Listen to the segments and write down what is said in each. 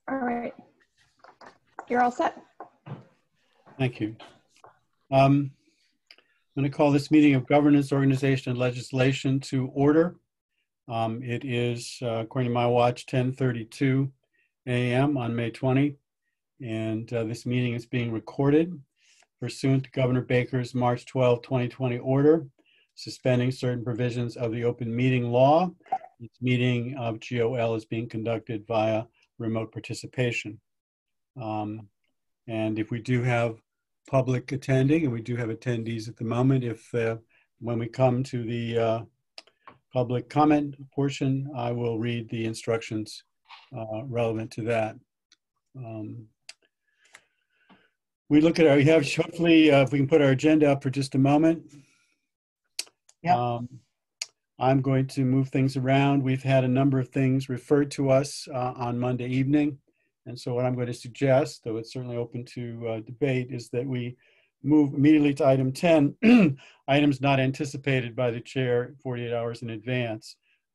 All right. You're all set. Thank you. I'm going to call this meeting of Governance, Organization, and Legislation to order. It is, according to my watch, 10:32 a.m. on May 20, and this meeting is being recorded pursuant to Governor Baker's March 12, 2020 order, suspending certain provisions of the open meeting law. This meeting of GOL is being conducted via remote participation. And if we do have public attending, and we do have attendees at the moment, if when we come to the public comment portion, I will read the instructions relevant to that. We look at we have, hopefully, if we can put our agenda up for just a moment. Yep. I'm going to move things around. We've had a number of things referred to us on Monday evening. And so what I'm going to suggest, though it's certainly open to debate, is that we move immediately to item 10, items not anticipated by the chair 48 hours in advance.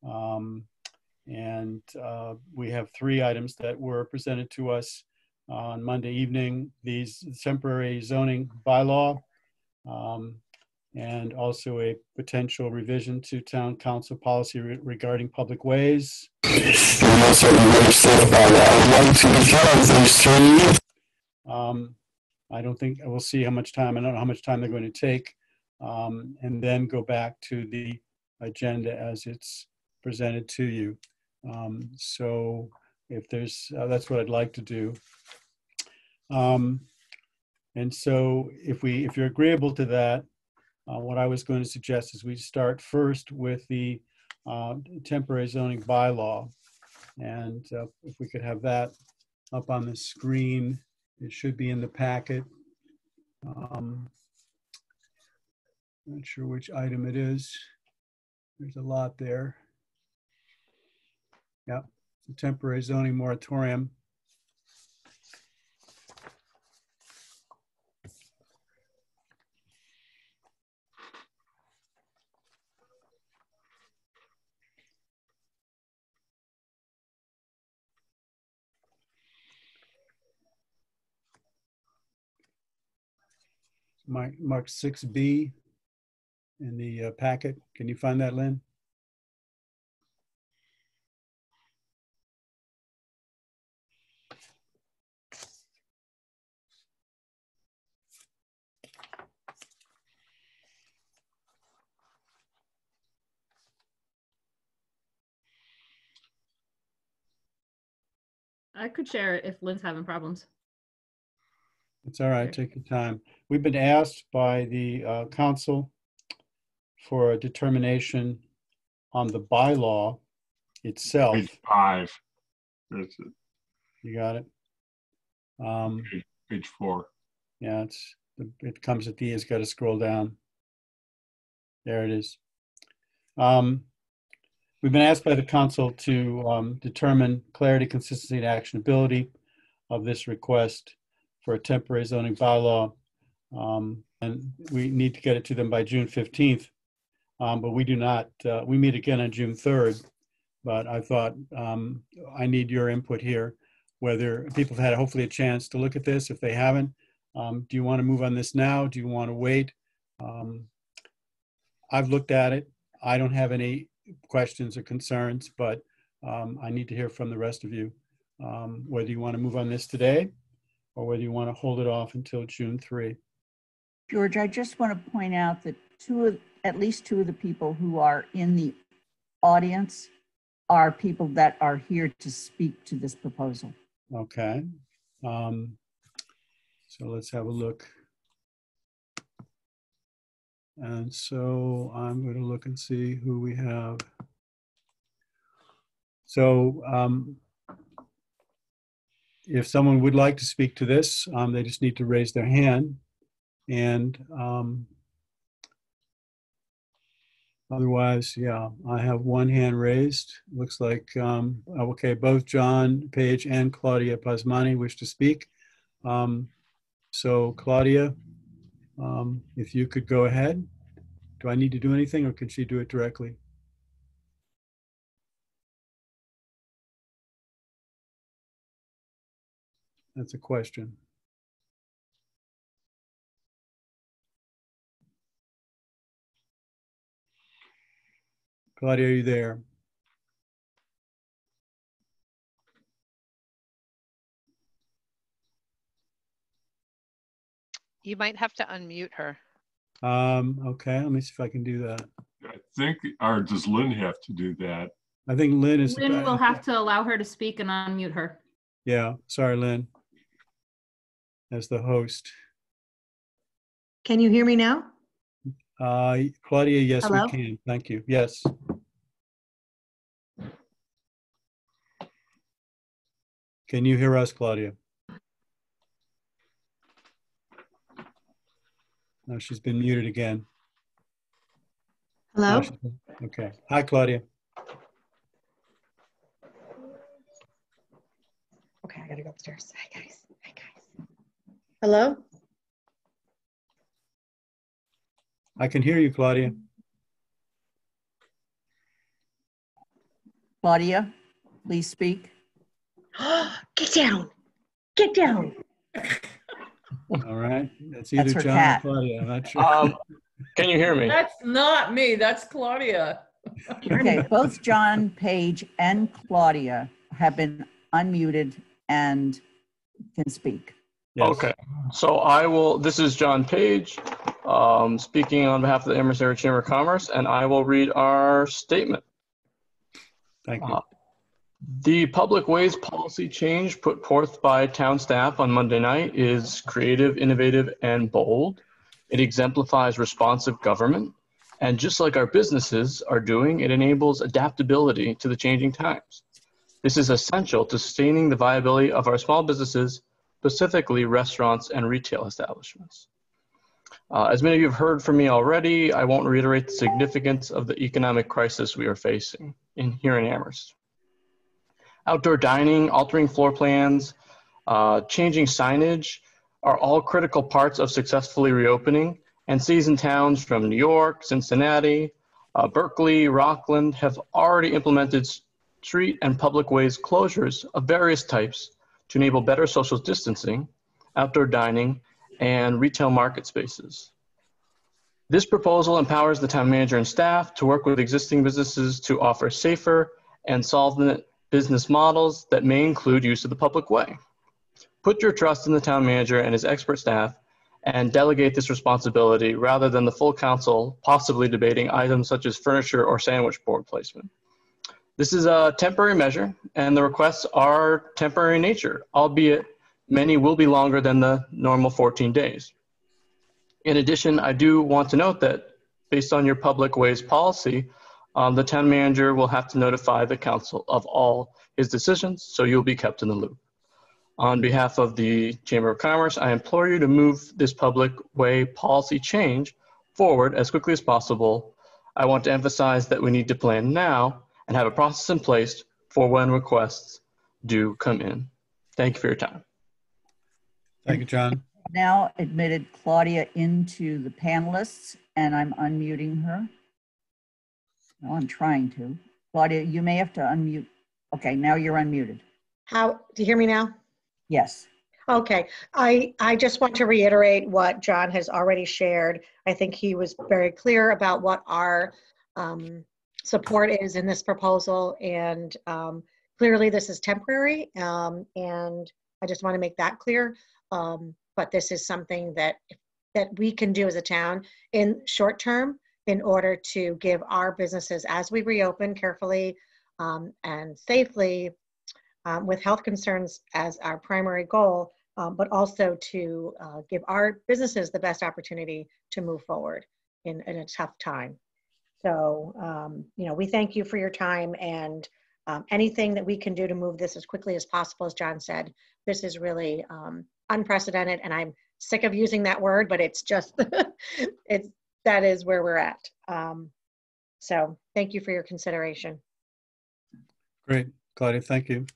We have 3 items that were presented to us on Monday evening: these temporary zoning bylaw, and also a potential revision to town council policy regarding public ways. I don't think, we'll see how much time, I don't know how much time they're going to take, and then go back to the agenda as it's presented to you. So if there's, that's what I'd like to do. And so if you're agreeable to that, what I was going to suggest is we start first with the temporary zoning bylaw. And if we could have that up on the screen, it should be in the packet. Not sure which item it is. There's a lot there. Yeah, the temporary zoning moratorium. Mark 6B in the packet. Can you find that, Lynn? I could share it if Lynn's having problems. It's all right, take your time. We've been asked by the council for a determination on the bylaw itself. Page 5. That's it. You got it? Page 4. Yeah, it comes at the, it's got to scroll down. There it is. We've been asked by the council to determine clarity, consistency, and actionability of this request for a temporary zoning bylaw. And we need to get it to them by June 15th. But we do not, we meet again on June 3rd. But I thought I need your input here, whether people have had hopefully a chance to look at this. If they haven't, do you want to move on this now? Do you want to wait? I've looked at it. I don't have any questions or concerns, but I need to hear from the rest of you, whether you want to move on this today or whether you want to hold it off until June 3. George, I just want to point out that at least two of the people who are in the audience are people that are here to speak to this proposal. Okay. So let's have a look. And so I'm going to look and see who we have. So if someone would like to speak to this, they just need to raise their hand. And otherwise, yeah, I have one hand raised. Looks like, okay, both John Page and Claudia Pasmani wish to speak. So Claudia, if you could go ahead. Do I need to do anything or can she do it directly? That's a question. Claudia, are you there? You might have to unmute her. Okay, let me see if I can do that. I think, or does Lynn have to do that? I think Lynn is. Lynn will have to allow her to speak and unmute her. Yeah, sorry, Lynn. As the host. Can you hear me now? Claudia, yes, Hello? we can. Thank you. Yes. Can you hear us, Claudia? No, she's been muted again. Hello? Okay. Hi, Claudia. Okay, I gotta go upstairs. Hi, guys. Hi, guys. Hello? I can hear you, Claudia. Claudia, please speak. Get down. Get down. All right. It's That's either her John cat. or Claudia. I'm not sure. Can you hear me? That's not me, that's Claudia. Okay, both John Page and Claudia have been unmuted and can speak. Yes. Okay, so I will, this is John Page, speaking on behalf of the Amherst Area Chamber of Commerce, and I will read our statement. Thank you. The public ways policy change put forth by town staff on Monday night is creative, innovative, and bold. It exemplifies responsive government. And just like our businesses are doing, it enables adaptability to the changing times. This is essential to sustaining the viability of our small businesses, specifically restaurants and retail establishments. As many of you have heard from me already, I won't reiterate the significance of the economic crisis we are facing here in Amherst. Outdoor dining, altering floor plans, changing signage are all critical parts of successfully reopening, and cities and towns from New York, Cincinnati, Berkeley, Rockland have already implemented street and public ways closures of various types to enable better social distancing, outdoor dining, and retail market spaces. This proposal empowers the town manager and staff to work with existing businesses to offer safer and solvent business models that may include use of the public way. Put your trust in the town manager and his expert staff and delegate this responsibility rather than the full council possibly debating items such as furniture or sandwich board placement. This is a temporary measure and the requests are temporary in nature, albeit many will be longer than the normal 14 days. In addition, I do want to note that based on your public ways policy, the town manager will have to notify the council of all his decisions, so you'll be kept in the loop. On behalf of the Chamber of Commerce, I implore you to move this public way policy change forward as quickly as possible. I want to emphasize that we need to plan now and have a process in place for when requests do come in. Thank you for your time. Thank you, John. Now admitted Claudia into the panelists, and I'm unmuting her. No, I'm trying to. Claudia, you may have to unmute. Okay, now you're unmuted. How, do you hear me now? Yes. Okay, I just want to reiterate what John has already shared. I think he was very clear about what our support is in this proposal, and clearly this is temporary, and I just want to make that clear. But this is something that we can do as a town in short term in order to give our businesses, as we reopen carefully and safely, with health concerns as our primary goal, but also to give our businesses the best opportunity to move forward in a tough time. So, you know, we thank you for your time, and anything that we can do to move this as quickly as possible, as John said, this is really unprecedented, and I'm sick of using that word, but it's just, that is where we're at. So thank you for your consideration. Great, Claudia, thank you.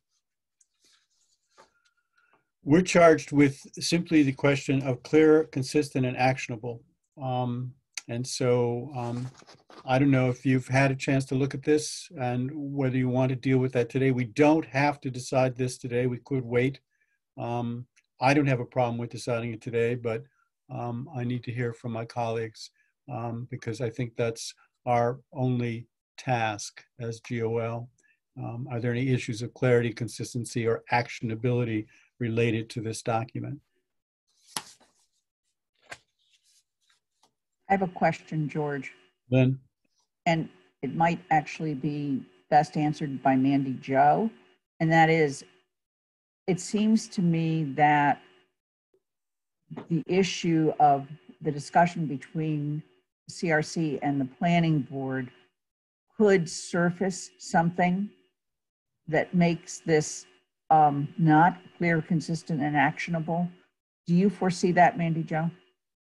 We're charged with simply the question of clear, consistent, and actionable. And so I don't know if you've had a chance to look at this and whether you want to deal with that today. We don't have to decide this today. We could wait I don't have a problem with deciding it today, but I need to hear from my colleagues because I think that's our only task as GOL. Are there any issues of clarity, consistency, or actionability related to this document? I have a question, George, Lynn? and it might actually be best answered by Mandy Jo. And that is, it seems to me that the issue of the discussion between CRC and the planning board could surface something that makes this not clear, consistent, and actionable. Do you foresee that, Mandy Jo?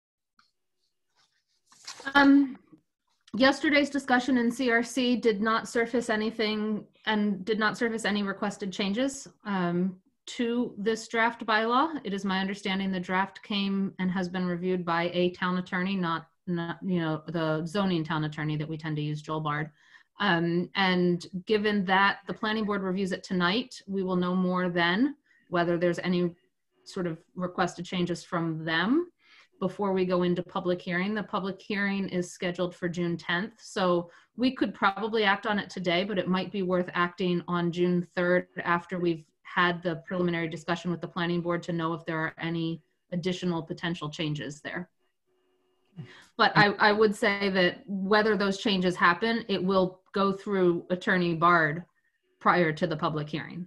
Yesterday's discussion in CRC did not surface anything and did not surface any requested changes to this draft bylaw. It is my understanding the draft came and has been reviewed by a town attorney, not the zoning town attorney that we tend to use, Joel Bard. And given that the planning board reviews it tonight, we will know more then whether there's any sort of requested changes from them before we go into public hearing. The public hearing is scheduled for June 10th. So we could probably act on it today, but it might be worth acting on June 3rd after we've had the preliminary discussion with the planning board to know if there are any additional potential changes there. But I would say that whether those changes happen, it will go through Attorney Bard prior to the public hearing.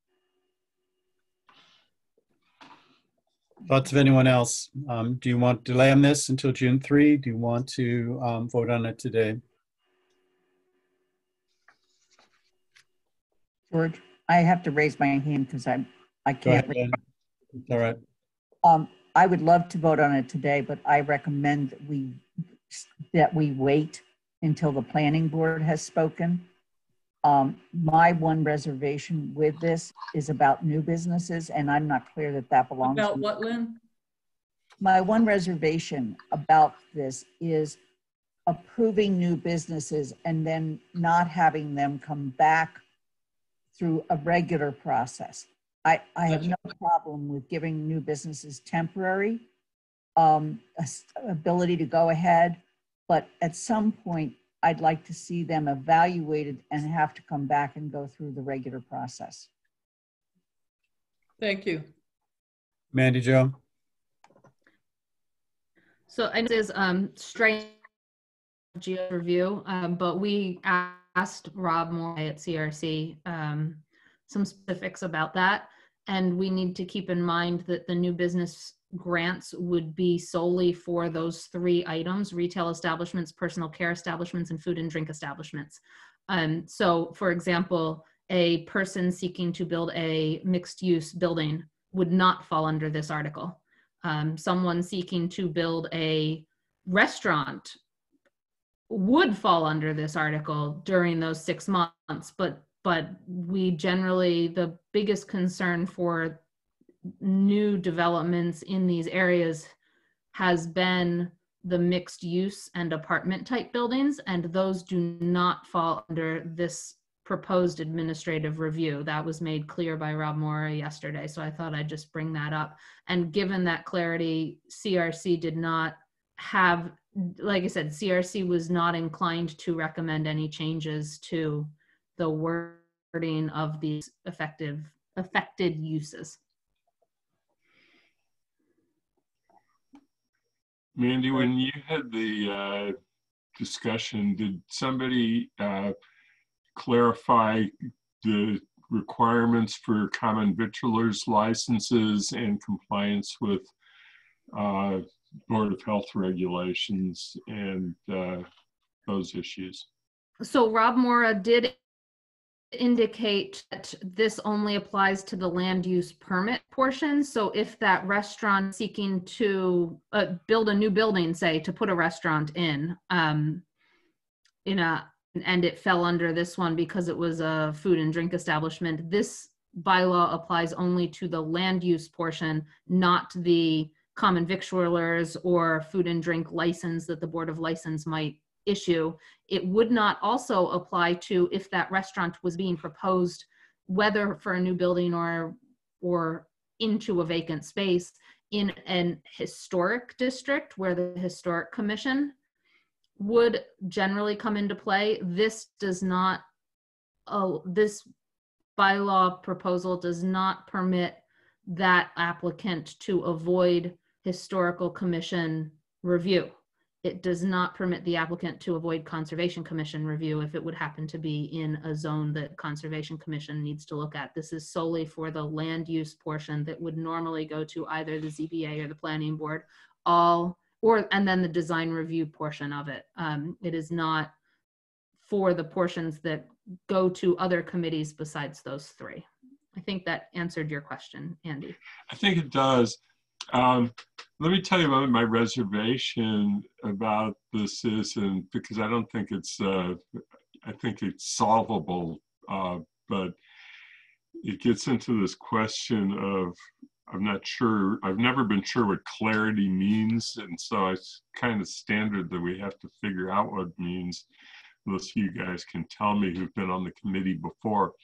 Thoughts of anyone else? Do you want to delay on this until June 3? Do you want to vote on it today? George, I have to raise my hand because I can't. Go ahead, it's all right. I would love to vote on it today, but I recommend that we wait until the planning board has spoken. My one reservation with this is about new businesses, and I'm not clear that that belongs. About what, Lynn? My one reservation about this is approving new businesses and then not having them come back through a regular process. I have no problem with giving new businesses temporary ability to go ahead, but at some point, I'd like to see them evaluated and have to come back and go through the regular process. Thank you. Mandy Jo? So it is strange geo review, but we asked Rob Moore at CRC some specifics about that. And we need to keep in mind that the new business grants would be solely for those 3 items: retail establishments, personal care establishments, and food and drink establishments. So for example, a person seeking to build a mixed use building would not fall under this article. Someone seeking to build a restaurant would fall under this article during those 6 months, but we generally, the biggest concern for new developments in these areas has been the mixed use and apartment type buildings, and those do not fall under this proposed administrative review. That was made clear by Rob Mora yesterday, so I thought I'd just bring that up. And given that clarity, CRC did not have, like I said, CRC was not inclined to recommend any changes to the wording of these affected uses. Mandy, when you had the discussion, did somebody clarify the requirements for common victualers licenses and compliance with Board of Health regulations and those issues? So Rob Mora did indicate that this only applies to the land use permit portion. So if that restaurant seeking to build a new building, say to put a restaurant in and it fell under this one because it was a food and drink establishment, this bylaw applies only to the land use portion, not the common victualers or food and drink license that the Board of License might issue. It would not also apply to if that restaurant was being proposed, whether for a new building or into a vacant space in an historic district where the historic commission would generally come into play. This does not, this bylaw proposal does not permit that applicant to avoid historical commission review. It does not permit the applicant to avoid Conservation Commission review if it would happen to be in a zone that Conservation Commission needs to look at. This is solely for the land use portion that would normally go to either the ZBA or the Planning Board, and then the design review portion of it. It is not for the portions that go to other committees besides those three. I think that answered your question, Andy. I think it does. Let me tell you what my reservation about this is, and because I don't think it's, I think it's solvable, but it gets into this question of, I'm not sure, I've never been sure what clarity means, and so it's kind of standard that we have to figure out what it means, unless you guys can tell me who've been on the committee before.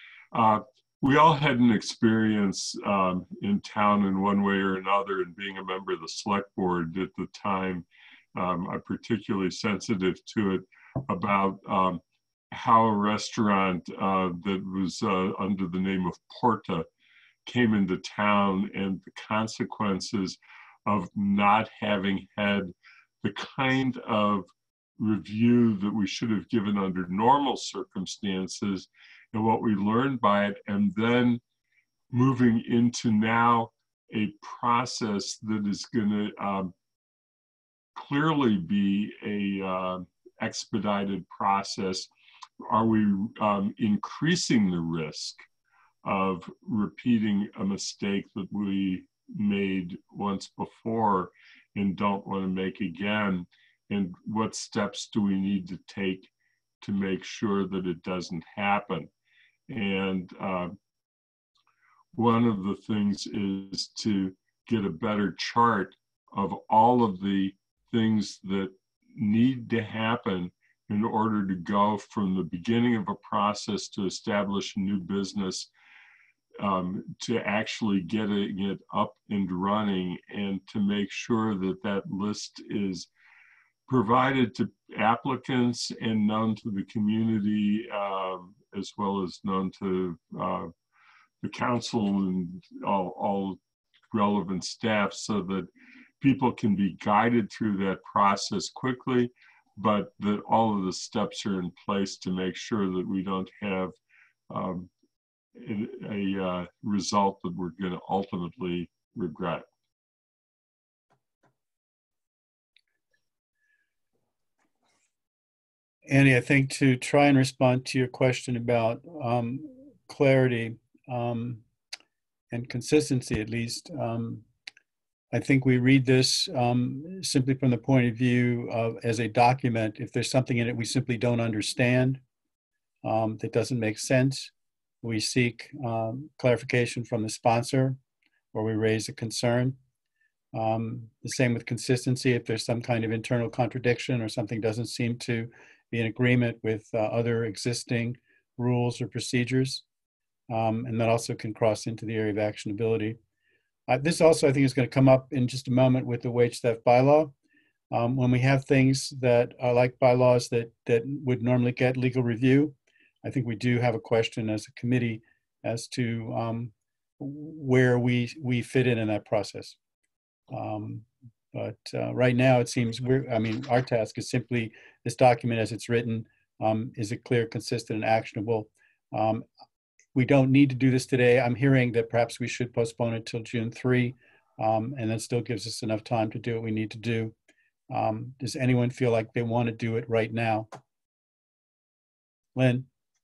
We all had an experience in town in one way or another, and being a member of the select board at the time, I'm particularly sensitive to it, about how a restaurant that was under the name of Porta came into town, and the consequences of not having had the kind of review that we should have given under normal circumstances, and what we learned by it, and then moving into now a process that is going to clearly be a expedited process. Are we increasing the risk of repeating a mistake that we made once before and don't want to make again? And what steps do we need to take to make sure that it doesn't happen? And one of the things is to get a better chart of all of the things that need to happen in order to go from the beginning of a process to establish a new business, to actually getting it up and running, and to make sure that that list is provided to applicants and known to the community, as well as known to the council and all relevant staff, so that people can be guided through that process quickly, but that all of the steps are in place to make sure that we don't have a result that we're going to ultimately regret. Andy, I think to try and respond to your question about clarity and consistency, at least, I think we read this simply from the point of view of as a document. If there's something in it we simply don't understand, that doesn't make sense, we seek clarification from the sponsor, or we raise a concern. The same with consistency. If there's some kind of internal contradiction or something doesn't seem to be in agreement with other existing rules or procedures. And that also can cross into the area of actionability. This also, I think, is going to come up in just a moment with the wage theft bylaw. When we have things that are like bylaws that would normally get legal review, I think we do have a question as a committee as to where we fit in that process. But right now, it seems our task is simply this document as it's written. Is it clear, consistent, and actionable? We don't need to do this today. I'm hearing that perhaps we should postpone it till June 3, and that still gives us enough time to do what we need to do. Does anyone feel like they want to do it right now? Lynn?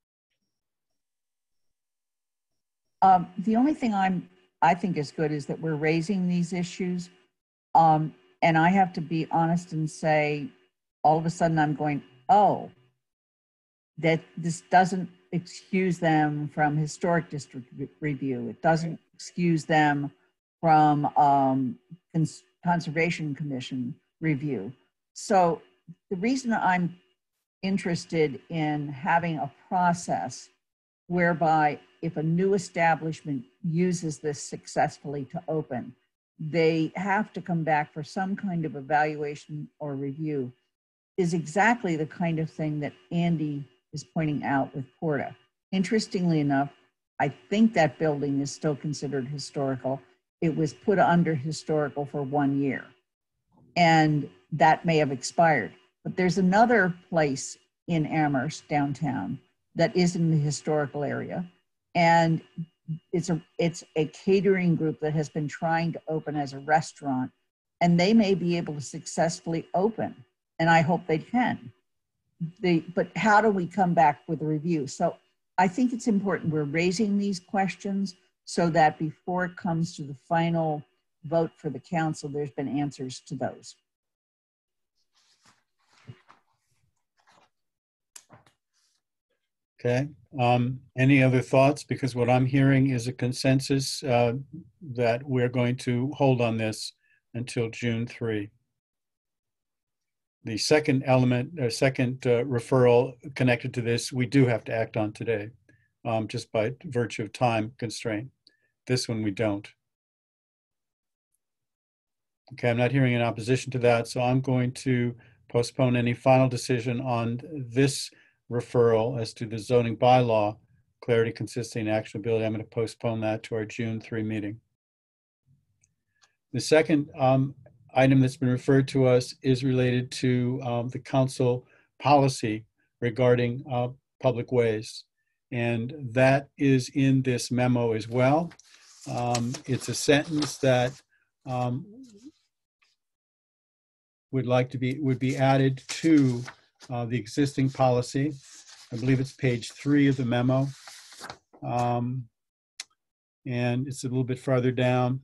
The only thing I think is good is that we're raising these issues. And I have to be honest and say, all of a sudden I'm going, oh, that this doesn't excuse them from historic district review. It doesn't excuse them from Conservation Commission review. So the reason I'm interested in having a process whereby if a new establishment uses this successfully to open, they have to come back for some kind of evaluation or review, is exactly the kind of thing that Andy is pointing out with Porta. Interestingly enough, I think that building is still considered historical. It was put under historical for 1 year, and that may have expired. But there's another place in Amherst downtown that is in the historical area, and it's a catering group that has been trying to open as a restaurant, and they may be able to successfully open, and I hope they can. But how do we come back with a review? So I think it's important we're raising these questions so that before it comes to the final vote for the council, there's been answers to those. Okay. Any other thoughts? Because what I'm hearing is a consensus that we're going to hold on this until June 3. The second element, or second referral connected to this, we do have to act on today, just by virtue of time constraint. This one we don't. Okay, I'm not hearing an opposition to that, so I'm going to postpone any final decision on this referral as to the zoning bylaw, clarity, consistency, and actionability. I'm going to postpone that to our June 3 meeting. The second item that's been referred to us is related to the council policy regarding public ways. And that is in this memo as well. It's a sentence that would be added to the existing policy. I believe it's page 3 of the memo. And it's a little bit farther down.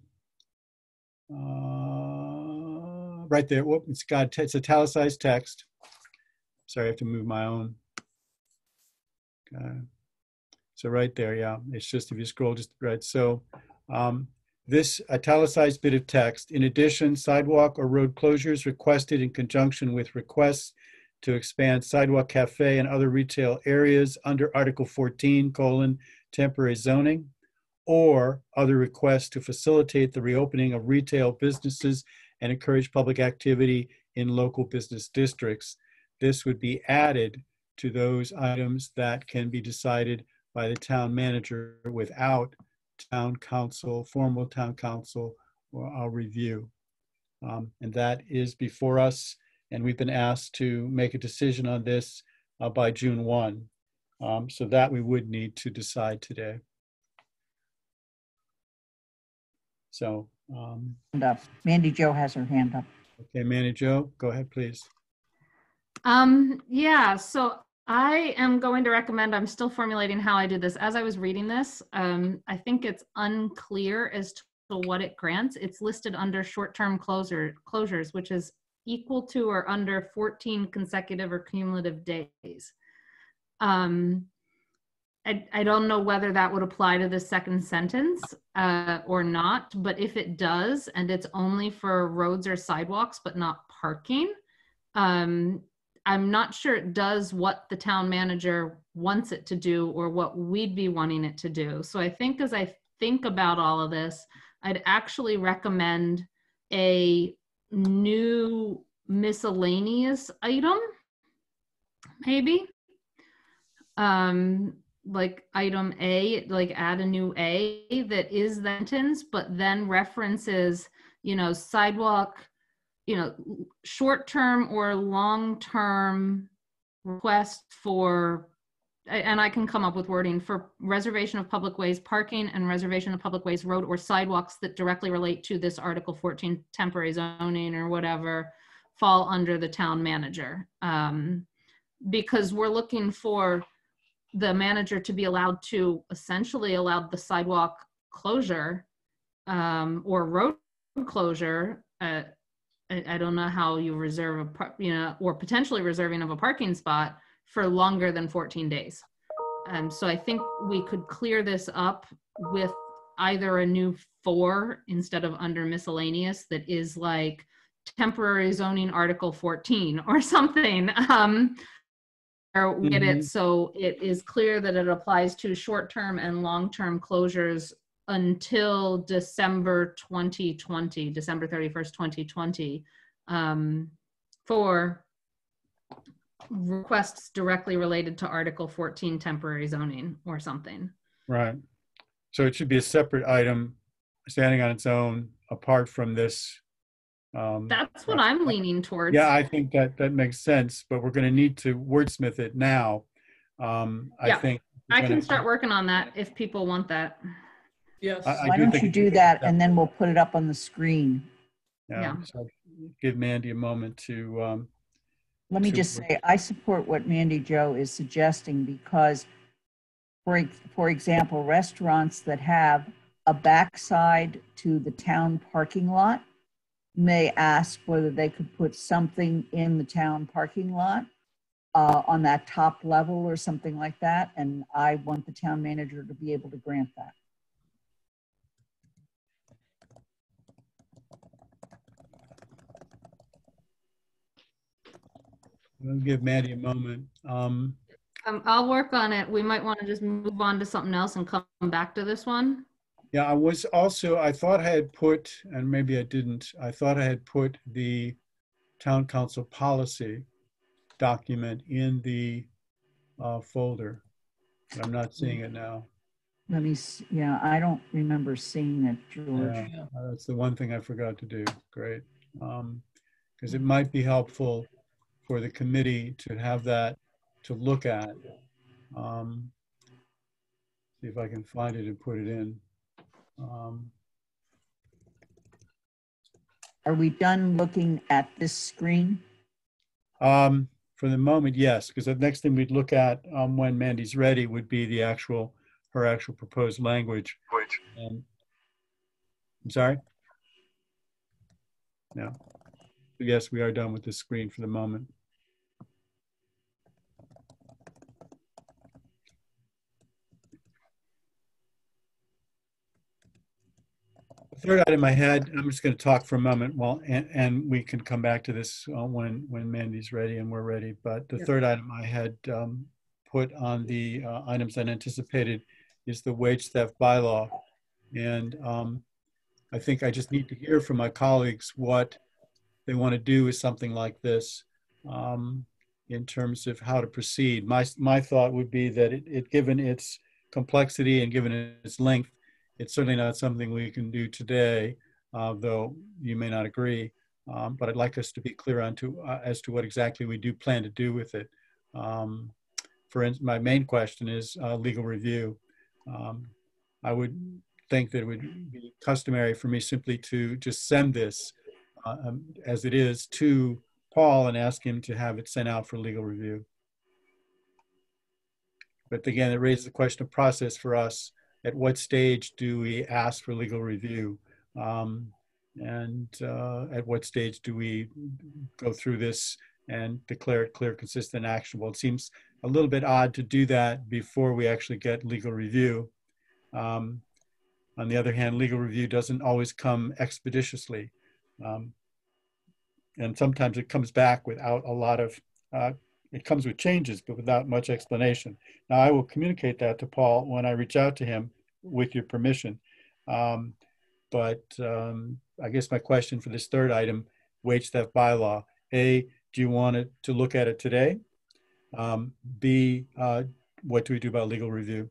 Right there, whoop, it's italicized text. Sorry, I have to move my own. Okay. So right there, yeah, it's just, if you scroll just right. So this italicized bit of text, in addition, sidewalk or road closures requested in conjunction with requests to expand sidewalk, cafe, and other retail areas under Article 14, temporary zoning, or other requests to facilitate the reopening of retail businesses and encourage public activity in local business districts. This would be added to those items that can be decided by the town manager without town council, formal town council, or review. And that is before us, and we've been asked to make a decision on this by June 1. So that we would need to decide today. So, Mandy Jo has her hand up. okay, Mandy Jo, go ahead, please. Yeah, so I am going to recommend, I'm still formulating how I do this. As I was reading this, I think it's unclear as to what it grants. It's listed under short-term closures, which is equal to or under 14 consecutive or cumulative days. I don't know whether that would apply to the second sentence or not, but if it does, and it's only for roads or sidewalks, but not parking, I'm not sure it does what the town manager wants it to do or what we'd be wanting it to do. So I think as I think about all of this, I'd actually recommend a new miscellaneous item, maybe. Like item A, like add a new A that is the sentence, but then references, you know, sidewalk, you know, short-term or long-term request for, and I can come up with wording for reservation of public ways parking and reservation of public ways road or sidewalks that directly relate to this Article 14 temporary zoning or whatever fall under the town manager. Because we're looking for the manager to be allowed to essentially allow the sidewalk closure or road closure. I don't know how you reserve or potentially reserving of a parking spot for longer than 14 days. So I think we could clear this up with either a new 4 instead of under miscellaneous that is like temporary zoning Article 14 or something. we get it Mhm. so it is clear that it applies to short-term and long-term closures until December 2020, December 31st, 2020, for requests directly related to Article 14 temporary zoning or something. Right. So it should be a separate item standing on its own apart from this. That's what I'm leaning towards. Yeah, I think that makes sense, but we're going to need to wordsmith it now. I Yeah, think we're I gonna- can start working on that if people want that. Yes. I Why do don't think you it do should be that separate. and then we'll put it up on the screen. Yeah. Yeah. So give Mandy a moment to. Let me to- just say, I support what Mandy Jo is suggesting because, for example, restaurants that have a backside to the town parking lot may ask whether they could put something in the town parking lot on that top level or something like that. And I want the town manager to be able to grant that. I'll give Mandy a moment. I'll work on it. We might want to just move on to something else and come back to this one. Yeah, I thought I had put, and maybe I didn't, I thought I had put the town council policy document in the folder. But I'm not seeing it now. Let me see. Yeah, I don't remember seeing it, George. Yeah, that's the one thing I forgot to do. Great. Because it might be helpful for the committee to have that to look at. See if I can find it and put it in. Are we done looking at this screen? For the moment, yes, because the next thing we'd look at when Mandy's ready would be her actual proposed language. I'm sorry? No. Yes, we are done with the screen for the moment. The third item I had, I'm just going to talk for a moment, and we can come back to this when Mandy's ready and we're ready. But the third item I had put on the items unanticipated is the wage theft bylaw. And I think I just need to hear from my colleagues what they want to do with something like this in terms of how to proceed. My thought would be that it given its complexity and given its length, it's certainly not something we can do today, though you may not agree. But I'd like us to be clear as to what exactly we do plan to do with it. For instance, my main question is legal review. I would think that it would be customary for me simply to just send this as it is to Paul and ask him to have it sent out for legal review. But again, it raises the question of process for us. At what stage do we ask for legal review? And at what stage do we go through this and declare it clear, consistent, actionable? It seems a little bit odd to do that before we actually get legal review. On the other hand, legal review doesn't always come expeditiously. And sometimes it comes back without a lot of, it comes with changes, but without much explanation. Now, I will communicate that to Paul when I reach out to him with your permission. But I guess my question for this third item, wage theft bylaw, A, do you want it to look at it today? B, what do we do about legal review?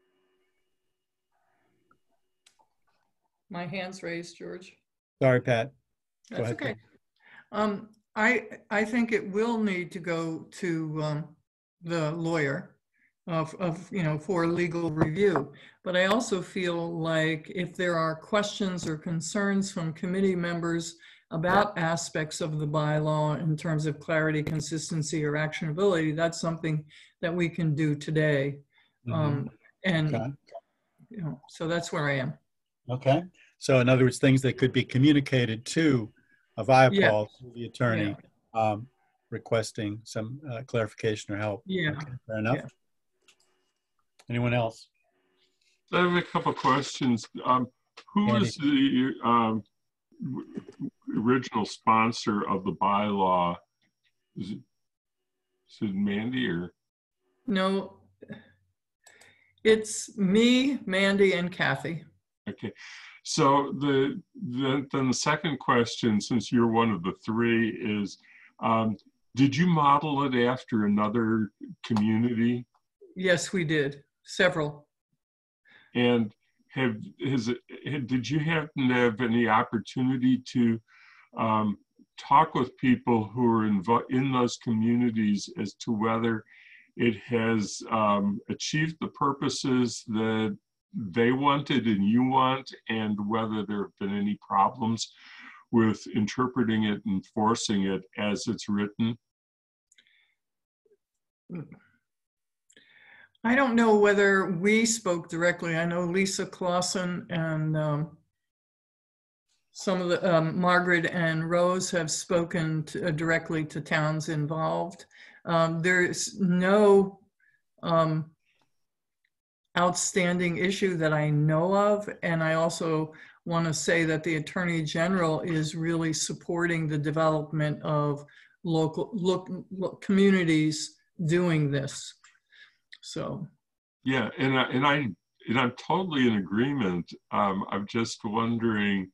My hand's raised, George. Sorry, Pat. That's ahead, okay. Pat. I think it will need to go to the lawyer for legal review. But I also feel like if there are questions or concerns from committee members about aspects of the bylaw in terms of clarity, consistency, or actionability, that's something that we can do today. Okay. So that's where I am. Okay. So in other words, things that could be communicated to via Yeah. Paul, to the attorney, requesting some clarification or help. Yeah. Okay, fair enough. Yeah. Anyone else? I have a couple of questions. Who Andy. is the original sponsor of the bylaw? Is it Mandy or? No, it's me, Mandy, and Kathy. Okay. So then the second question, since you're one of the three, is did you model it after another community? Yes, we did. Several. And did you happen to have any opportunity to talk with people who are in those communities as to whether it has achieved the purposes that they wanted and you want, and whether there have been any problems with interpreting it and enforcing it as it's written? I don't know whether we spoke directly. I know Lisa Clausen and some of the Margaret and Rose have spoken directly to towns involved. There's no outstanding issue that I know of. And I also want to say that the Attorney General is really supporting the development of local communities doing this. So. Yeah, and I'm totally in agreement. I'm just wondering,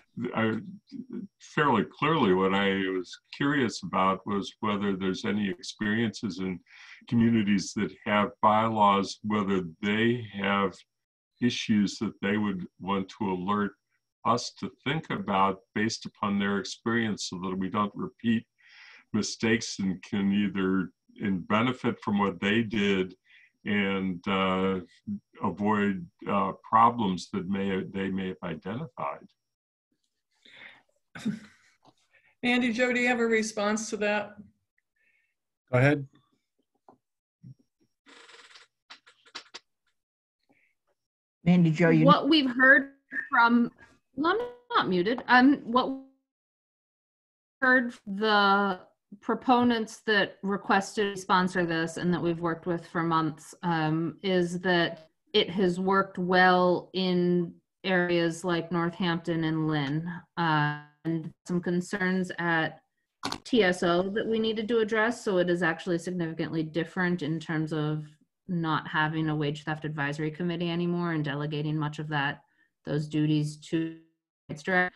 fairly clearly what I was curious about was whether there's any experiences in communities that have bylaws, whether they have issues that they would want to alert us to think about based upon their experience, so that we don't repeat mistakes and can either benefit from what they did and avoid problems that they may have identified. Andy, Joe, do you have a response to that? Go ahead. Mandy Jo, What we've heard from, well, I'm not muted. What we heard the proponents that requested to sponsor this and that we've worked with for months is that it has worked well in areas like Northampton and Lynn, and some concerns at TSO that we needed to address. So it is actually significantly different in terms of not having a wage theft advisory committee anymore and delegating much of those duties to its director.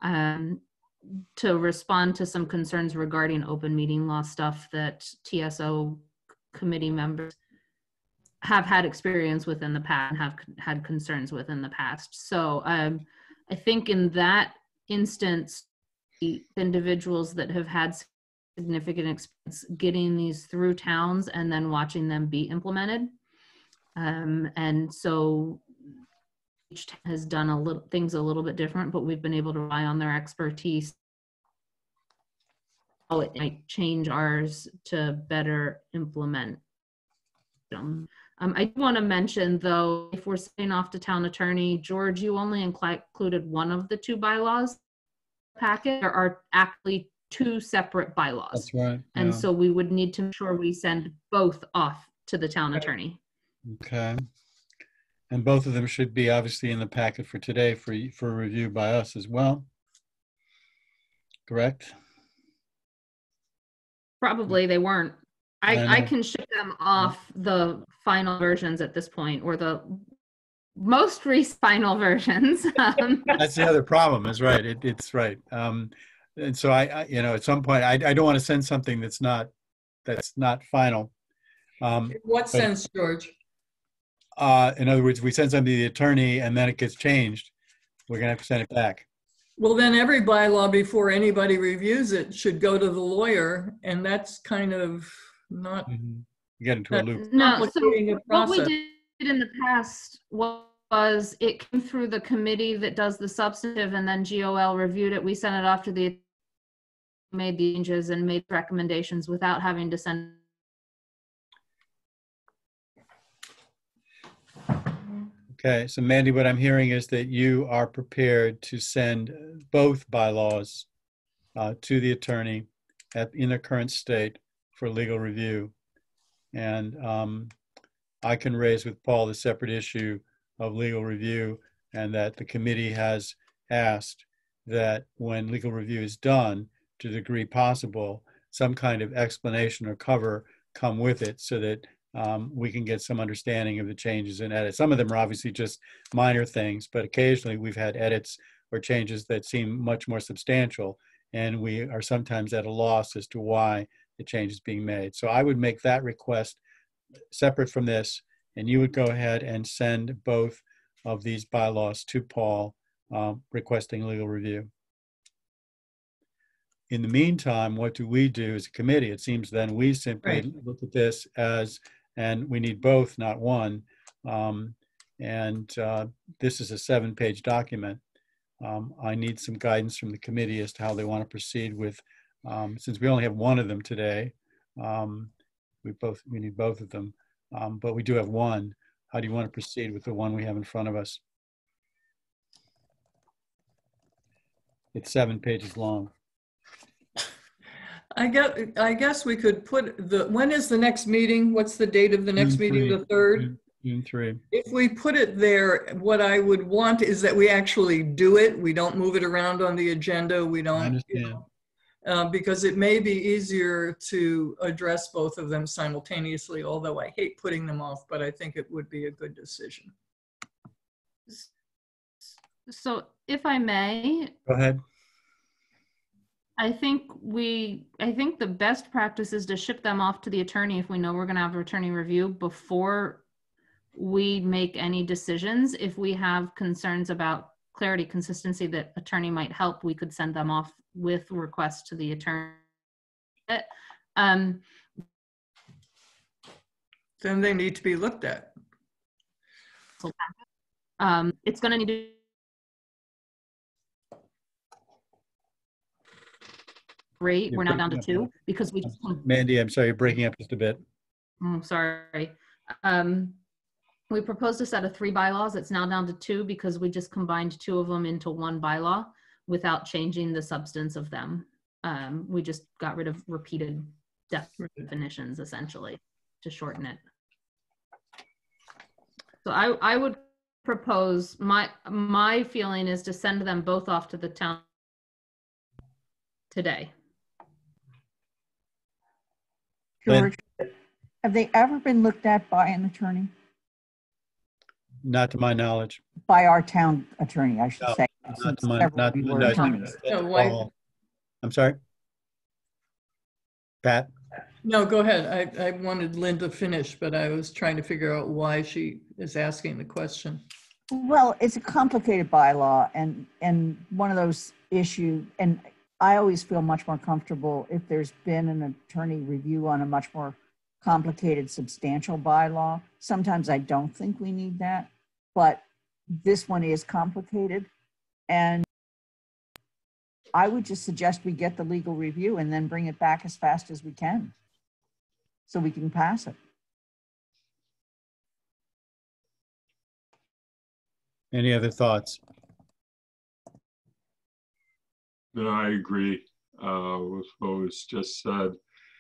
To respond to some concerns regarding open meeting law stuff that TSO committee members have had experience with in the past and have had concerns with in the past. So I think in that instance, the individuals that have had significant experience getting these through towns and then watching them be implemented. And so each town has done things a little bit different, but we've been able to rely on their expertise. How it might change ours to better implement them. I do want to mention, though, if we're sending off to town attorney, George, you only included one of the two bylaws packet. There are actually two separate bylaws. That's right. And yeah. so we would need to make sure we send both off to the town attorney. Okay. And both of them should be obviously in the packet for today for review by us as well. Correct? Probably they weren't. I can ship them off the final versions at this point, or the most recent final versions. That's the other problem, is right. It's right. And so I at some point, I don't want to send something that's not final. In what sense, George? In other words, we send something to the attorney and then it gets changed, we're gonna have to send it back. Well, then every bylaw before anybody reviews it should go to the lawyer, and that's kind of not. You get into a loop. No, so the what we process. did in the past was it came through the committee that does the substantive, and then GOL reviewed it. We sent it off to the, made the changes and made recommendations without having to send. Okay, so Mandy, what I'm hearing is that you are prepared to send both bylaws to the attorney in their current state for legal review. And I can raise with Paul the separate issue of legal review, and that the committee has asked that when legal review is done, to the degree possible, some kind of explanation or cover come with it, so that we can get some understanding of the changes and edits. Some of them are obviously just minor things, but occasionally we've had edits or changes that seem much more substantial, and we are sometimes at a loss as to why the change is being made. So I would make that request separate from this, and you would go ahead and send both of these bylaws to Paul, requesting legal review. In the meantime, what do we do as a committee? It seems then we simply look at this as, and we need both, not one. This is a 7-page document. I need some guidance from the committee as to how they want to proceed with, since we only have one of them today, we need both of them, but we do have one. How do you want to proceed with the one we have in front of us? It's 7 pages long. I guess we could put when is the next meeting? What's the date of the next meeting? The 3rd? June 3. If we put it there, what I would want is that we actually do it. We don't move it around on the agenda. We don't, I understand. because it may be easier to address both of them simultaneously, although I hate putting them off, but I think it would be a good decision. So if I may, Go ahead. I think the best practice is to ship them off to the attorney if we know we're going to have attorney review before we make any decisions. If we have concerns about clarity, consistency that attorney might help, we could send them off with requests to the attorney. Then they need to be looked at. It's going to need to great. We're now down to 2 because we just. Mandy, I'm sorry, you're breaking up just a bit. Oh, sorry. We proposed a set of 3 bylaws. It's now down to 2 because we just combined 2 of them into 1 bylaw without changing the substance of them. We just got rid of repeated definitions essentially to shorten it. So I would propose, my feeling is to send them both off to the town today. George, have they ever been looked at by an attorney? Not to my knowledge. By our town attorney, I should say. Not to my, not, No, I'm sorry. Pat? No, go ahead. I wanted Lynn to finish, but I was trying to figure out why she is asking the question. Well, it's a complicated bylaw and one of those issues, and I always feel much more comfortable if there's been an attorney review on a much more complicated, substantial bylaw. Sometimes I don't think we need that, but this one is complicated. And I would just suggest we get the legal review and then bring it back as fast as we can so we can pass it. Any other thoughts? No, I agree with what was just said.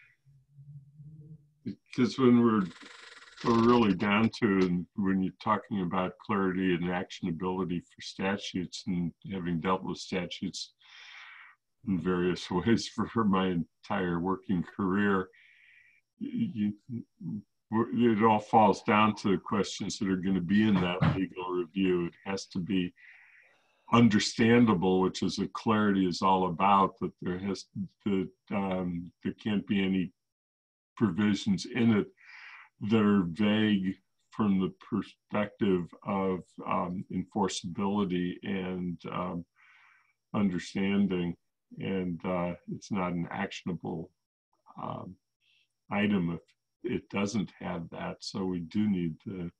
Because when we're really down to, and when you're talking about clarity and actionability for statutes, and having dealt with statutes in various ways for my entire working career, it all falls down to the questions that are going to be in that legal review. It has to be understandable, which is what clarity is all about, that there can't be any provisions in it that are vague from the perspective of enforceability and understanding, and it's not an actionable item if it doesn't have that. So we do need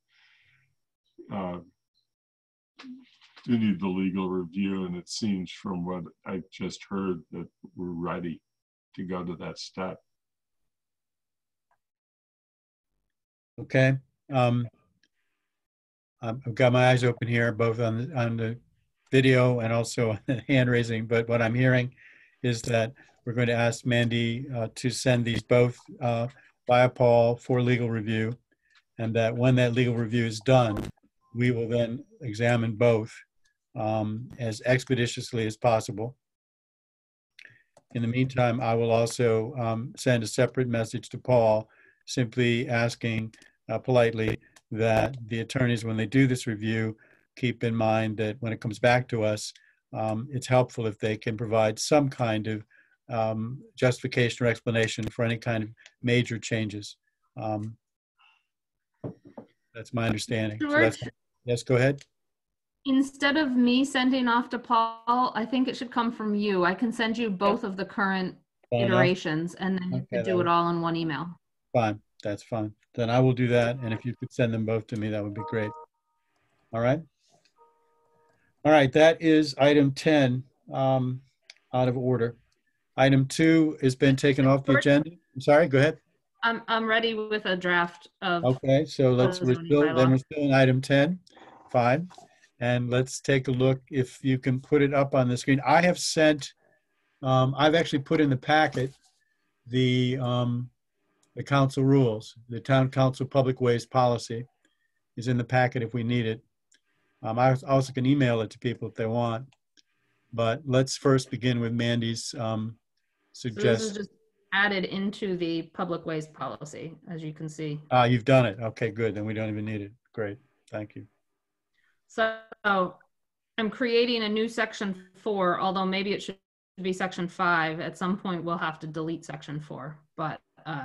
the legal review, and it seems from what I just heard that we're ready to go to that step. Okay. I've got my eyes open here, both on the video and also hand raising, but what I'm hearing is that we're going to ask Mandy to send these both via Paul for legal review, and that when that legal review is done, we will then examine both as expeditiously as possible. In the meantime, I will also send a separate message to Paul simply asking politely that the attorneys, when they do this review, keep in mind that when it comes back to us, it's helpful if they can provide some kind of justification or explanation for any kind of major changes. That's my understanding. George, So yes, go ahead. instead of me sending off to Paul, I think it should come from you. I can send you both of the current Fair enough. iterations, and then you could do it all in one email. Fine, that's fine. Then I will do that, and if you could send them both to me, that would be great. All right. All right, that is item 10 out of order. Item 2 has been taken off the agenda. I'm sorry, go ahead. I'm ready with a draft of. Okay, so we're still in item 10. Fine. And let's take a look if you can put it up on the screen. I have sent, I've actually put in the packet the council rules. The town council public ways policy is in the packet if we need it. I also can email it to people if they want. But let's first begin with Mandy's So this suggestion. is just added into the public ways policy, as you can see. You've done it. Okay, good. Then we don't even need it. Great. Thank you. So I'm creating a new section 4, although maybe it should be section 5. At some point, we'll have to delete section 4, but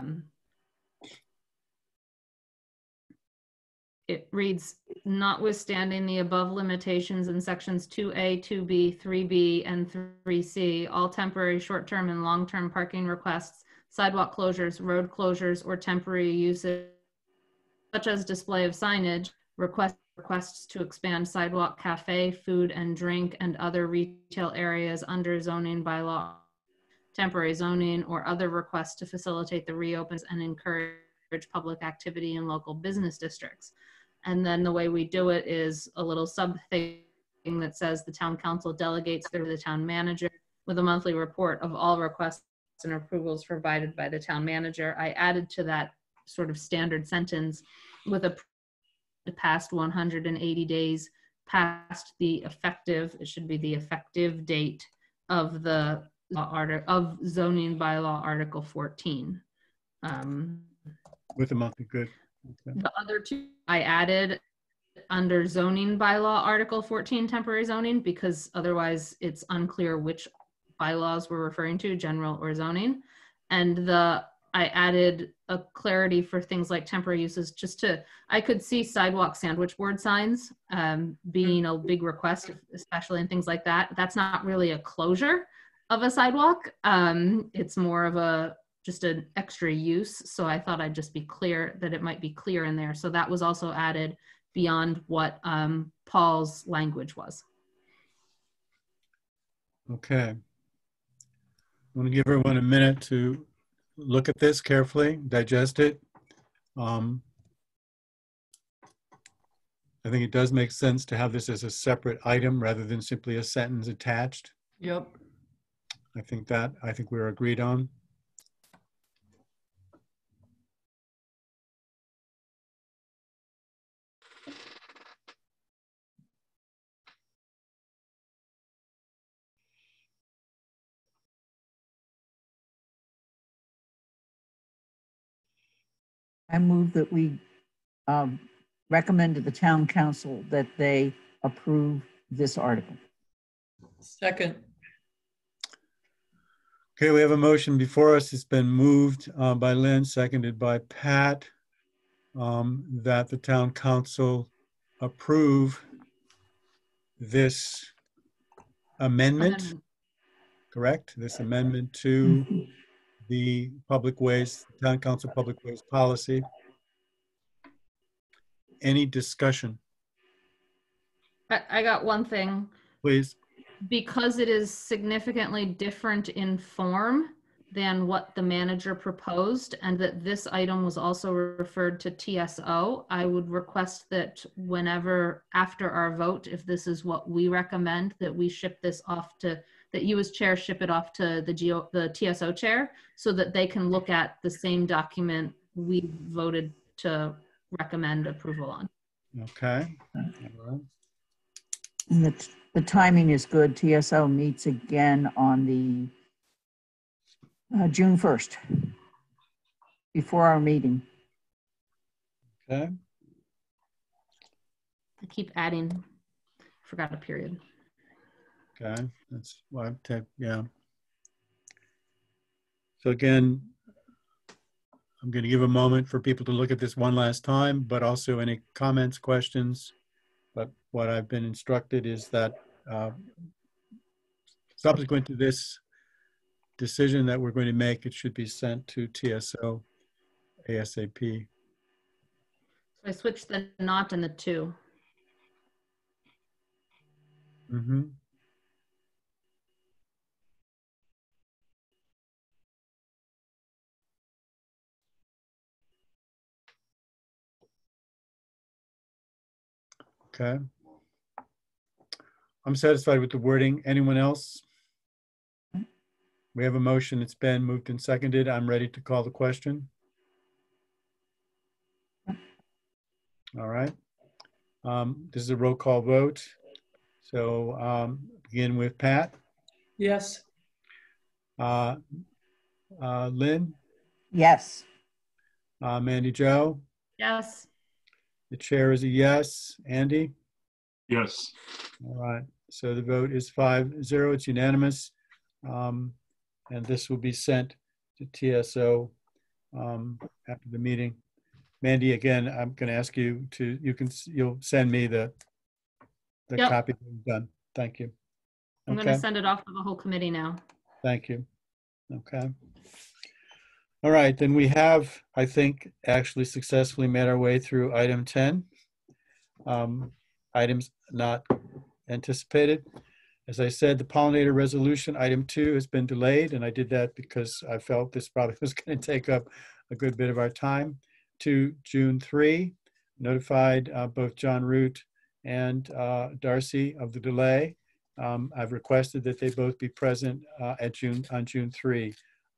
it reads, notwithstanding the above limitations in sections 2A, 2B, 3B, and 3C, all temporary short-term and long-term parking requests, sidewalk closures, road closures, or temporary uses, such as display of signage, requests to expand sidewalk, cafe, food and drink, and other retail areas under zoning bylaw, temporary zoning, or other requests to facilitate the reopens and encourage public activity in local business districts. And then the way we do it is a little sub thing that says the town council delegates through the town manager with a monthly report of all requests and approvals provided by the town manager. I added to that sort of standard sentence with a past 180 days past the effective, it should be the effective date of the of zoning bylaw article 14. With the monthly, good. Okay. The other two I added under zoning bylaw article 14 temporary zoning, because otherwise it's unclear which bylaws we're referring to, general or zoning. And I added a clarity for things like temporary uses, just to, I could see sidewalk sandwich board signs being a big request, especially in things like that. That's not really a closure of a sidewalk. It's more of just an extra use. So I thought I'd just be clear that it might be clear in there. So that was also added beyond what Paul's language was. Okay. I want to give everyone a minute to look at this carefully, digest it. I think it does make sense to have this as a separate item rather than simply a sentence attached. Yep. I think we're agreed on. I move that we recommend to the town council that they approve this article. Second. Okay, we have a motion before us. It's been moved by Lynn, seconded by Pat, that the town council approve this amendment, correct? This amendment to the public ways, town council public ways policy. Any discussion? I got one thing. Please. Because it is significantly different in form than what the manager proposed, and that this item was also referred to TSO, I would request that whenever after our vote, if this is what we recommend, that we ship this off to, that you as chair ship it off to the TSO chair, so that they can look at the same document we voted to recommend approval on. Okay. All right. And the timing is good. TSO meets again on the June 1st, before our meeting. Okay. I keep adding, forgot a period. Okay. That's why yeah. So again, I'm going to give a moment for people to look at this one last time, but also any comments, questions. But what I've been instructed is that subsequent to this decision that we're going to make, it should be sent to TSO ASAP. So I switched the not and the to. Mm-hmm. Okay. I'm satisfied with the wording. Anyone else? We have a motion. It's been moved and seconded. I'm ready to call the question. All right. This is a roll call vote. So begin with Pat. Yes. Lynn, Yes. Mandy Jo. Yes. The chair is a yes. Andy? Yes. All right. So the vote is 5-0. It's unanimous. And this will be sent to TSO after the meeting. Mandy, again, I'm going to ask you to, you'll send me the Yep. copy that you've done. Thank you. I'm going to send it off to the whole committee now. Thank you. Okay. All right, then we have, I think, actually successfully made our way through item 10. Items not anticipated. As I said, the pollinator resolution, item 2, has been delayed, and I did that because I felt this probably was going to take up a good bit of our time, to June 3. Notified both John Root and Darcy of the delay. I've requested that they both be present on June 3.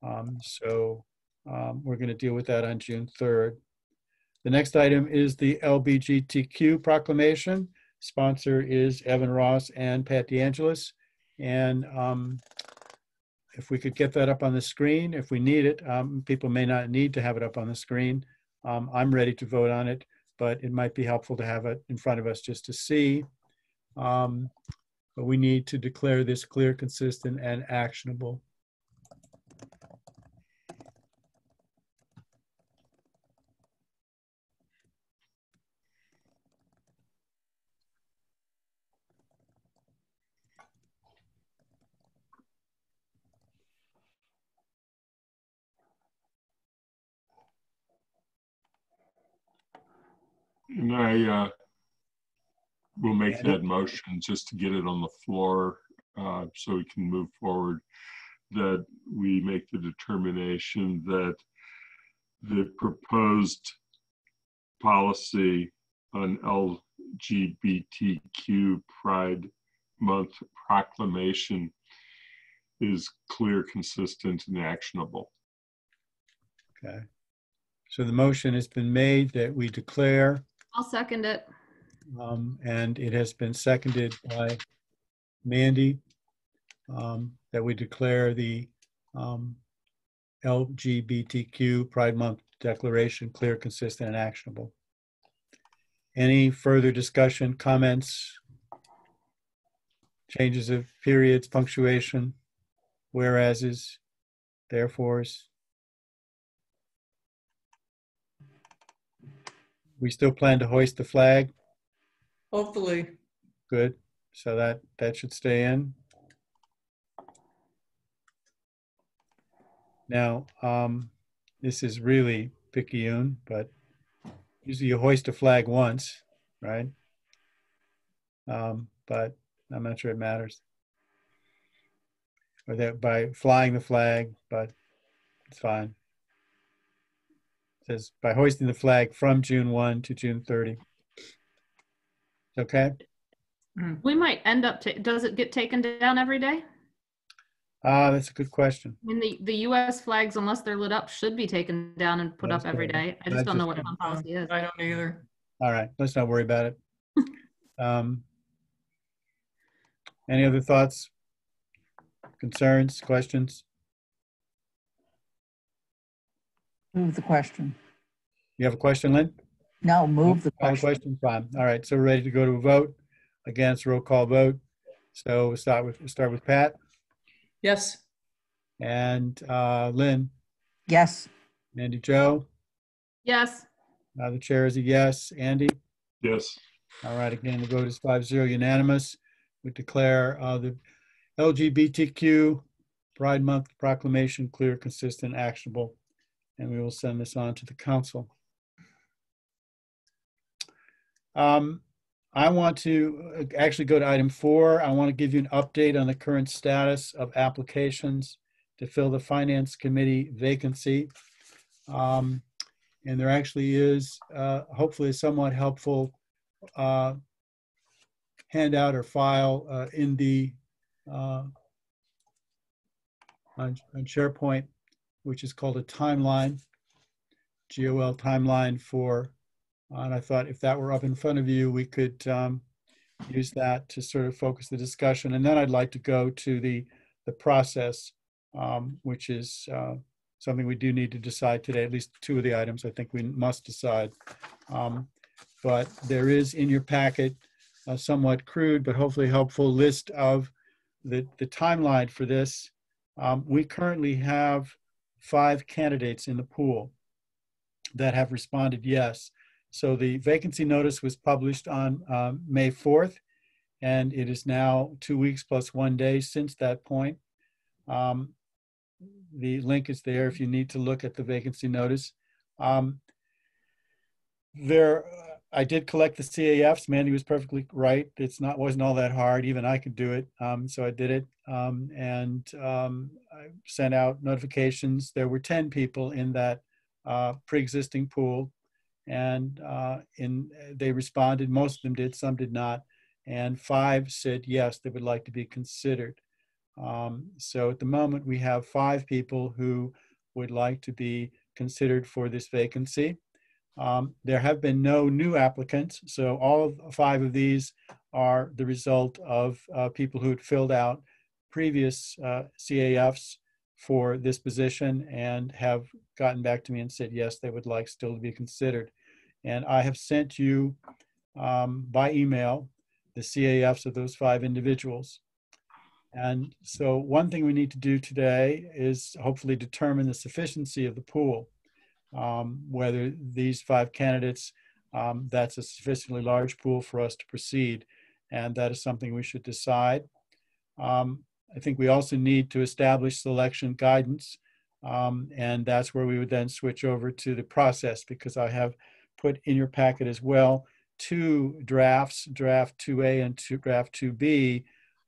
We're going to deal with that on June 3rd. The next item is the LGBTQ proclamation. Sponsor is Evan Ross and Pat DeAngelis. And if we could get that up on the screen, if we need it, people may not need to have it up on the screen. I'm ready to vote on it, but it might be helpful to have it in front of us just to see. But we need to declare this clear, consistent, and actionable. And I will make that motion just to get it on the floor so we can move forward, that we make the determination that the proposed policy on LGBTQ Pride Month proclamation is clear, consistent, and actionable. Okay. So the motion has been made that we declare. I'll second it. And it has been seconded by Mandy that we declare the LGBTQ Pride Month declaration clear, consistent, and actionable. Any further discussion, comments, changes of periods, punctuation, whereases, therefores? We still plan to hoist the flag? Hopefully. Good. So that should stay in. Now, this is really picayune, but usually you hoist a flag once, right? But I'm not sure it matters. Or that by flying the flag, but it's fine. It says by hoisting the flag from June 1 to June 30. Okay? We might end up, does it get taken down every day? That's a good question. I mean, the U.S. flags, unless they're lit up, should be taken down and put up every day. I just don't know what town policy is. I don't either. All right, let's not worry about it. Any other thoughts, concerns, questions? Move the question. You have a question, Lynn? No, move the Call the question. question, fine. All right, so we're ready to go to a vote. Again, it's a roll call vote. So we'll start with Pat Yes. and Lynn, Yes. Andy, Joe. Yes. The chair is a yes. Andy? Yes. All right, again, the vote is 5-0 unanimous. We declare the LGBTQ Pride Month proclamation clear, consistent, actionable, and we will send this on to the council. I want to actually go to item 4. I want to give you an update on the current status of applications to fill the Finance Committee vacancy. And there actually is hopefully a somewhat helpful handout or file in the on SharePoint, which is called a timeline, GOL timeline for, and I thought if that were up in front of you, we could use that to sort of focus the discussion. And then I'd like to go to the process, which is something we do need to decide today, at least 2 of the items I think we must decide. But there is in your packet a somewhat crude but hopefully helpful list of the timeline for this. We currently have 5 candidates in the pool that have responded yes. So the vacancy notice was published on May 4th, and it is now 2 weeks plus 1 day since that point. The link is there if you need to look at the vacancy notice. I did collect the CAFs. Mandy was perfectly right. Wasn't all that hard. Even I could do it. So I did it. I sent out notifications. There were 10 people in that pre-existing pool. And they responded. Most of them did, some did not. And 5 said yes, they would like to be considered. So at the moment, we have 5 people who would like to be considered for this vacancy. There have been no new applicants, so all 5 of these are the result of people who had filled out previous CAFs for this position and have gotten back to me and said, yes, they would like still to be considered. And I have sent you by email the CAFs of those 5 individuals. And so one thing we need to do today is hopefully determine the sufficiency of the pool. Whether these 5 candidates, that's a sufficiently large pool for us to proceed. And that is something we should decide. I think we also need to establish selection guidance. And that's where we would then switch over to the process, because I have put in your packet as well 2 drafts, draft 2A and draft 2B,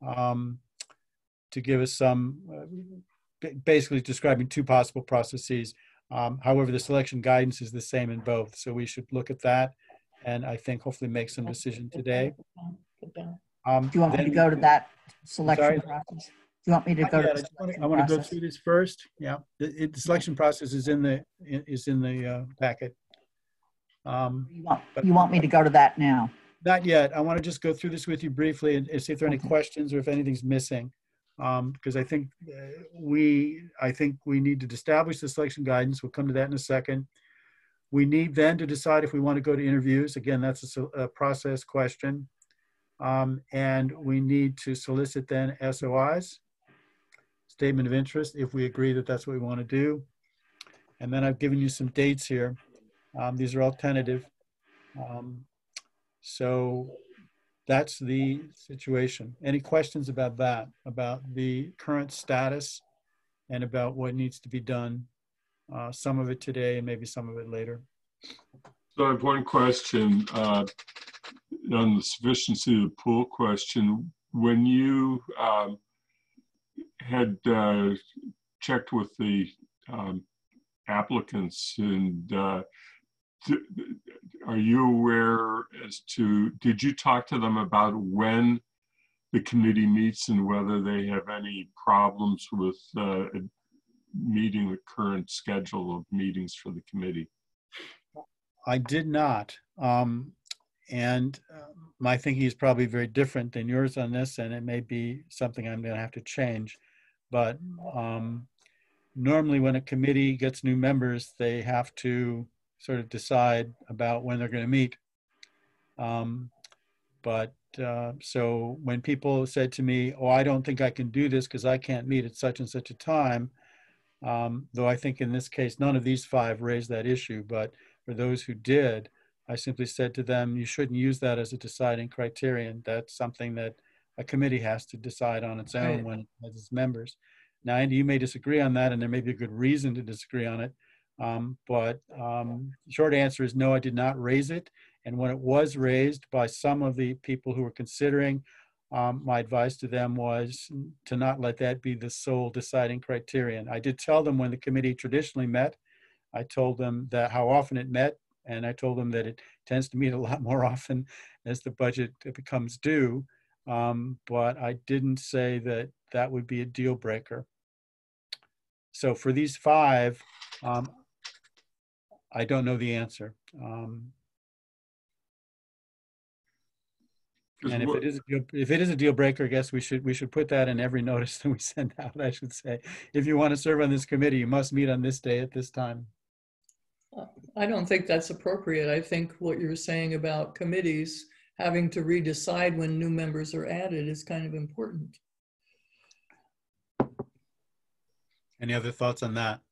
to give us some, basically describing 2 possible processes. However, the selection guidance is the same in both. So we should look at that and I think hopefully make some decision today. Do you want me to go to that selection process? Do you want me to go to the selection I want to go process? through this first. Yeah, the selection process is in the packet. You want me to go to that now? Not yet. I want to just go through this with you briefly and see if there are any questions or if anything's missing. Because I think we need to establish the selection guidance. We'll come to that in a second. We need then to decide if we want to go to interviews. Again, that's a process question. And we need to solicit then SOIs, statement of interest, if we agree that that's what we want to do. And then I've given you some dates here. These are all tentative. So that's the situation. Any questions about that, about the current status and about what needs to be done? Some of it today and maybe some of it later. So I have one question on the sufficiency of the pool question. When you had checked with the applicants, and are you aware as to, did you talk to them about when the committee meets and whether they have any problems with meeting the current schedule of meetings for the committee? I did not. And my thinking is probably very different than yours on this, and it may be something I'm going to have to change. But normally when a committee gets new members, they have to sort of decide about when they're going to meet. So when people said to me, oh, I don't think I can do this because I can't meet at such and such a time, though I think in this case, none of these 5 raised that issue, but for those who did, I simply said to them, you shouldn't use that as a deciding criterion. That's something that a committee has to decide on its own when it has its members. Now, Andy, you may disagree on that, and there may be a good reason to disagree on it. The short answer is no, I did not raise it. And when it was raised by some of the people who were considering, my advice to them was to not let that be the sole deciding criterion. I did tell them when the committee traditionally met, I told them that how often it met, and I told them that it tends to meet a lot more often as the budget becomes due. But I didn't say that that would be a deal breaker. So for these 5, I don't know the answer. And if it is a deal breaker, I guess we should put that in every notice that we send out. I should say, if you want to serve on this committee, you must meet on this day at this time. I don't think that's appropriate. I think what you're saying about committees having to redecide when new members are added is kind of important. Any other thoughts on that?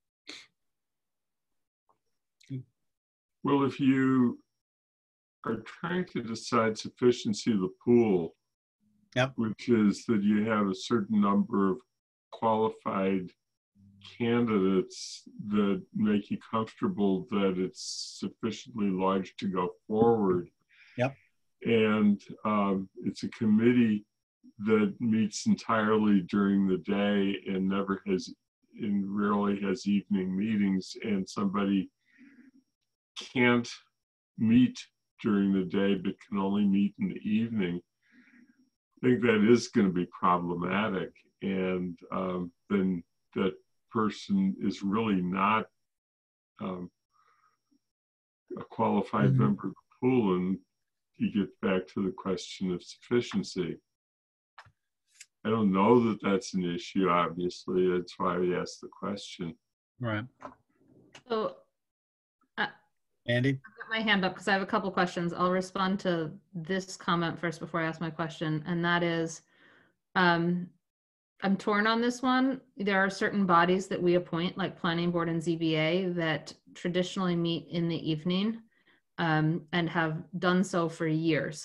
Well, if you are trying to decide sufficiency of the pool, yep, which is that you have a certain number of qualified candidates that make you comfortable that it's sufficiently large to go forward. Yep. And it's a committee that meets entirely during the day and rarely has evening meetings, and somebody can't meet during the day but can only meet in the evening. I think that is going to be problematic, and then that person is really not a qualified member of the pool, and you get back to the question of sufficiency. I don't know that that's an issue, obviously. That's why we asked the question. Right. So, Andy? I've got my hand up because I have a couple questions. I'll respond to this comment first before I ask my question, and that is, I'm torn on this one. There are certain bodies that we appoint, like Planning Board and ZBA, that traditionally meet in the evening and have done so for years.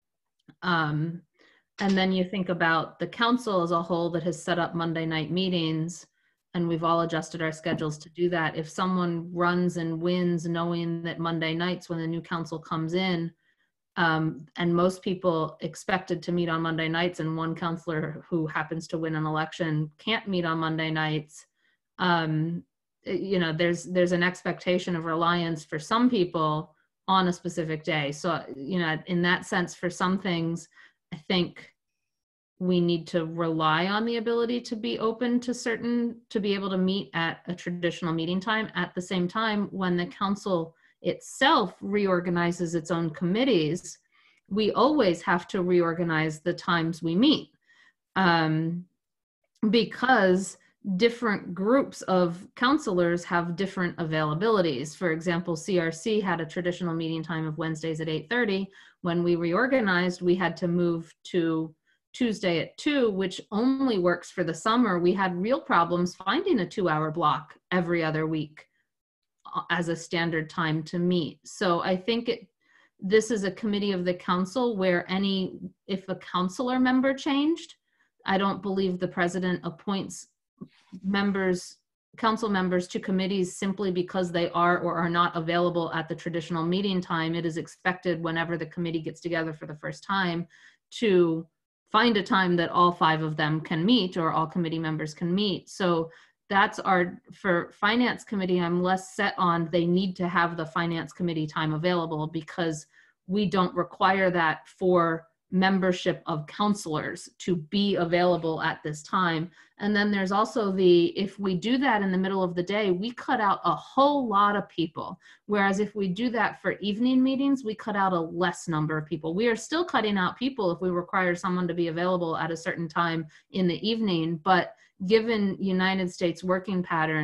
And then you think about the council as a whole that has set up Monday night meetings, and we've all adjusted our schedules to do that. If someone runs and wins knowing that Monday nights when the new council comes in, and most people expected to meet on Monday nights, and one counselor who happens to win an election can't meet on Monday nights, you know, there's an expectation of reliance for some people on a specific day. So, you know, in that sense, for some things, I think we need to rely on the ability to be open to be able to meet at a traditional meeting time. At the same time, when the council itself reorganizes its own committees, we always have to reorganize the times we meet, because different groups of counselors have different availabilities. For example, CRC had a traditional meeting time of Wednesdays at 8:30. When we reorganized, we had to move to Tuesday at 2, which only works for the summer. We had real problems finding a 2-hour block every other week as a standard time to meet. So I think this is a committee of the council where if a councilor member changed, I don't believe the president appoints council members to committees simply because they are or are not available at the traditional meeting time. It is expected whenever the committee gets together for the first time to find a time that all 5 of them can meet, or all committee members can meet. So that's for finance committee, I'm less set on they need to have the finance committee time available, because we don't require that for membership of counselors to be available at this time. And then there's also if we do that in the middle of the day, we cut out a whole lot of people. Whereas if we do that for evening meetings, we cut out a less number of people. We are still cutting out people if we require someone to be available at a certain time in the evening. But given United States working patterns,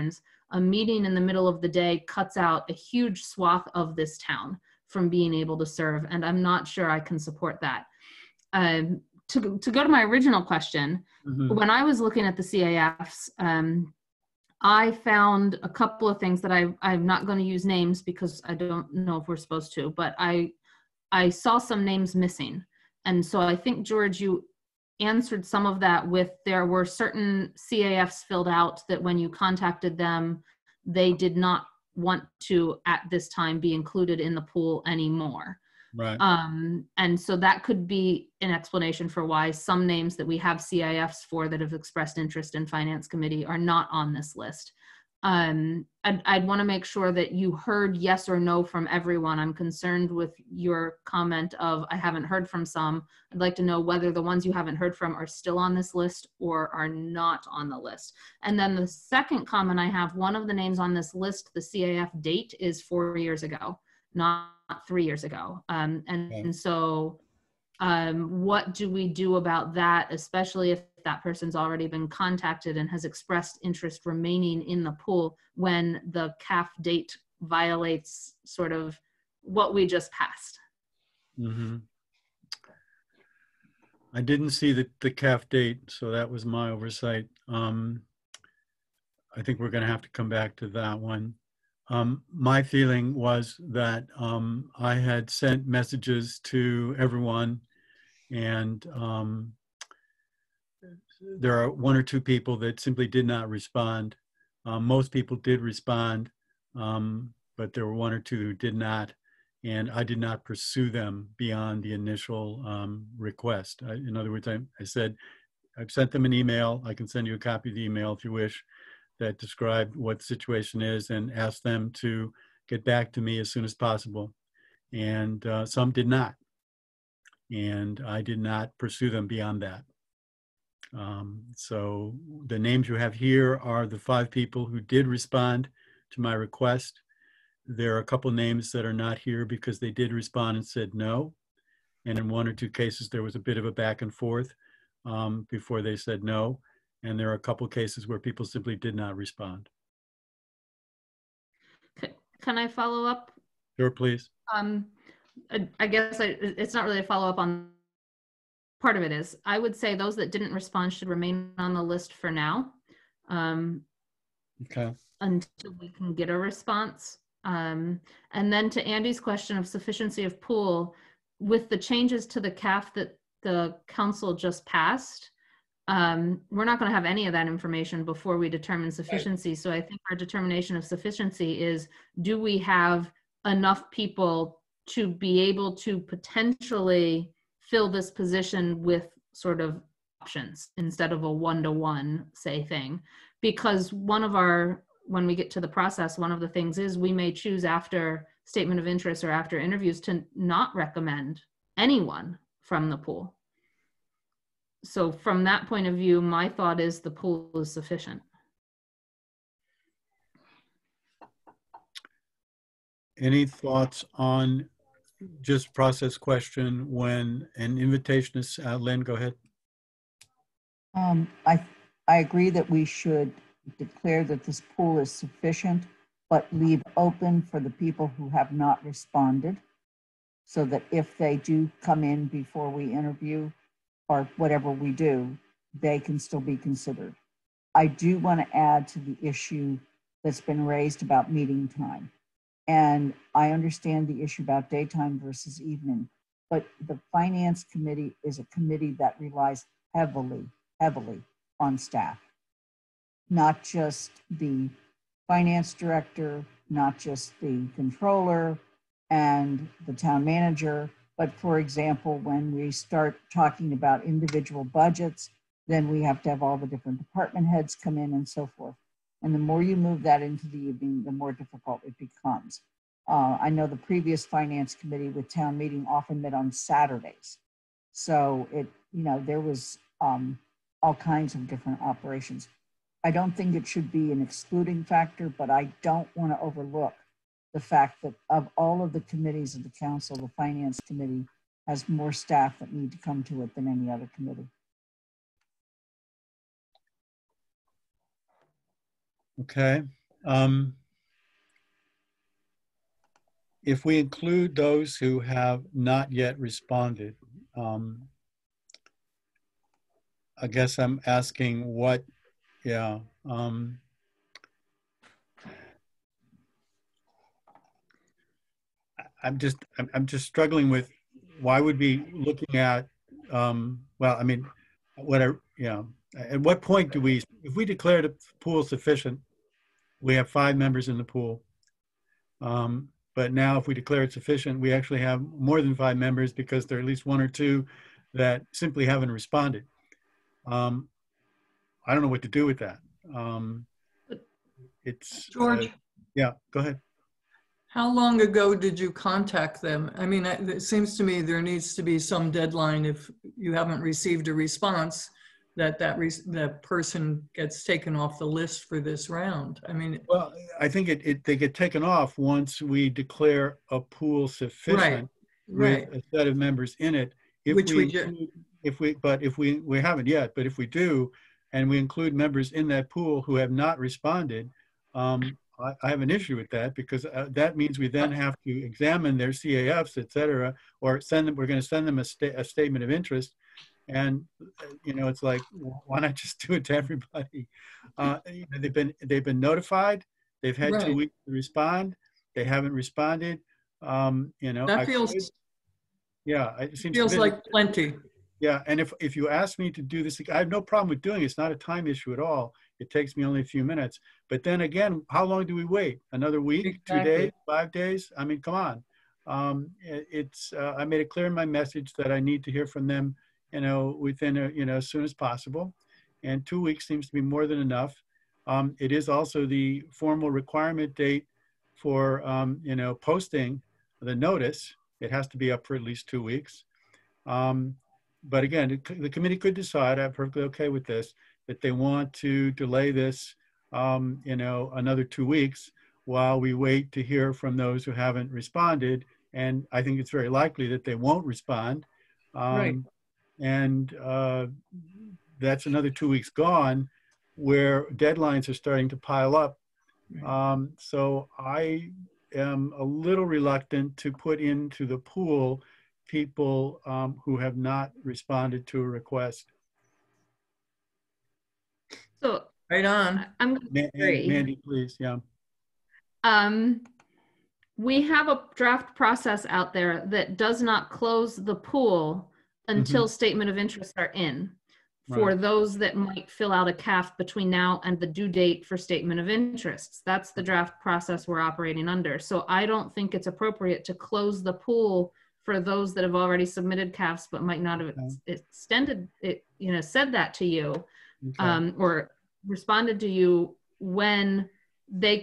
a meeting in the middle of the day cuts out a huge swath of this town from being able to serve, and I'm not sure I can support that. To go to my original question, when I was looking at the CAFs, I found a couple of things that I'm not going to use names because I don't know if we're supposed to, but I saw some names missing. And so I think, George, you answered some of that with there were certain CAFs filled out that when you contacted them, they did not want to at this time be included in the pool anymore. Right. And so that could be an explanation for why some names that we have CIFs for that have expressed interest in Finance Committee are not on this list. I'd want to make sure that you heard yes or no from everyone. I'm concerned with your comment of I haven't heard from some. I'd like to know whether the ones you haven't heard from are still on this list or are not on the list. And then the second comment I have, one of the names on this list, the CAF date is 4 years ago, not 3 years ago. And so what do we do about that, especially if that person's already been contacted and has expressed interest remaining in the pool when the CAF date violates sort of what we just passed? I didn't see the CAF date, so that was my oversight. I think we're going to have to come back to that one. My feeling was that I had sent messages to everyone, and there are one or two people that simply did not respond. Most people did respond, but there were one or two who did not, and I did not pursue them beyond the initial request. In other words, I said, I've sent them an email. I can send you a copy of the email if you wish, that described what the situation is, and asked them to get back to me as soon as possible. And some did not. And I did not pursue them beyond that. So the names you have here are the 5 people who did respond to my request. There are a couple names that are not here because they did respond and said no. And in 1 or 2 cases, there was a bit of a back and forth before they said no. And there are a couple cases where people simply did not respond. Can I follow up? Sure, please. I guess it's not really a follow-up on part of it is. I would say those that didn't respond should remain on the list for now. Okay. Until we can get a response. And then to Andy's question of sufficiency of pool, with the changes to the CAF that the council just passed, we're not going to have any of that information before we determine sufficiency. So I think our determination of sufficiency is, do we have enough people to be able to potentially fill this position with sort of options instead of a one-to-one, say, thing? Because when we get to the process, one of the things is we may choose after statement of interest or after interviews to not recommend anyone from the pool. So from that point of view, my thought is the pool is sufficient. Any thoughts on just process question when an invitation is, Lynn, go ahead. I agree that we should declare that this pool is sufficient, but leave open for the people who have not responded, so that if they do come in before we interview or whatever we do, they can still be considered. I do want to add to the issue that's been raised about meeting time. And I understand the issue about daytime versus evening, but the Finance Committee is a committee that relies heavily on staff. Not just the finance director, not just the controller and the town manager, but for example, when we start talking about individual budgets, then we have to have all the different department heads come in and so forth. And the more you move that into the evening, the more difficult it becomes. I know the previous Finance Committee with town meeting often met on Saturdays. So there was all kinds of different operations. I don't think it should be an excluding factor, but I don't want to overlook the fact that of all of the committees of the council, the Finance Committee has more staff that need to come to it than any other committee. Okay. If we include those who have not yet responded, I guess I'm asking what, yeah. I'm just struggling with why would we looking at, well, I mean, at what point do we, if we declare the pool sufficient, we have 5 members in the pool. But now if we declare it sufficient, we actually have more than 5 members because there are at least 1 or 2 that simply haven't responded. I don't know what to do with that. It's George, yeah, go ahead. how long ago did you contact them? I mean, it seems to me there needs to be some deadline if you haven't received a response that person gets taken off the list for this round. I mean, well, I think they get taken off once we declare a pool sufficient with a set of members in it. If we haven't yet, but if we do, and we include members in that pool who have not responded, I have an issue with that because that means we then have to examine their CAFs, et cetera, or send them. We're going to send them a statement of interest. And it's like, why not just do it to everybody? They've been notified. They've had 2 weeks to respond. They haven't responded. That feels. It seems feels like plenty. Yeah, and if you ask me to do this, I have no problem with doing it. It's not a time issue at all. It takes me only a few minutes. But then again, how long do we wait? Another week, Exactly. 2 days, 5 days? I mean, come on. I made it clear in my message that I need to hear from them within as soon as possible. And 2 weeks seems to be more than enough. It is also the formal requirement date for, posting the notice. It has to be up for at least 2 weeks. But again, the committee could decide, I'm perfectly okay with this, that they want to delay this, another 2 weeks while we wait to hear from those who haven't responded. And I think it's very likely that they won't respond. And that's another 2 weeks gone where deadlines are starting to pile up. So I am a little reluctant to put into the pool people who have not responded to a request. So right on. I'm going to agree. Mandy, please, yeah. We have a draft process out there that does not close the pool until statement of interests are in for those that might fill out a CAF between now and the due date for statement of interests. That's the draft process we're operating under. So I don't think it's appropriate to close the pool for those that have already submitted CAFs but might not have extended it, said that to you or responded to you when they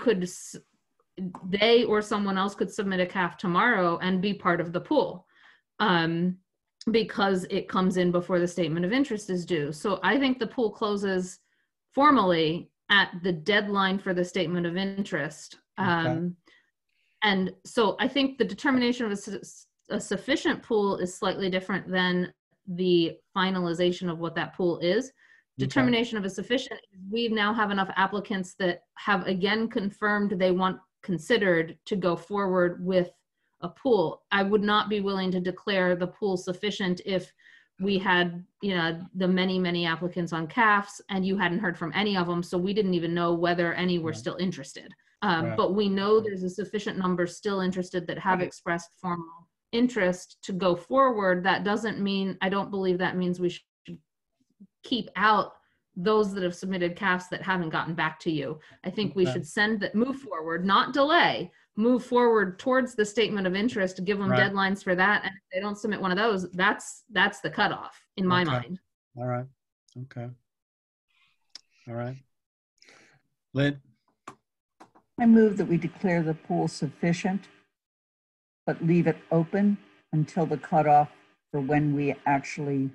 or someone else could submit a CAF tomorrow and be part of the pool. Because it comes in before the statement of interest is due. So I think the pool closes formally at the deadline for the statement of interest. And so I think the determination of a sufficient pool is slightly different than the finalization of what that pool is. Determination of a sufficient, we now have enough applicants that have again confirmed they want considered to go forward with a pool. I would not be willing to declare the pool sufficient if we had, the many applicants on CAFs and you hadn't heard from any of them. So we didn't even know whether any were still interested. But we know there's a sufficient number still interested that have expressed formal interest to go forward. That doesn't mean, I don't believe that means we should keep out those that have submitted CAFs that haven't gotten back to you. I think we should move forward, not delay, move forward towards the statement of interest, give them deadlines for that. And if they don't submit one of those, that's the cutoff in my mind. All right. Okay. All right. Lynn? I move that we declare the pool sufficient, but leave it open until the cutoff for when we actually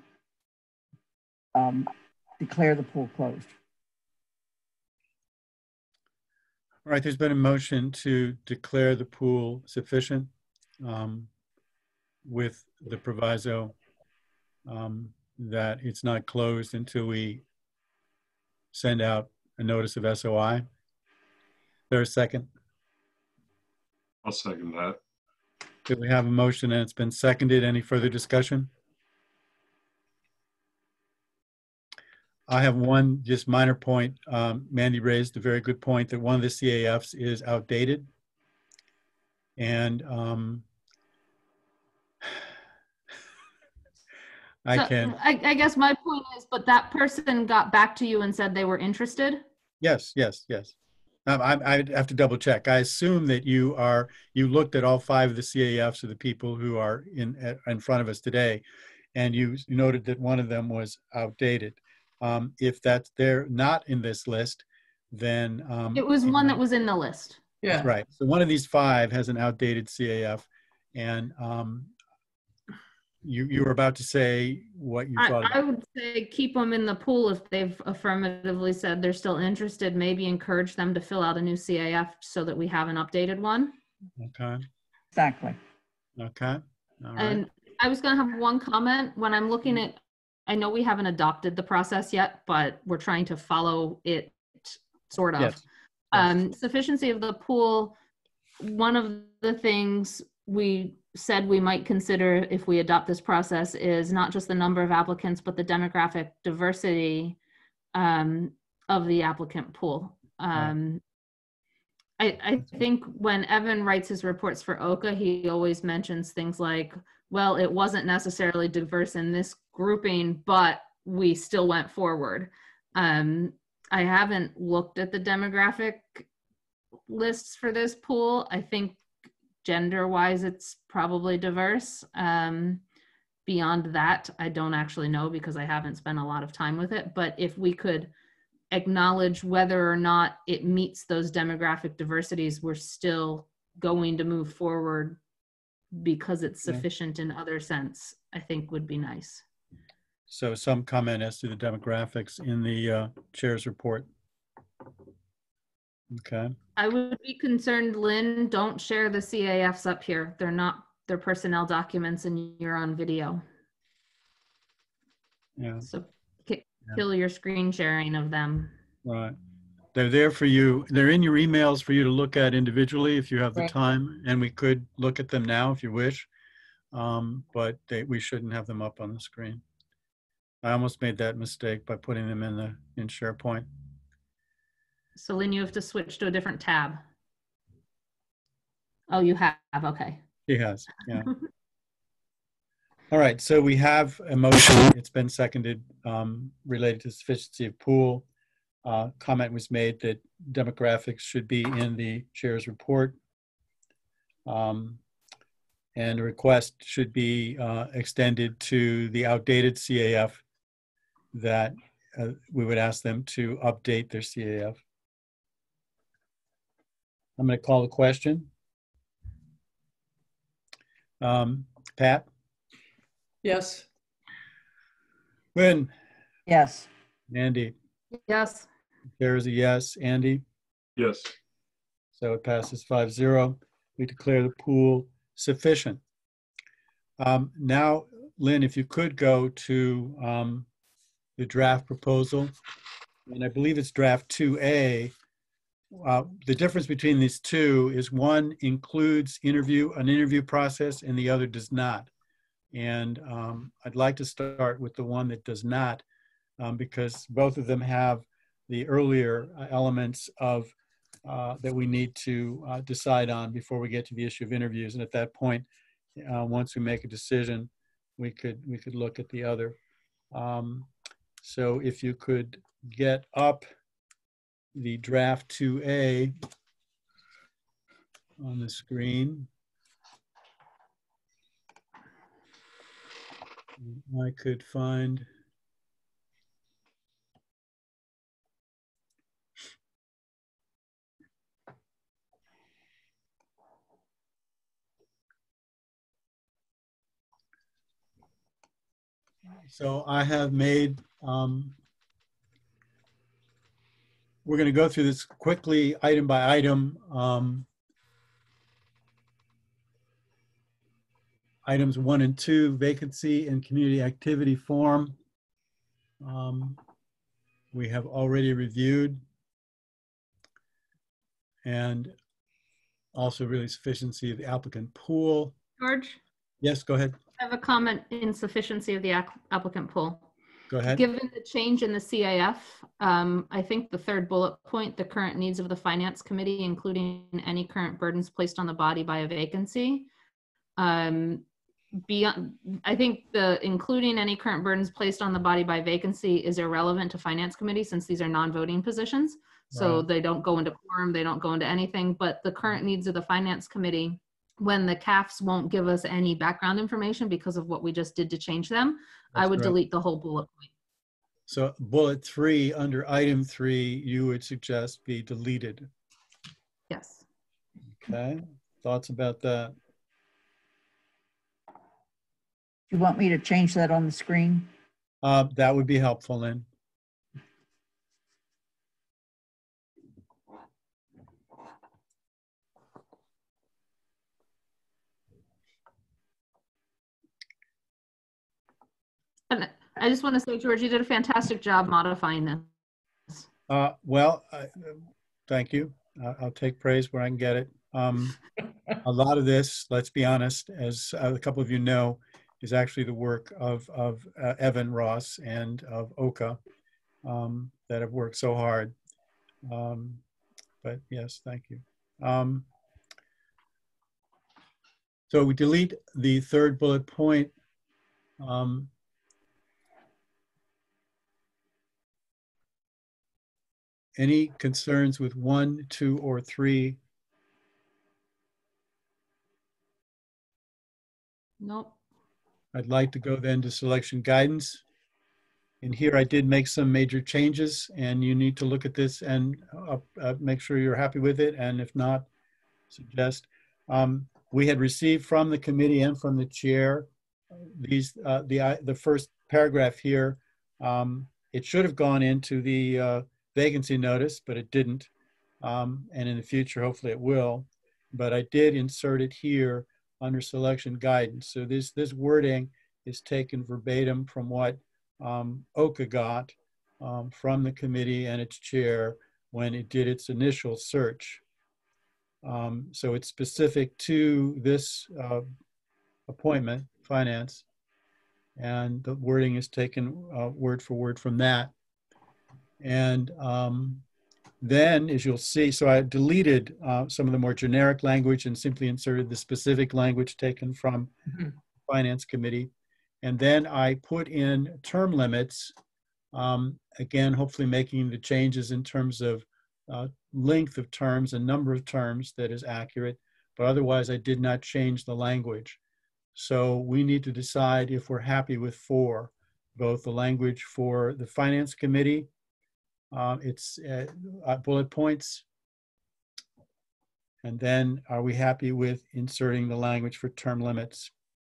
declare the pool closed. All right, there's been a motion to declare the pool sufficient with the proviso that it's not closed until we send out a notice of SOI. there a second? I'll second that. Do we have a motion and it's been seconded? Any further discussion? I have one just minor point. Mandy raised a very good point that one of the CAFs is outdated. And I guess my point is, but that person got back to you and said they were interested? Yes. I have to double check. I assume that you looked at all 5 of the CAFs of the people who are in front of us today, and you noted that one of them was outdated. If they're not in this list, then it was one that was in the list. Yeah, that's right. So one of these 5 has an outdated CAF, and you were about to say what you thought. I would say keep them in the pool if they've affirmatively said they're still interested. Maybe encourage them to fill out a new CAF so that we have an updated one. Okay. Exactly. Okay. All right. And I was going to have one comment when I'm looking at. I know we haven't adopted the process yet, but we're trying to follow it, sort of. Yes. Sufficiency of the pool. One of the things we said we might consider if we adopt this process is not just the number of applicants, but the demographic diversity of the applicant pool. I think when Evan writes his reports for OCA, he always mentions things like, well, it wasn't necessarily diverse in this grouping, but we still went forward. I haven't looked at the demographic lists for this pool. I think gender-wise, it's probably diverse. Beyond that, I don't actually know because I haven't spent a lot of time with it. But if we could acknowledge whether or not it meets those demographic diversities, we're still going to move forward because it's sufficient in other sense, I think would be nice. So some comment as to the demographics in the chair's report. Okay. I would be concerned, Lynn, don't share the CAFs up here. They're personnel documents and you're on video. Yeah. So kill your screen sharing of them. Right. They're there for you. They're in your emails for you to look at individually if you have the time, and we could look at them now if you wish, but we shouldn't have them up on the screen. I almost made that mistake by putting them in SharePoint. So Lynn, you have to switch to a different tab. Oh, you have, okay. He has, yeah. All right, so we have a motion. It's been seconded related to sufficiency of pool. Comment was made that demographics should be in the chair's report. And a request should be extended to the outdated CAF that we would ask them to update their CAF. I'm going to call the question. Pat? yes, Lynn? Yes. Andy? Yes. There is a yes. Andy? Yes. So it passes 5-0. We declare the pool sufficient. Now, Lynn, if you could go to the draft proposal, and I believe it's draft 2A. The difference between these two is one includes an interview process and the other does not. And I'd like to start with the one that does not because both of them have the earlier elements of that we need to decide on before we get to the issue of interviews. And at that point, once we make a decision, we could look at the other. So if you could get up the draft 2A on the screen. I could find so I have made we're going to go through this quickly, item by item. Items 1 and 2, vacancy and community activity form. We have already reviewed. and also really sufficiency of the applicant pool. George, Yes, go ahead. I have a comment: insufficiency of the applicant pool. Go ahead. Given the change in the CAF, I think the third bullet point, the current needs of the Finance Committee, including any current burdens placed on the body by a vacancy. Beyond, I think the including any current burdens placed on the body by vacancy is irrelevant to Finance Committee since these are non-voting positions. So Right. they don't go into quorum, they don't go into anything, but the current needs of the Finance Committee, when the CAFs won't give us any background information because of what we just did to change them, I That's would right. delete the whole bullet point. So bullet 3 under item 3, you would suggest be deleted. Yes. Okay. Thoughts about that? Do you want me to change that on the screen? That would be helpful, Lynn. And I just want to say, George, you did a fantastic job modifying this. Well, thank you. I'll take praise where I can get it. A lot of this, let's be honest, as a couple of you know, is actually the work of Evan Ross and of Oka that have worked so hard. But yes, thank you. So we delete the third bullet point. Any concerns with 1, 2, or 3? Nope. I'd like to go then to selection guidance. And here I did make some major changes, and you need to look at this and make sure you're happy with it. And if not, suggest. We had received from the committee and from the chair these the first paragraph here. It should have gone into the vacancy notice, but it didn't. And in the future, hopefully it will. But I did insert it here under selection guidance. So this wording is taken verbatim from what Oka got from the committee and its chair when it did its initial search. So it's specific to this appointment, finance, and the wording is taken word for word from that. And then, as you'll see, so I deleted some of the more generic language and simply inserted the specific language taken from the Finance Committee. And then I put in term limits, again, hopefully making the changes in terms of length of terms and number of terms that is accurate, but otherwise I did not change the language. So we need to decide if we're happy with 4, both the language for the Finance Committee, it's bullet points, and then are we happy with inserting the language for term limits?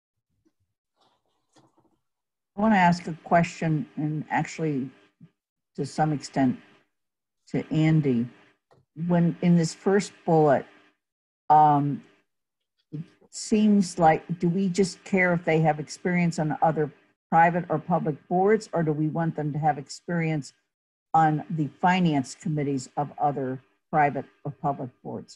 I want to ask a question, and actually to some extent to Andy. When in this first bullet, it seems like, do we just care if they have experience on other private or public boards, or do we want them to have experience on the finance committees of other private or public boards?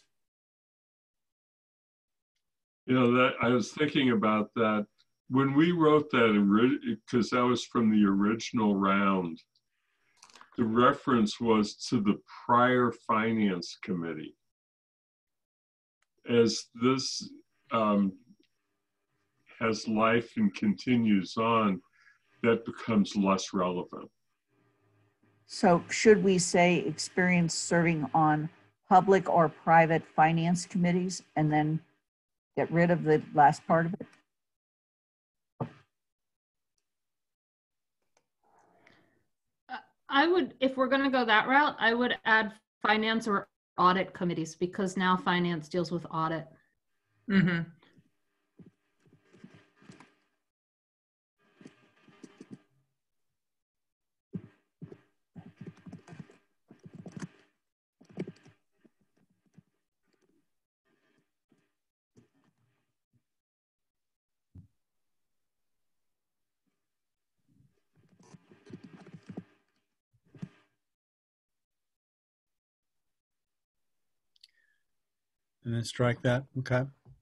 You know, that I was thinking about that when we wrote that, because that was from the original round. The reference was to the prior finance committee. As this has life and continues on, that becomes less relevant. So should we say experience serving on public or private finance committees and then get rid of the last part of it? I would, if we're going to go that route, I would add finance or audit committees because now finance deals with audit. Mm-hmm. And then strike that, okay.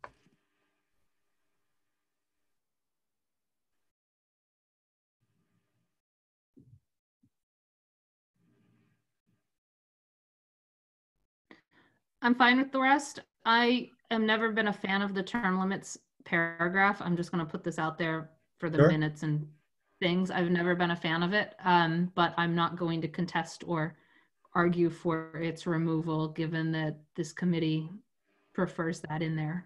I'm fine with the rest. I have never been a fan of the term limits paragraph. I'm just going to put this out there for the Sure. minutes and things. I've never been a fan of it, but I'm not going to contest or argue for its removal, given that this committee prefers that in there.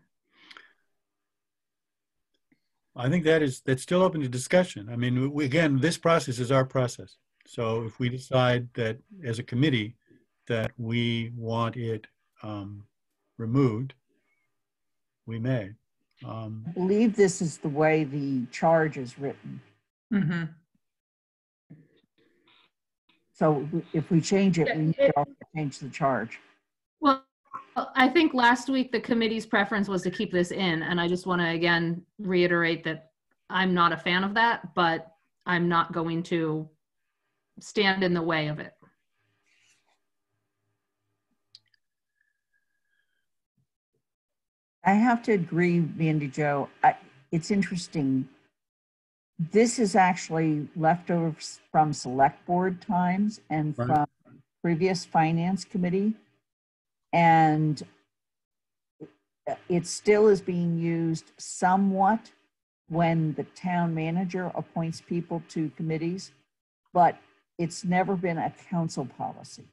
I think that's still open to discussion. I mean, again, this process is our process. So if we decide that as a committee that we want it removed, we may. I believe this is the way the charge is written. Mm-hmm. So if we change it, we need to also change the charge. Well, I think last week the committee's preference was to keep this in, and I just want to again reiterate that I'm not a fan of that, but I'm not going to stand in the way of it. I have to agree, Mandy Jo. It's interesting. This is actually leftovers from select board times and Right. from previous finance committee. And it still is being used somewhat when the town manager appoints people to committees, but it's never been a council policy.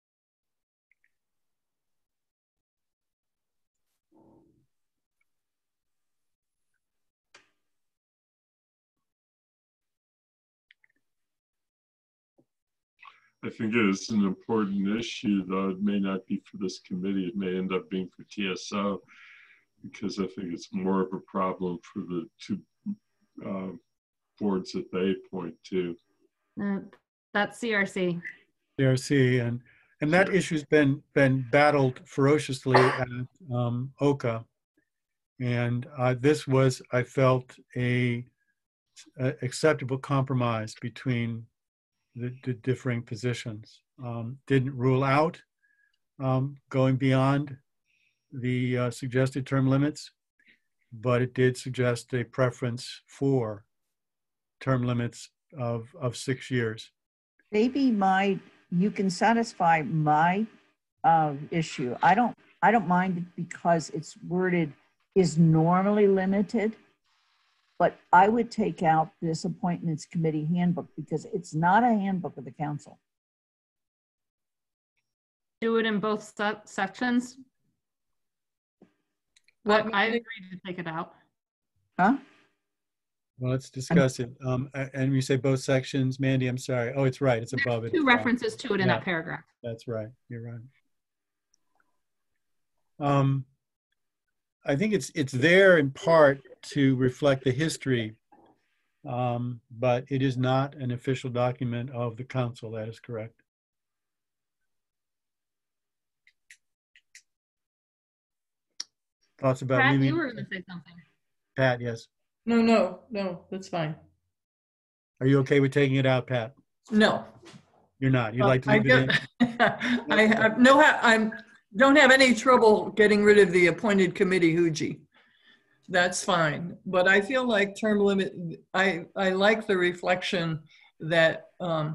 I think it is an important issue, though it may not be for this committee. It may end up being for TSO, because I think it's more of a problem for the two boards that they point to. That's CRC. CRC, and that issue's been battled ferociously at OCA, and this was, I felt, a acceptable compromise between the differing positions. Didn't rule out going beyond the suggested term limits, but it did suggest a preference for term limits of 6 years. Maybe you can satisfy my issue. I don't mind it because it's worded is normally limited, but I would take out this appointments committee handbook because it's not a handbook of the council. Do it in both sections. Well, I agree to take it out. Huh? Well, let's discuss it. And you say both sections, Mandy, I'm sorry. Oh, it's right, it's above it. Two references to it in Yeah. that paragraph. That's right, you're right. I think it's there in part to reflect the history, but it is not an official document of the council, that is correct. Thoughts about Pat, leaving? you were going to say something. Pat, yes. No, that's fine. Are you okay with taking it out, Pat? No. You're not. You'd like to leave it in? I don't have any trouble getting rid of the appointed committee hooji. That's fine. But I feel like term limit, I like the reflection that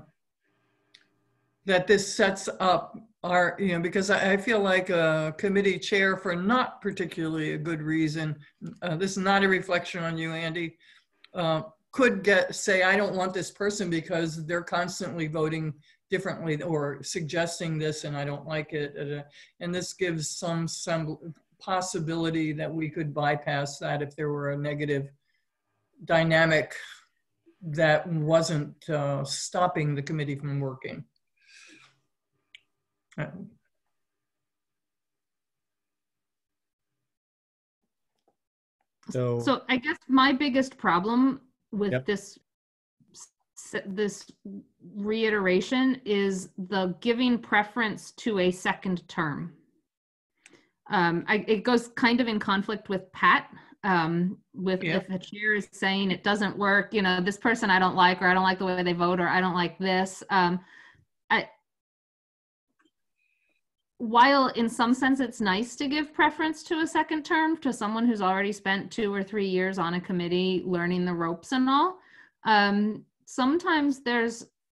that this sets up our, because I feel like a committee chair for not particularly a good reason, this is not a reflection on you, Andy, could say, I don't want this person because they're constantly voting differently or suggesting this and I don't like it. And this gives some possibility that we could bypass that if there were a negative dynamic that wasn't stopping the committee from working. So I guess my biggest problem with Yep. this reiteration is the giving preference to a second term. It goes kind of in conflict with Pat, if the chair is saying it doesn't work, this person I don't like, or I don't like the way they vote, or I don't like this. while in some sense it's nice to give preference to a second term to someone who's already spent 2 or 3 years on a committee learning the ropes and all, sometimes there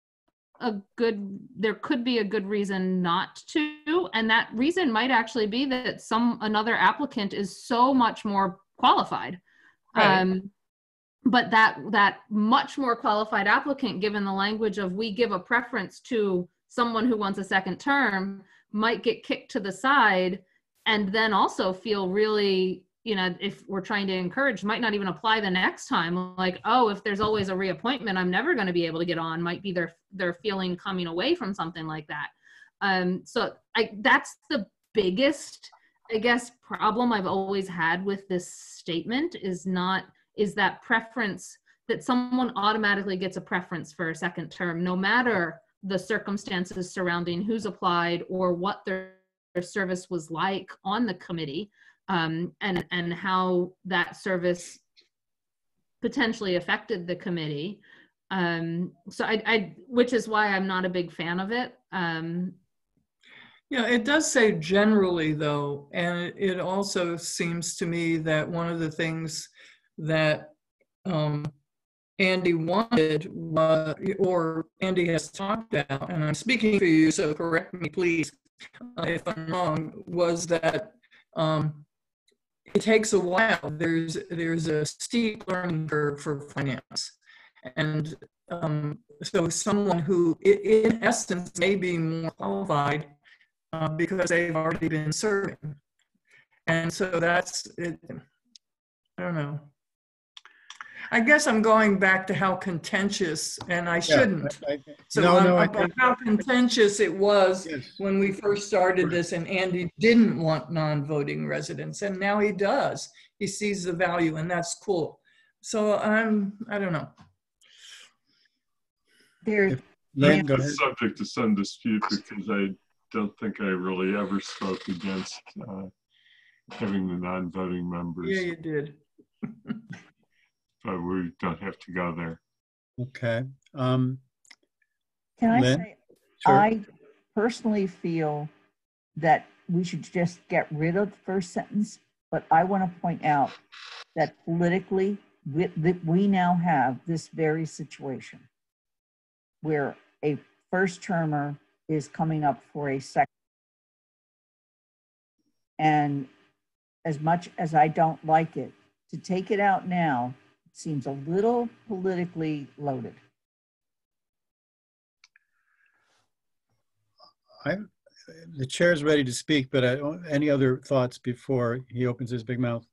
could be a good reason not to, and that reason might actually be that another applicant is so much more qualified. Right. But that much more qualified applicant, given the language of we give a preference to someone who wants a second term, might get kicked to the side and then also feel really, if we're trying to encourage, might not even apply the next time. Like, oh, if there's always a reappointment, I'm never going to be able to get on, might be their feeling coming away from something like that. So that's the biggest, I guess, problem I've always had with this statement is that preference, that someone automatically gets a preference for a second term, no matter the circumstances surrounding who's applied or what their service was like on the committee, and how that service potentially affected the committee. So which is why I'm not a big fan of it. Yeah, it does say generally though, and it also seems to me that one of the things that Andy wanted or Andy has talked about, and I'm speaking for you, so correct me please if I'm wrong, was that it takes a while. There's a steep learning curve for finance. And so someone who in essence may be more qualified because they've already been serving. And so that's it. I don't know. I guess I'm going back to how contentious, and I shouldn't. How contentious it was when we first started this, and Andy didn't want non-voting residents, and now he does. He sees the value, and that's cool. So I don't know. It's subject to some dispute because I don't think I really ever spoke against having the non-voting members. Yeah, you did. But we don't have to go there. Okay. Can I say, sure. I personally feel that we should just get rid of the first sentence, but I want to point out that politically, we now have this very situation where a first termer is coming up for a second. And as much as I don't like it, to take it out now seems a little politically loaded. The chair is ready to speak, but any other thoughts before he opens his big mouth?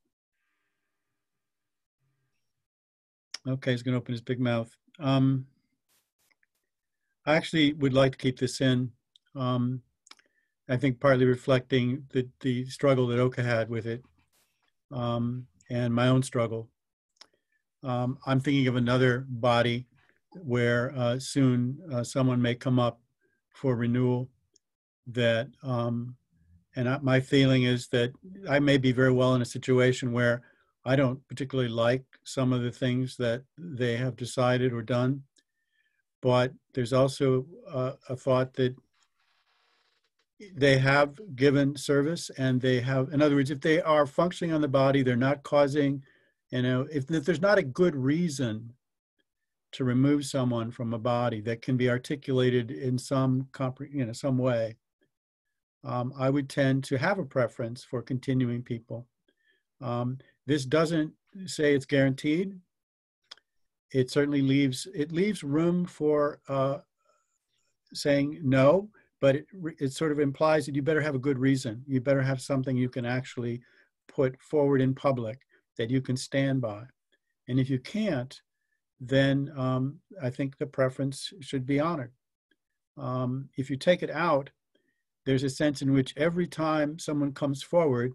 Okay, he's going to open his big mouth. I actually would like to keep this in. I think partly reflecting the struggle that Oka had with it, and my own struggle. I'm thinking of another body where soon someone may come up for renewal that, and my feeling is that I may be very well in a situation where I don't particularly like some of the things that they have decided or done, but there's also a thought that they have given service and they have, in other words, if they are functioning on the body, they're not causing, if there's not a good reason to remove someone from a body that can be articulated in some way, I would tend to have a preference for continuing people. This doesn't say it's guaranteed. It certainly leaves room for saying no, but it sort of implies that you better have a good reason. You better have something you can actually put forward in public that you can stand by. And if you can't, then I think the preference should be honored. If you take it out, there's a sense in which every time someone comes forward,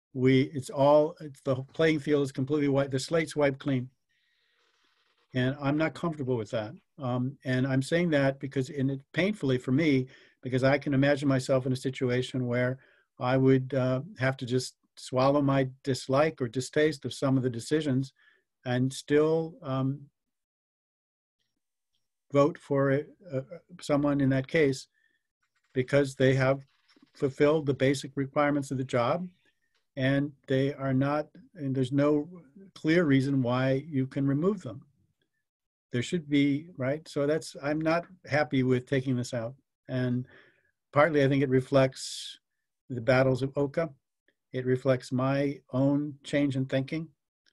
the playing field is completely white, the slate's wiped clean. And I'm not comfortable with that. And I'm saying that because painfully for me, because I can imagine myself in a situation where I would have to just swallow my dislike or distaste of some of the decisions and still vote for someone in that case because they have fulfilled the basic requirements of the job, and they are not, and there's no clear reason why you can remove them. There should be, right? So that's, I'm not happy with taking this out. And partly I think it reflects the battles of Oka. It reflects my own change in thinking.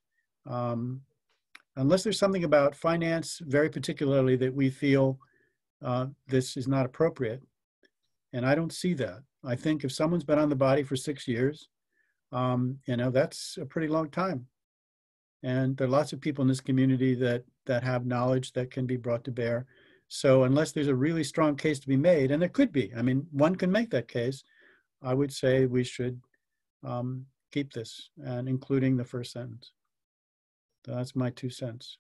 Unless there's something about finance, very particularly, that we feel this is not appropriate. And I don't see that. I think if someone's been on the body for 6 years, you know, that's a pretty long time. And there are lots of people in this community that have knowledge that can be brought to bear. So unless there's a really strong case to be made, and there could be, I mean, one can make that case, I would say we should keep this, and including the first sentence. So that's my 2 cents.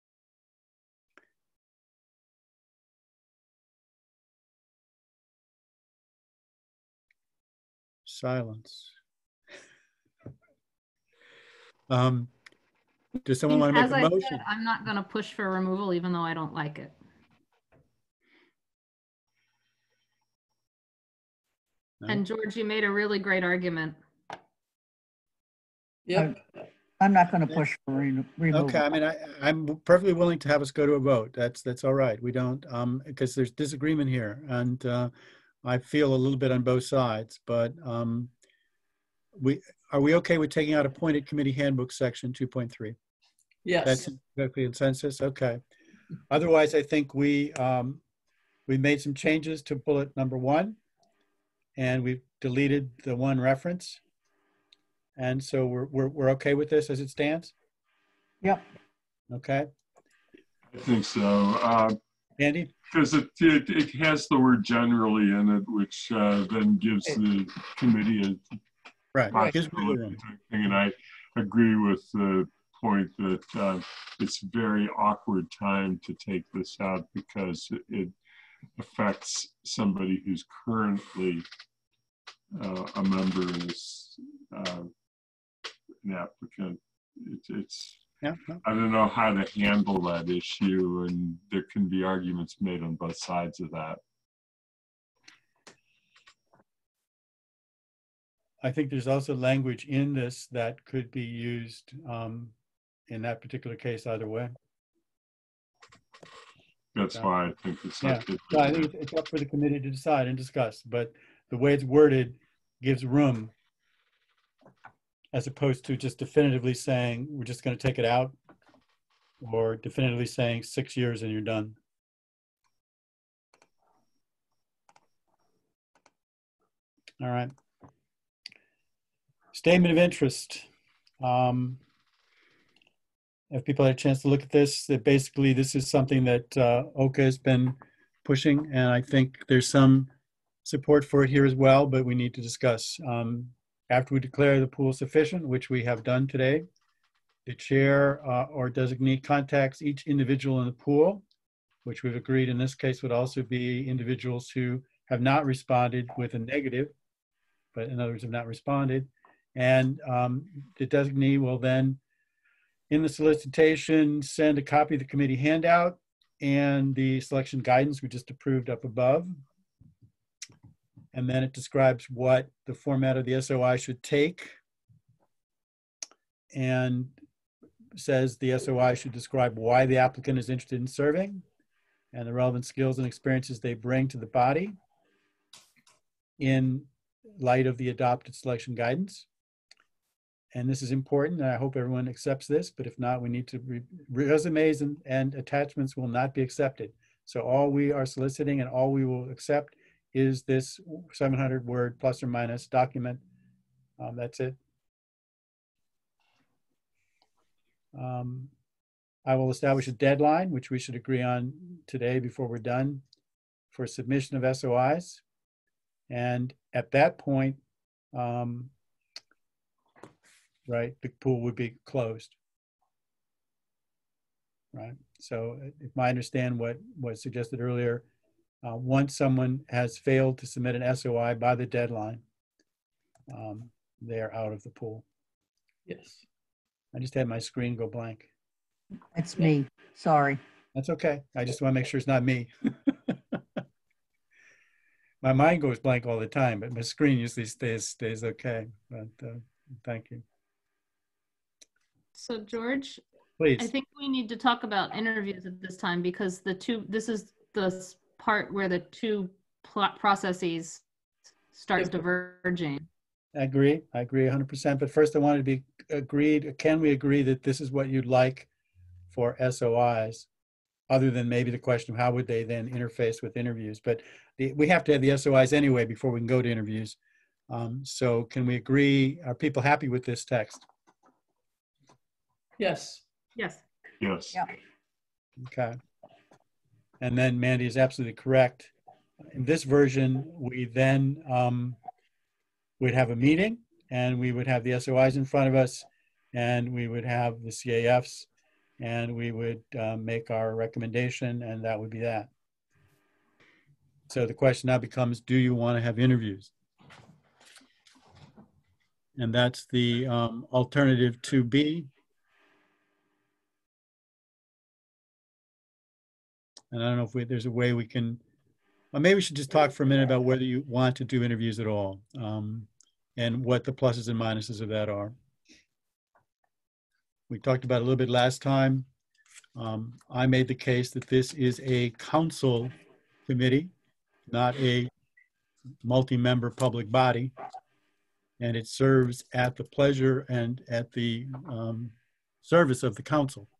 Silence. Does someone want to make As a I motion? said, I'm not going to push for removal, even though I don't like it. No? And George, you made a really great argument. Yep. I'm not going to push for removal. Okay, I mean, I'm perfectly willing to have us go to a vote. That's all right. We don't, because there's disagreement here, and I feel a little bit on both sides. But are we okay with taking out appointed committee handbook section 2.3? Yes. That's exactly consensus. Okay. Otherwise, I think we made some changes to bullet number 1, and we've deleted the one reference. And so we're okay with this as it stands? Yep. Okay. I think so. Andy? Because it has the word generally in it, which then gives the committee a Right. Gives me the possibility room. of doing, and I agree with the point that it's very awkward time to take this out because it affects somebody who's currently a member and is an applicant. It's Yeah. I don't know how to handle that issue, and there can be arguments made on both sides of that. I think there's also language in this that could be used in that particular case either way. That's why I think it's Yeah, so I think it's up for the committee to decide and discuss, but the way it's worded gives room as opposed to just definitively saying, we're just going to take it out, or definitively saying 6 years and you're done. All right. Statement of interest. If people had a chance to look at this, that basically this is something that Oka has been pushing, and I think there's some support for it here as well, but we need to discuss. After we declare the pool sufficient, which we have done today, the chair or designee contacts each individual in the pool, which we've agreed in this case would also be individuals who have not responded with a negative, but in other words have not responded. And the designee will then, in the solicitation, send a copy of the committee handout and the selection guidance we just approved up above. And then it describes what the format of the SOI should take, and says the SOI should describe why the applicant is interested in serving and the relevant skills and experiences they bring to the body in light of the adopted selection guidance. And this is important, and I hope everyone accepts this, but if not, we need to, resumes and attachments will not be accepted. So all we are soliciting and all we will accept is this 700 word plus or minus document. That's it. I will establish a deadline, which we should agree on today before we're done, for submission of SOIs. And at that point, right, the pool would be closed. Right. So if I understand what was suggested earlier, once someone has failed to submit an SOI by the deadline, they're out of the pool. Yes. I just had my screen go blank. It's me. Sorry. That's okay. I just want to make sure it's not me. My mind goes blank all the time, but my screen usually stays okay. But thank you. So George, Please. I think we need to talk about interviews at this time because this is the part where the two processes start diverging. I agree 100%. But first I wanted to be agreed. Can we agree that this is what you'd like for SOIs? Other than maybe the question of how would they then interface with interviews. But we have to have the SOIs anyway before we can go to interviews. So can we agree, are people happy with this text? Yes. Yes. Yes. Yeah. Okay. And then Mandy is absolutely correct. In this version, we then would have a meeting and we would have the SOIs in front of us and we would have the CAFs and we would make our recommendation, and that would be that. So the question now becomes, do you want to have interviews? And that's the alternative 2B. And I don't know if there's a way we can, well, maybe we should just talk for a minute about whether you want to do interviews at all and what the pluses and minuses of that are. We talked about it a little bit last time. I made the case that this is a council committee, not a multi-member public body, and it serves at the pleasure and at the service of the council,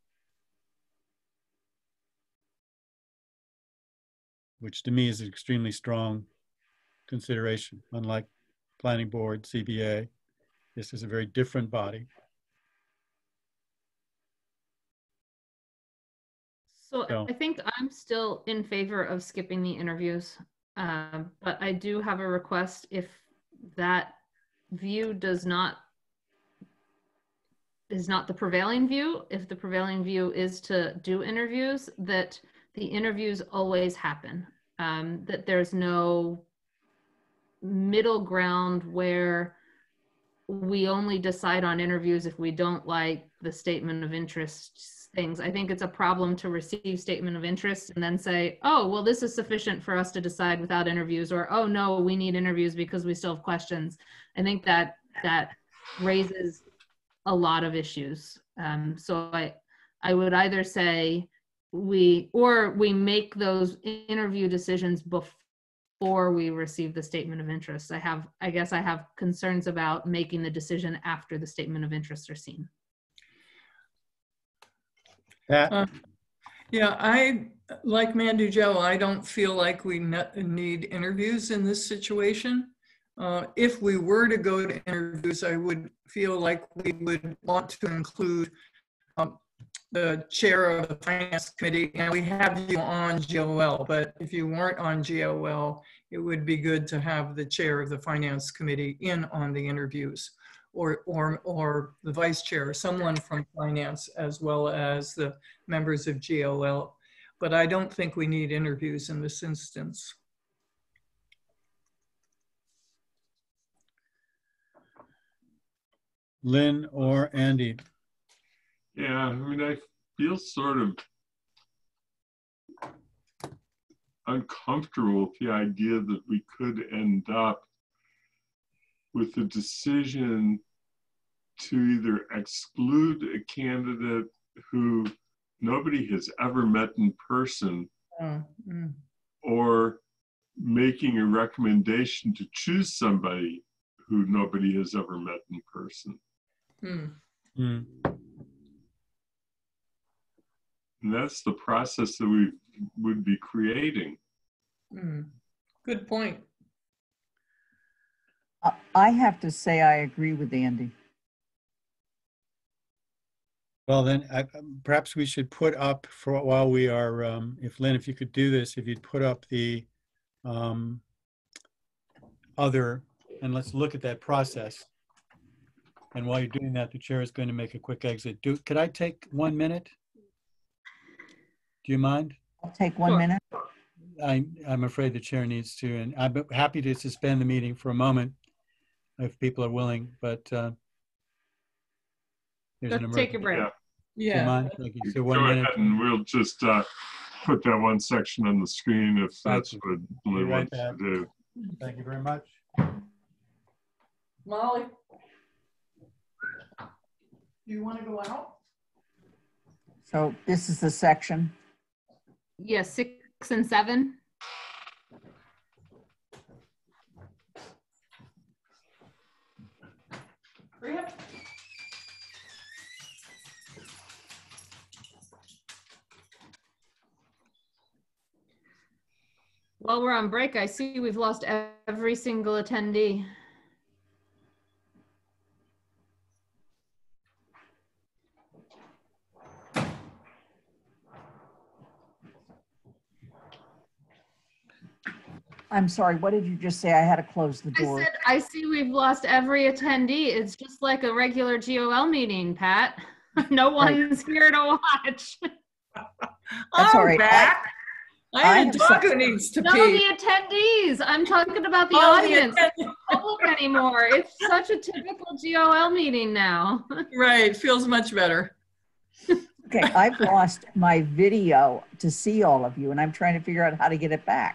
which to me is an extremely strong consideration. Unlike planning board, CBA, this is a very different body. So I think I'm still in favor of skipping the interviews, but I do have a request. If that view is not the prevailing view, if the prevailing view is to do interviews, that the interviews always happen, that there's no middle ground where we only decide on interviews if we don't like the statement of interest things. I think it's a problem to receive statement of interest and then say, oh, well, this is sufficient for us to decide without interviews, or, oh, no, we need interviews because we still have questions. I think that raises a lot of issues. So I would either say we make those interview decisions before we receive the statement of interest. I guess I have concerns about making the decision after the statement of interests are seen. Yeah, I, like Mandy Joe, I don't feel like we need interviews in this situation. If we were to go to interviews, I would feel like we would want to include the chair of the finance committee, and we have you on GOL, but if you weren't on GOL, it would be good to have the chair of the finance committee in on the interviews, or the vice chair, someone from finance, as well as the members of GOL. But I don't think we need interviews in this instance. Lynn or Andy? Yeah, I mean, I feel sort of uncomfortable with the idea that we could end up with a decision to either exclude a candidate who nobody has ever met in person, or making a recommendation to choose somebody who nobody has ever met in person. And that's the process that we would be creating. Good point. I have to say I agree with Andy. Well, then perhaps we should put up for while we are, if Lynn, if you could do this, if you'd put up the other, and let's look at that process. And while you're doing that, the chair is going to make a quick exit. Could I take 1 minute? Do you mind? I'll take 1 minute. I'm afraid the chair needs to, and I'm happy to suspend the meeting for a moment if people are willing, but there's an emergency. Take a break. Yeah. Do you mind? Thank you. So 1 Go minute. ahead, and we'll just put that one section on the screen if that's what Lynn wants to do. Thank you very much. Molly, do you want to go out? So this is the section. Yeah, 6 and 7. Rhea? While we're on break, I see we've lost every single attendee. I'm sorry, what did you just say? I had to close the I door. said, I see we've lost every attendee. It's just like a regular GOL meeting, Pat. No one's here to watch. That's all right. Back. I I had a have dog some- who needs to No, pee. the attendees. I'm talking about the Oh, the audience. attendee. Public anymore. It's such a typical GOL meeting now. Right, feels much better. Okay, I've lost my video to see all of you, and I'm trying to figure out how to get it back.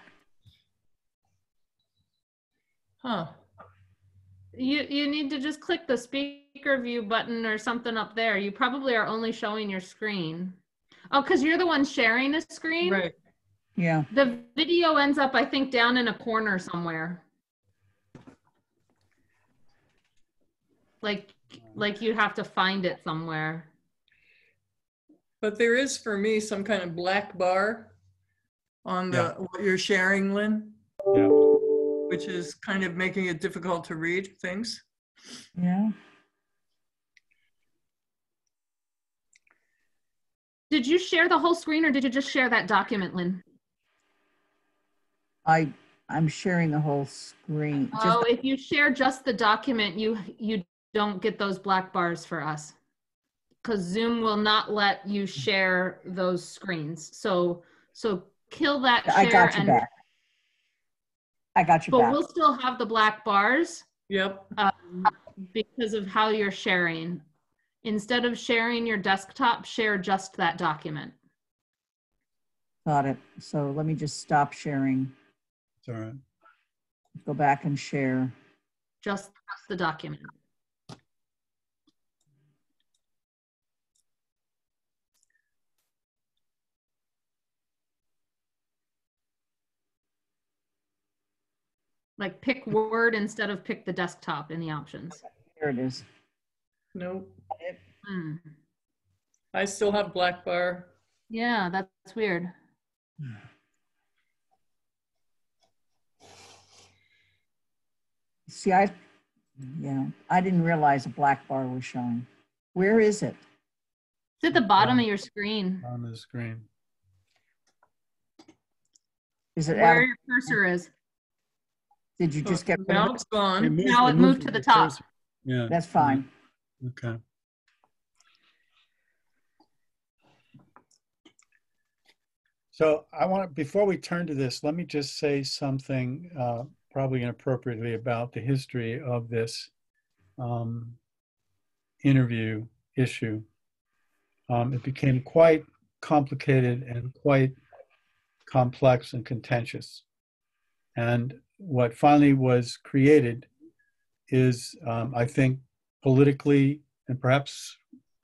Huh. You need to just click the speaker view button or something up there. You probably are only showing your screen. Oh, because you're the one sharing a screen? Right. Yeah, The video ends up, I think, down in a corner somewhere. Like you have to find it somewhere. But there is, for me, some kind of black bar on the what you're sharing, Lynn, Yeah. which is kind of making it difficult to read things. yeah. Did you share the whole screen or did you just share that document, Lynn? I'm sharing the whole screen. Just, Oh, if you share just the document, you don't get those black bars for us. Because Zoom will not let you share those screens. So kill that share. I got you and, back. I got you But back. we'll still have the black bars Yep. because of how you're sharing. Instead of sharing your desktop, share just that document. Got it. So let me just stop sharing. It's all right. Go back and share. Just the document. Like pick Word instead of pick the desktop in the options. Here it is. Nope. Hmm. I still have black bar. Yeah, that's weird. See, I didn't realize a black bar was showing. Where is it? It's at the bottom of your screen, On the screen. Is it where out? your cursor is. Did you just get rid Now of it? it's gone. Now it moved to the top. Yeah. That's fine. Okay. So I want, before we turn to this, let me just say something probably inappropriately about the history of this interview issue. It became quite complicated and quite complex and contentious. And what finally was created is, I think, politically and perhaps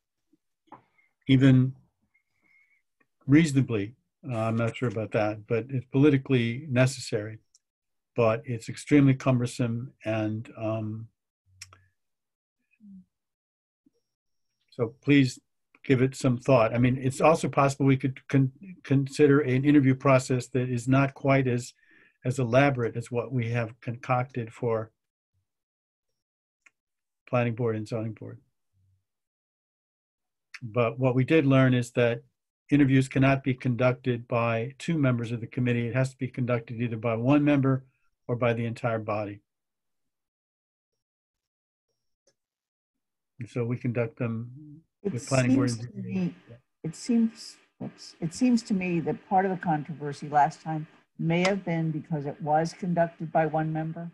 even reasonably, I'm not sure about that, but it's politically necessary, but it's extremely cumbersome. And so please give it some thought. I mean, it's also possible we could consider an interview process that is not quite as elaborate as what we have concocted for planning board and zoning board. But what we did learn is that interviews cannot be conducted by 2 members of the committee. It has to be conducted either by 1 member or by the entire body. And so we conduct them with planning board. It seems to me that part of the controversy last time may have been because it was conducted by 1 member.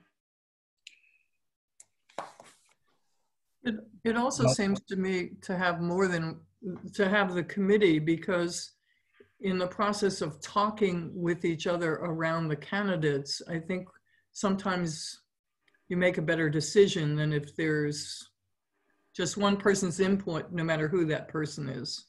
It also Well, seems to me to have more than, to have the committee, because in the process of talking with each other around the candidates, I think sometimes you make a better decision than if there's just one person's input, no matter who that person is.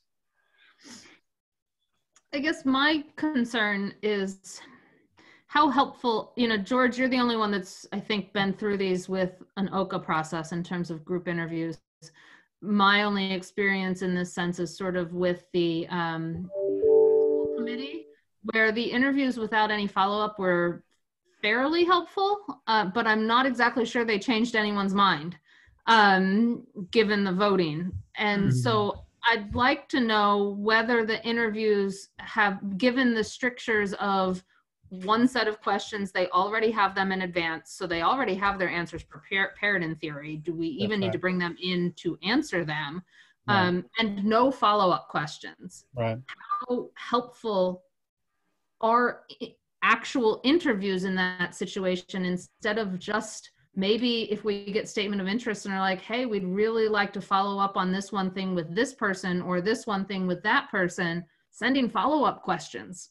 I guess my concern is how helpful, George, you're the only one that's, I think, been through these with an OCA process in terms of group interviews. My only experience in this sense is sort of with the school committee, where the interviews without any follow-up were fairly helpful, but I'm not exactly sure they changed anyone's mind, given the voting. And so I'd like to know whether the interviews have, given the strictures of one set of questions, they already have them in advance, so they already have their answers prepared in theory. Do we even need to bring them in to answer them? And no follow-up questions. Right. How helpful are actual interviews in that situation, instead of just maybe if we get statement of interest and are like, hey, we'd really like to follow up on this one thing with this person or this one thing with that person, sending follow-up questions.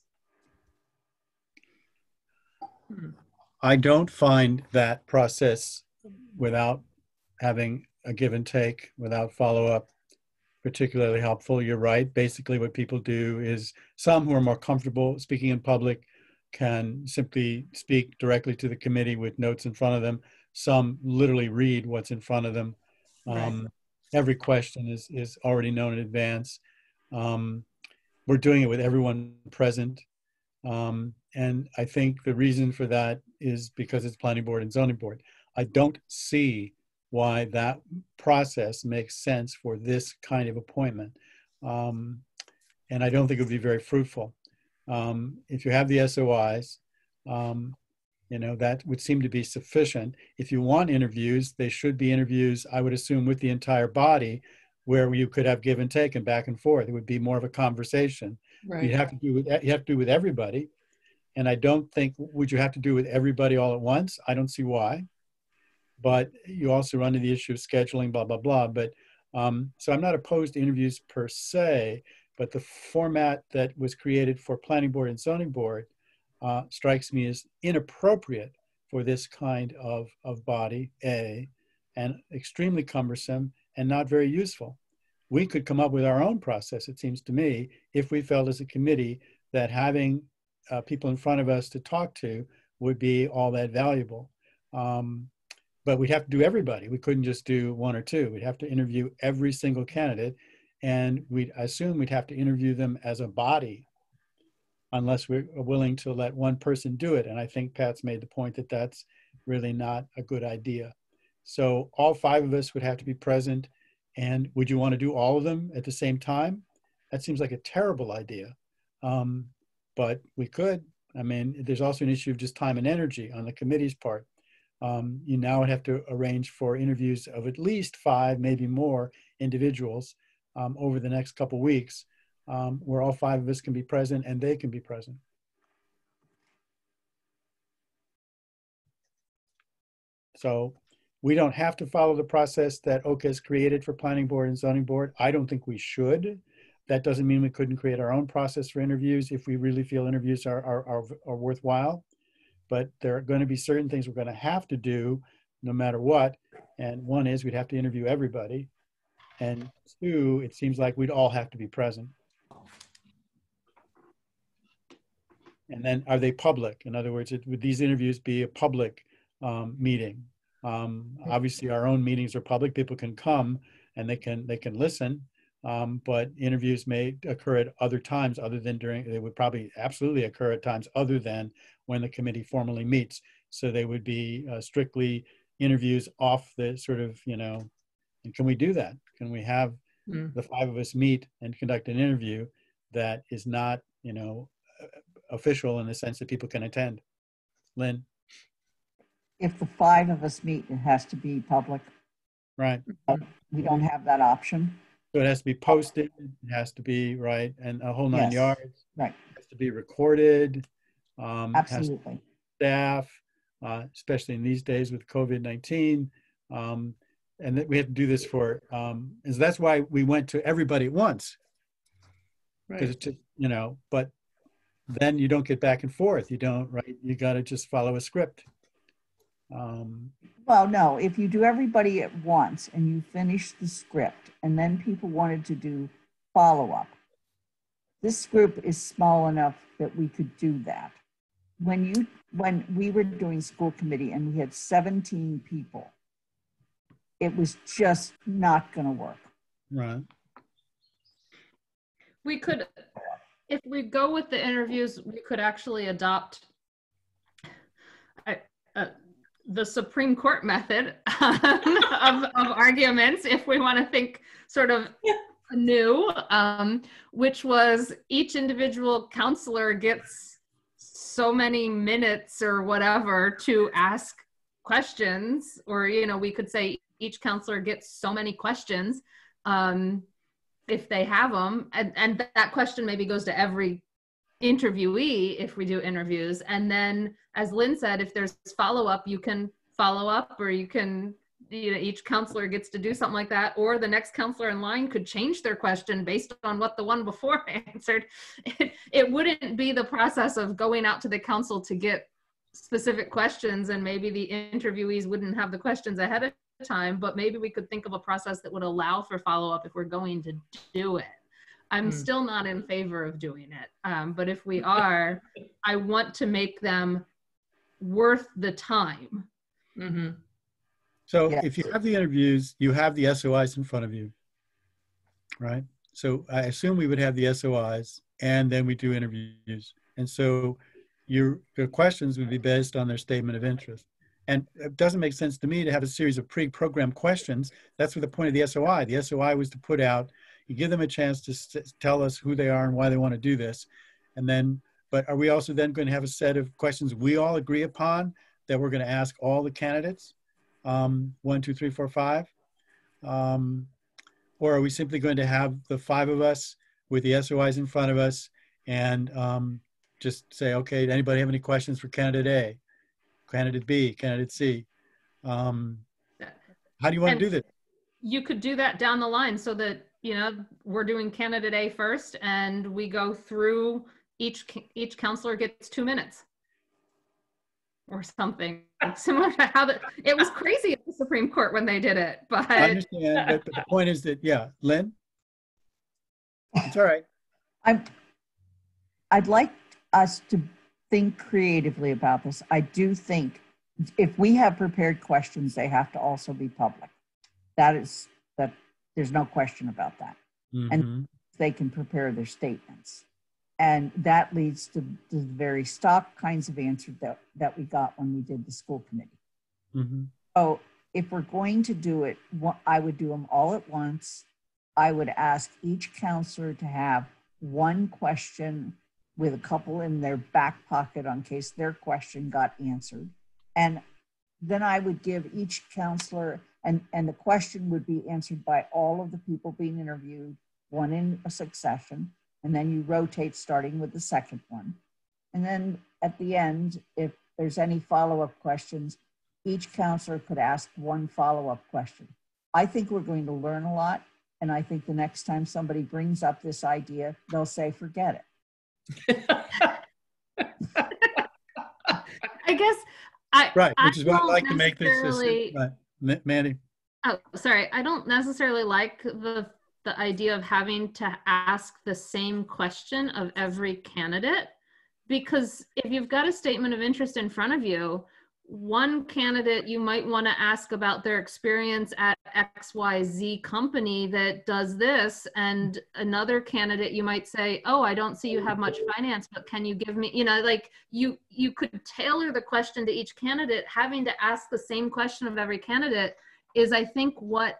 I don't find that process without having a give and take, without follow-up, particularly helpful. You're right. Basically what people do is, some who are more comfortable speaking in public can simply speak directly to the committee with notes in front of them. Some literally read what's in front of them. Every question is already known in advance. We're doing it with everyone present. And I think the reason for that is because it's planning board and zoning board. I don't see why that process makes sense for this kind of appointment. And I don't think it would be very fruitful. If you have the SOIs, that would seem to be sufficient. If you want interviews, they should be interviews, I would assume, with the entire body, where you could have give and take and back and forth. It would be more of a conversation. Right. You have to do with everybody. And I don't think, would you have to do with everybody all at once? I don't see why. But you also run into the issue of scheduling, blah, blah, blah. But so I'm not opposed to interviews per se, but the format that was created for planning board and zoning board strikes me as inappropriate for this kind of body, and extremely cumbersome and not very useful. We could come up with our own process, it seems to me, if we felt as a committee that having people in front of us to talk to would be all that valuable. But we'd have to do everybody. We couldn't just do one or two. We'd have to interview every single candidate, and we'd assume we'd have to interview them as a body, unless we're willing to let one person do it. And I think Pat's made the point that that's really not a good idea. So all 5 of us would have to be present. And would you want to do all of them at the same time? That seems like a terrible idea. But we could. I mean, there's also an issue of just time and energy on the committee's part. You now would have to arrange for interviews of at least 5, maybe more individuals over the next couple weeks, where all 5 of us can be present and they can be present. So we don't have to follow the process that OCA has created for planning board and zoning board. I don't think we should. That doesn't mean we couldn't create our own process for interviews if we really feel interviews are worthwhile. But there are going to be certain things we're going to have to do no matter what. And one is we'd have to interview everybody. And 2, it seems like we'd all have to be present. And then are they public? In other words, would these interviews be a public meeting? Obviously, our own meetings are public. People can come and they can listen. But interviews may occur at other times other than they would probably absolutely occur at times other than when the committee formally meets. So they would be strictly interviews off the sort of, and can we do that? Can we have the 5 of us meet and conduct an interview that is not, official in the sense that people can attend? Lynn? If the 5 of us meet, it has to be public. Right. We don't have that option. So it has to be posted, it has to be, right, and a whole 9 yards. Right. It has to be recorded. Absolutely. Staff, especially in these days with COVID-19. And that we have to do this for, and so that's why we went to everybody at once. Because it's just, but then you don't get back and forth. You don't, right? You got to just follow a script. Well, no, if you do everybody at once and you finish the script and then people wanted to do follow-up, this group is small enough that we could do that. When we were doing school committee and we had 17 people, it was just not going to work. Right. We could, if we go with the interviews, we could actually adopt the Supreme Court method of arguments, if we want to think sort of new, which was each individual counselor gets so many minutes or whatever to ask questions, or, you know, we could say each counselor gets so many questions if they have them, and that question maybe goes to every interviewee if we do interviews. And then, as Lynn said, if there's follow-up, you can follow up, or you can, you know, each counselor gets to do something like that, or the next counselor in line could change their question based on what the one before answered. It wouldn't be the process of going out to the council to get specific questions, and maybe the interviewees wouldn't have the questions ahead of time, but maybe we could think of a process that would allow for follow-up if we're going to do it. I'm still not in favor of doing it, but if we are, I want to make them worth the time. Mm-hmm. So Yeah. if you have the interviews, you have the SOIs in front of you, right? So I assume we would have the SOIs and then we do interviews. And so your questions would be based on their statement of interest. And it doesn't make sense to me to have a series of pre-programmed questions. That's what the point of the SOI. The SOI was to put out, you give them a chance to tell us who they are and why they want to do this. And then, but are we also then going to have a set of questions we all agree upon that we're going to ask all the candidates? 1, 2, 3, 4, 5? Or are we simply going to have the 5 of us with the SOIs in front of us and just say, okay, anybody have any questions for candidate A, candidate B, candidate C? How do you want to do this? You could do that down the line so that, you know, we're doing candidate A first and we go through each counselor gets 2 minutes or something similar to how it was crazy at the Supreme Court when they did it. But I understand, but the point is that, yeah, Lynn? It's all right. I'd like us to think creatively about this. I do think if we have prepared questions, they have to also be public. That there's no question about that. Mm-hmm. And they can prepare their statements. And that leads to the very stock kinds of answers that we got when we did the school committee. Mm-hmm. So if we're going to do it, I would do them all at once. I would ask each counselor to have one question with a couple in their back pocket in case their question got answered. And then I would give each counselor, and the question would be answered by all of the people being interviewed, one in a succession, and then you rotate starting with the second one. And then at the end, if there's any follow-up questions, each counselor could ask one follow-up question. I think we're going to learn a lot, and I think the next time somebody brings up this idea, they'll say, forget it. I guess Right, which is why I like to make this, necessarily- right. Mandy? Oh, sorry. I don't necessarily like the idea of having to ask the same question of every candidate, because if you've got a statement of interest in front of you, one candidate you might want to ask about their experience at XYZ company that does this, and another candidate you might say, oh, I don't see you have much finance, but can you give me, you know, like you could tailor the question to each candidate. Having to ask the same question of every candidate is, I think, what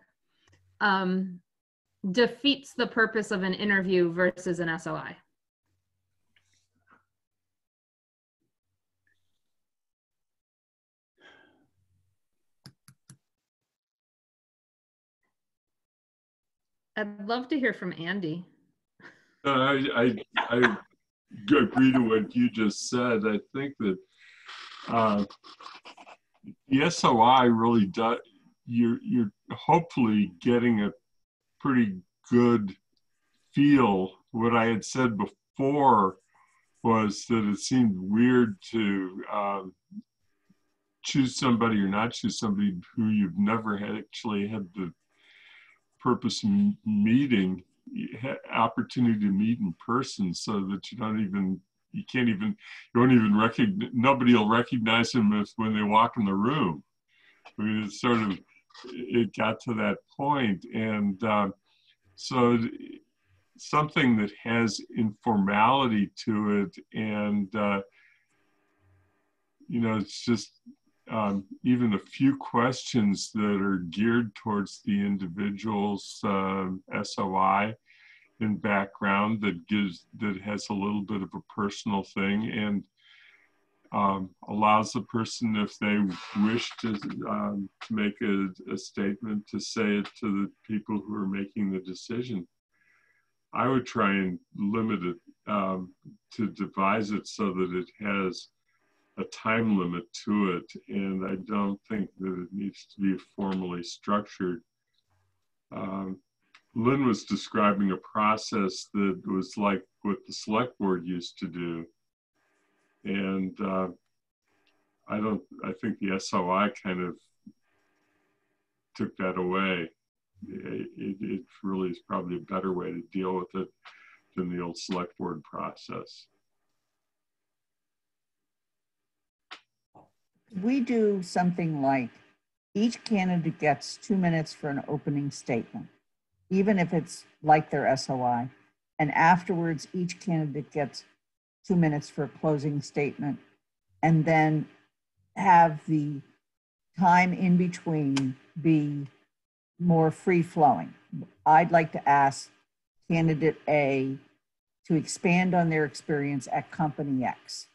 defeats the purpose of an interview versus an SOI. I'd love to hear from Andy. I agree to what you just said. I think that the SOI really does, you're hopefully getting a pretty good feel. What I had said before was that it seemed weird to choose somebody or not choose somebody who you've never actually had the purpose of meeting, opportunity to meet in person, so that you won't even recognize, nobody will recognize them when they walk in the room. I mean, it's sort of, it got to that point. And so something that has informality to it, and it's just even a few questions that are geared towards the individual's SOI and background, that has a little bit of a personal thing, and allows the person, if they wish to make a statement, to say it to the people who are making the decision. I would try and limit it, to devise it so that it has a time limit to it, and I don't think that it needs to be formally structured. Lynn was describing a process that was like what the select board used to do, and I think the SOI kind of took that away. It really is probably a better way to deal with it than the old select board process. We do something like each candidate gets 2 minutes for an opening statement, even if it's like their SOI. And afterwards, each candidate gets 2 minutes for a closing statement, and then have the time in between be more free flowing. I'd like to ask candidate A to expand on their experience at company X.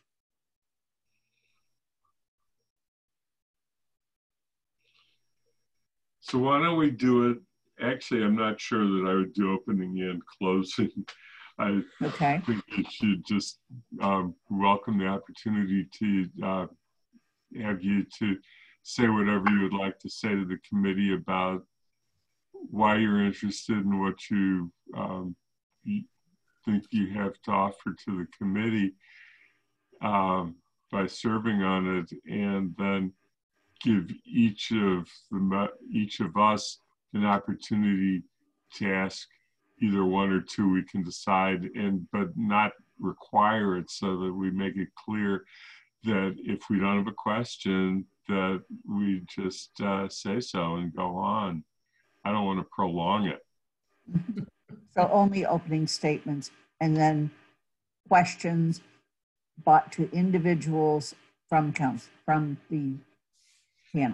So why don't we do it? Actually, I'm not sure that I would do opening and closing. I think you should just welcome the opportunity to have you to say whatever you would like to say to the committee about why you're interested in what you think you have to offer to the committee by serving on it, and then give each of us an opportunity to ask either one or two. We can decide, but not require it, so that we make it clear that if we don't have a question, that we just say so and go on. I don't want to prolong it. So only opening statements, and then questions, but to individuals from the panel.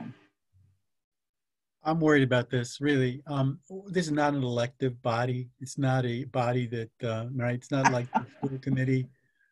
I'm worried about this, really. This is not an elective body. It's not a body that, right, it's not like the school committee.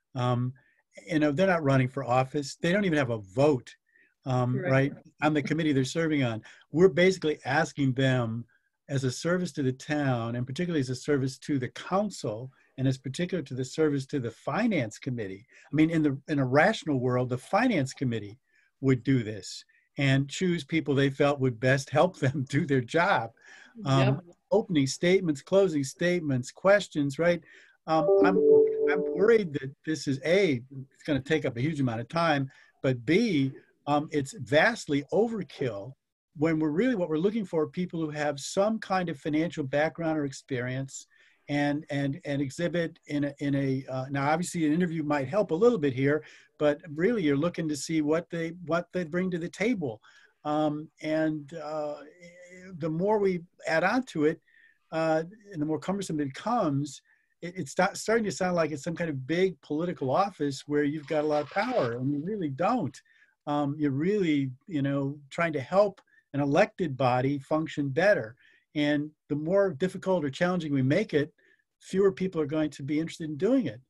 They're not running for office. They don't even have a vote, right, on the committee they're serving on. We're basically asking them, as a service to the town, and particularly as a service to the council, and as particular to the service to the finance committee. I mean, in a rational world, the finance committee would do this and choose people they felt would best help them do their job. Opening statements, closing statements, questions, right? I'm worried that this is A, it's going to take up a huge amount of time, but B, it's vastly overkill when what we're looking for are people who have some kind of financial background or experience, and exhibit in a now obviously an interview might help a little bit here, but really you're looking to see what they bring to the table, and the more we add on to it, and the more cumbersome it becomes, it's starting to sound like it's some kind of big political office where you've got a lot of power, and you really don't. You're really, trying to help an elected body function better. And the more difficult or challenging we make it, fewer people are going to be interested in doing it.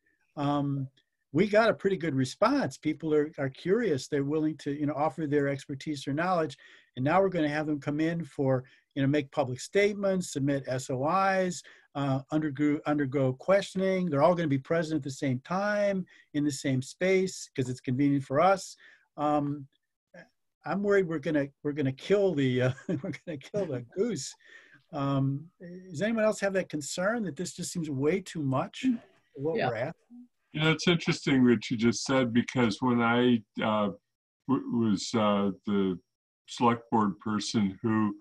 We got a pretty good response. People are curious. They're willing to, offer their expertise or knowledge. And now we're going to have them come in for, make public statements, submit SOIs, undergo questioning. They're all going to be present at the same time in the same space because it's convenient for us. I'm worried we're gonna kill the goose. Does anyone else have that concern that this just seems way too much for what we're asking? It's interesting what you just said, because when I was the select board person who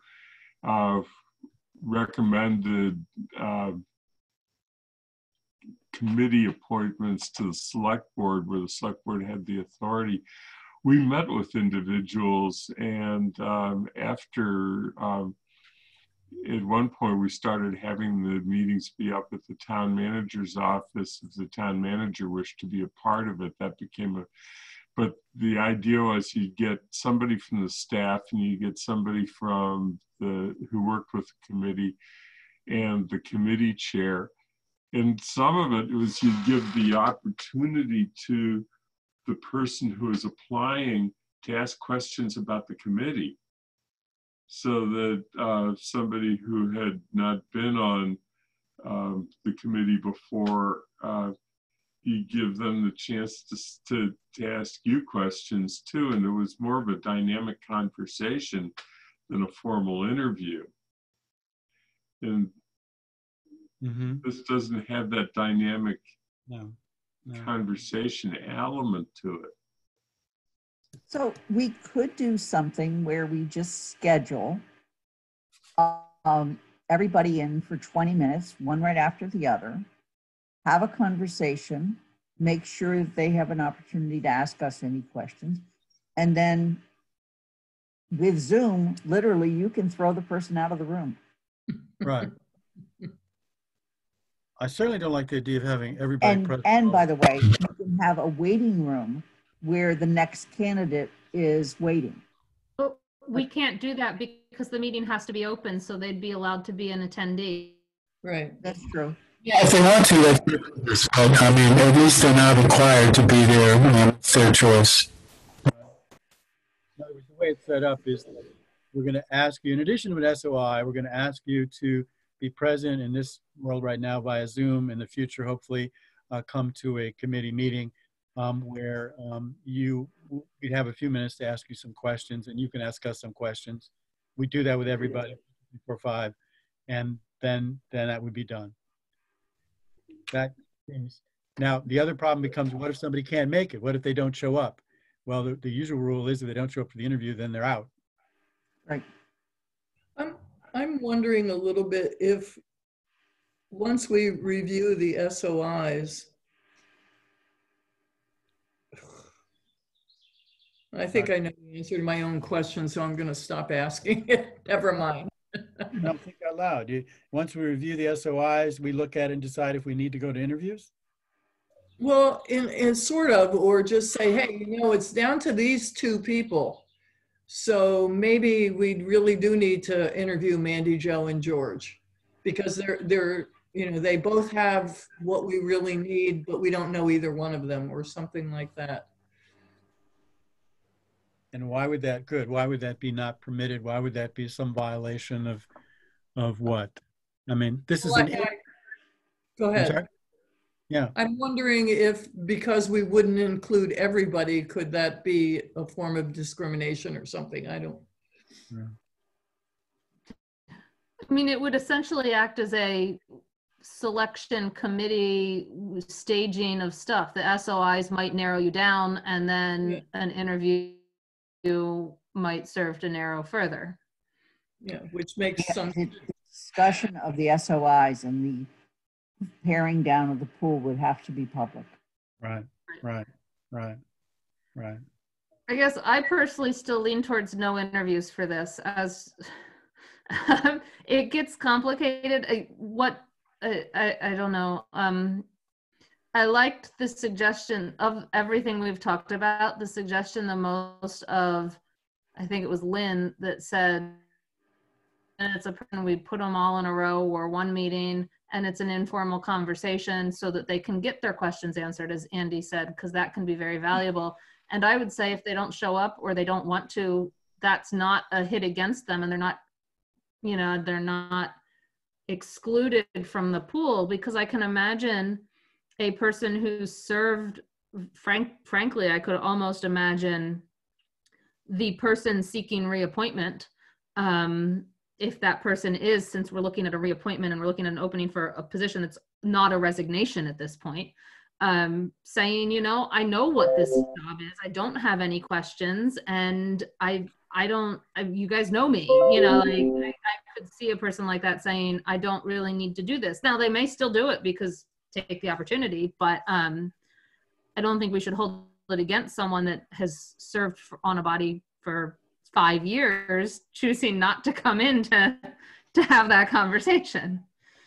recommended committee appointments to the select board, where the select board had the authority. We met with individuals, and after at one point we started having the meetings be up at the town manager's office. If the town manager wished to be a part of it, that became a, but the idea was you get somebody from the staff and you get somebody from who worked with the committee and the committee chair. And some of it was you give the opportunity to the person who is applying to ask questions about the committee, so that somebody who had not been on the committee before, you give them the chance to ask you questions too. And it was more of a dynamic conversation than a formal interview. And this doesn't have that dynamic conversation element to it. So we could do something where we just schedule everybody in for 20 minutes, one right after the other, have a conversation, make sure that they have an opportunity to ask us any questions. And then with Zoom, literally, you can throw the person out of the room. Right. I certainly don't like the idea of having everybody present. And by the way, you can have a waiting room where the next candidate is waiting. But we can't do that because the meeting has to be open, so they'd be allowed to be an attendee. Right. That's true. Yeah, if they want to, that's but I mean, at least they're not required to be there. It's their choice. In other words, the way it's set up is we're going to ask you, in addition to an SOI, we're going to ask you to be present in this world right now via Zoom. In the future, hopefully, come to a committee meeting where we'd have a few minutes to ask you some questions, and you can ask us some questions. We do that with everybody before 5, and then that would be done. That is. Now, the other problem becomes, what if somebody can't make it? What if they don't show up? Well, the usual rule is if they don't show up for the interview, then they're out. Right. I'm wondering a little bit if once we review the SOIs, I think I know the answer to my own question, so I'm going to stop asking it. Never mind. No, think out loud. Once we review the SOIs, we look at it and decide if we need to go to interviews? Well, in sort of, or just say, hey, it's down to these 2 people. So maybe we really do need to interview Mandy, Joe, and George, because they're they both have what we really need, but we don't know either one of them, or something like that. And why would that be not permitted? Why would that be some violation of what? I mean, this is Go ahead. I'm sorry? Yeah. I'm wondering if, because we wouldn't include everybody, could that be a form of discrimination or something? I don't. Yeah. I mean, it would essentially act as a selection committee staging of stuff. The SOIs might narrow you down, and then an interview might serve to narrow further. Yeah, which makes some the discussion of the SOIs and the paring down of the pool would have to be public. Right. I guess I personally still lean towards no interviews for this, as it gets complicated. I don't know. I liked the suggestion of everything we've talked about, the suggestion the most of, I think it was Lynn that said, and it's we put them all in a row or one meeting, and it's an informal conversation so that they can get their questions answered, as Andy said, because that can be very valuable. And I would say if they don't show up or they don't want to, that's not a hit against them, and they're not, they're not excluded from the pool, because I can imagine a person who served, frankly, I could almost imagine the person seeking reappointment, if that person is, since we're looking at a reappointment and we're looking at an opening for a position that's not a resignation at this point, saying, you know, I know what this job is. I don't have any questions, and you guys know me, you know, like I could see a person like that saying, I don't really need to do this. Now they may still do it because take the opportunity, but I don't think we should hold it against someone that has served on a body for 5 years, choosing not to come in to have that conversation.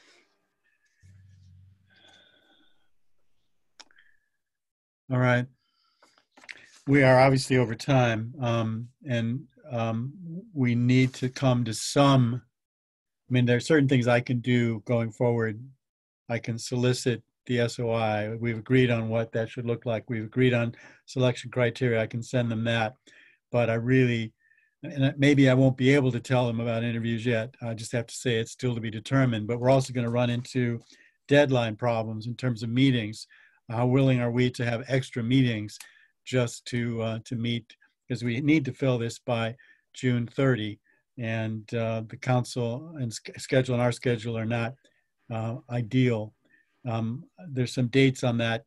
All right. We are obviously over time, and we need to come to some, I mean, there are certain things I can do going forward. I can solicit the SOI. We've agreed on what that should look like. We've agreed on selection criteria. I can send them that. But I really, and maybe I won't be able to tell them about interviews yet. I just have to say it's still to be determined. But we're also going to run into deadline problems in terms of meetings. How willing are we to have extra meetings just to meet, because we need to fill this by June 30, and the council and schedule and our schedule are not ideal. There's some dates on that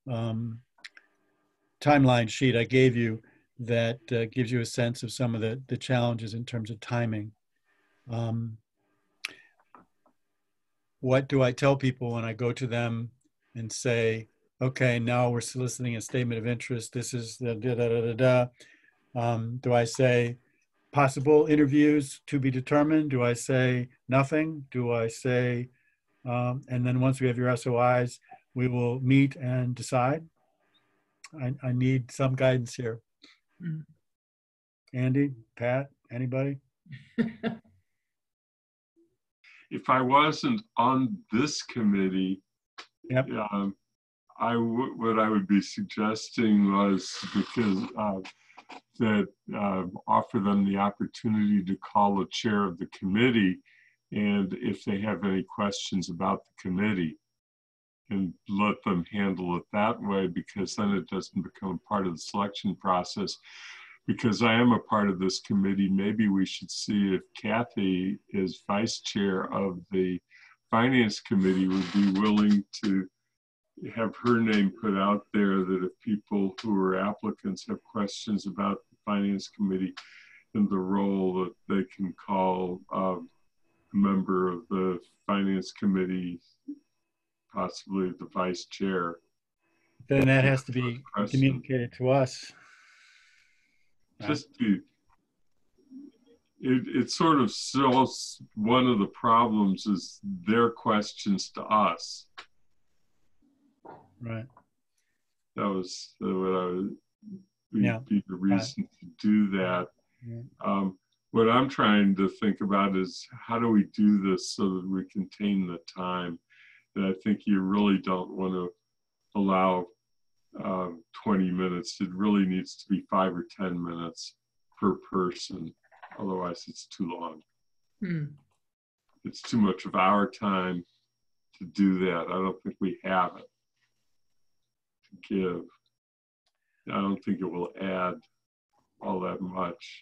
timeline sheet I gave you that gives you a sense of some of the challenges in terms of timing. What do I tell people when I go to them and say, okay, now we're soliciting a statement of interest. This is the da-da-da-da-da. Do I say possible interviews to be determined? Do I say nothing? Do I say, and then once we have your SOIs, we will meet and decide? I need some guidance here. Andy, Pat, anybody? If I wasn't on this committee, yep. What I would be suggesting was because that offer them the opportunity to call the chair of the committee, and if they have any questions about the committee, and let them handle it that way, because then it doesn't become part of the selection process. Because I am a part of this committee, maybe we should see if Kathy, as vice chair of the finance committee, would be willing to have her name put out there, that if people who are applicants have questions about the finance committee and the role, that they can call a member of the finance committee, possibly the vice chair. Then that has to be communicated to us. Just it sort of solves one of the problems, is their questions to us. Right. That was what I would be the reason to do that. Yeah. What I'm trying to think about is, how do we do this so that we contain the time? And I think you really don't want to allow 20 minutes. It really needs to be 5 or 10 minutes per person. Otherwise, it's too long. It's too much of our time to do that. I don't think we have it to give. I don't think it will add all that much.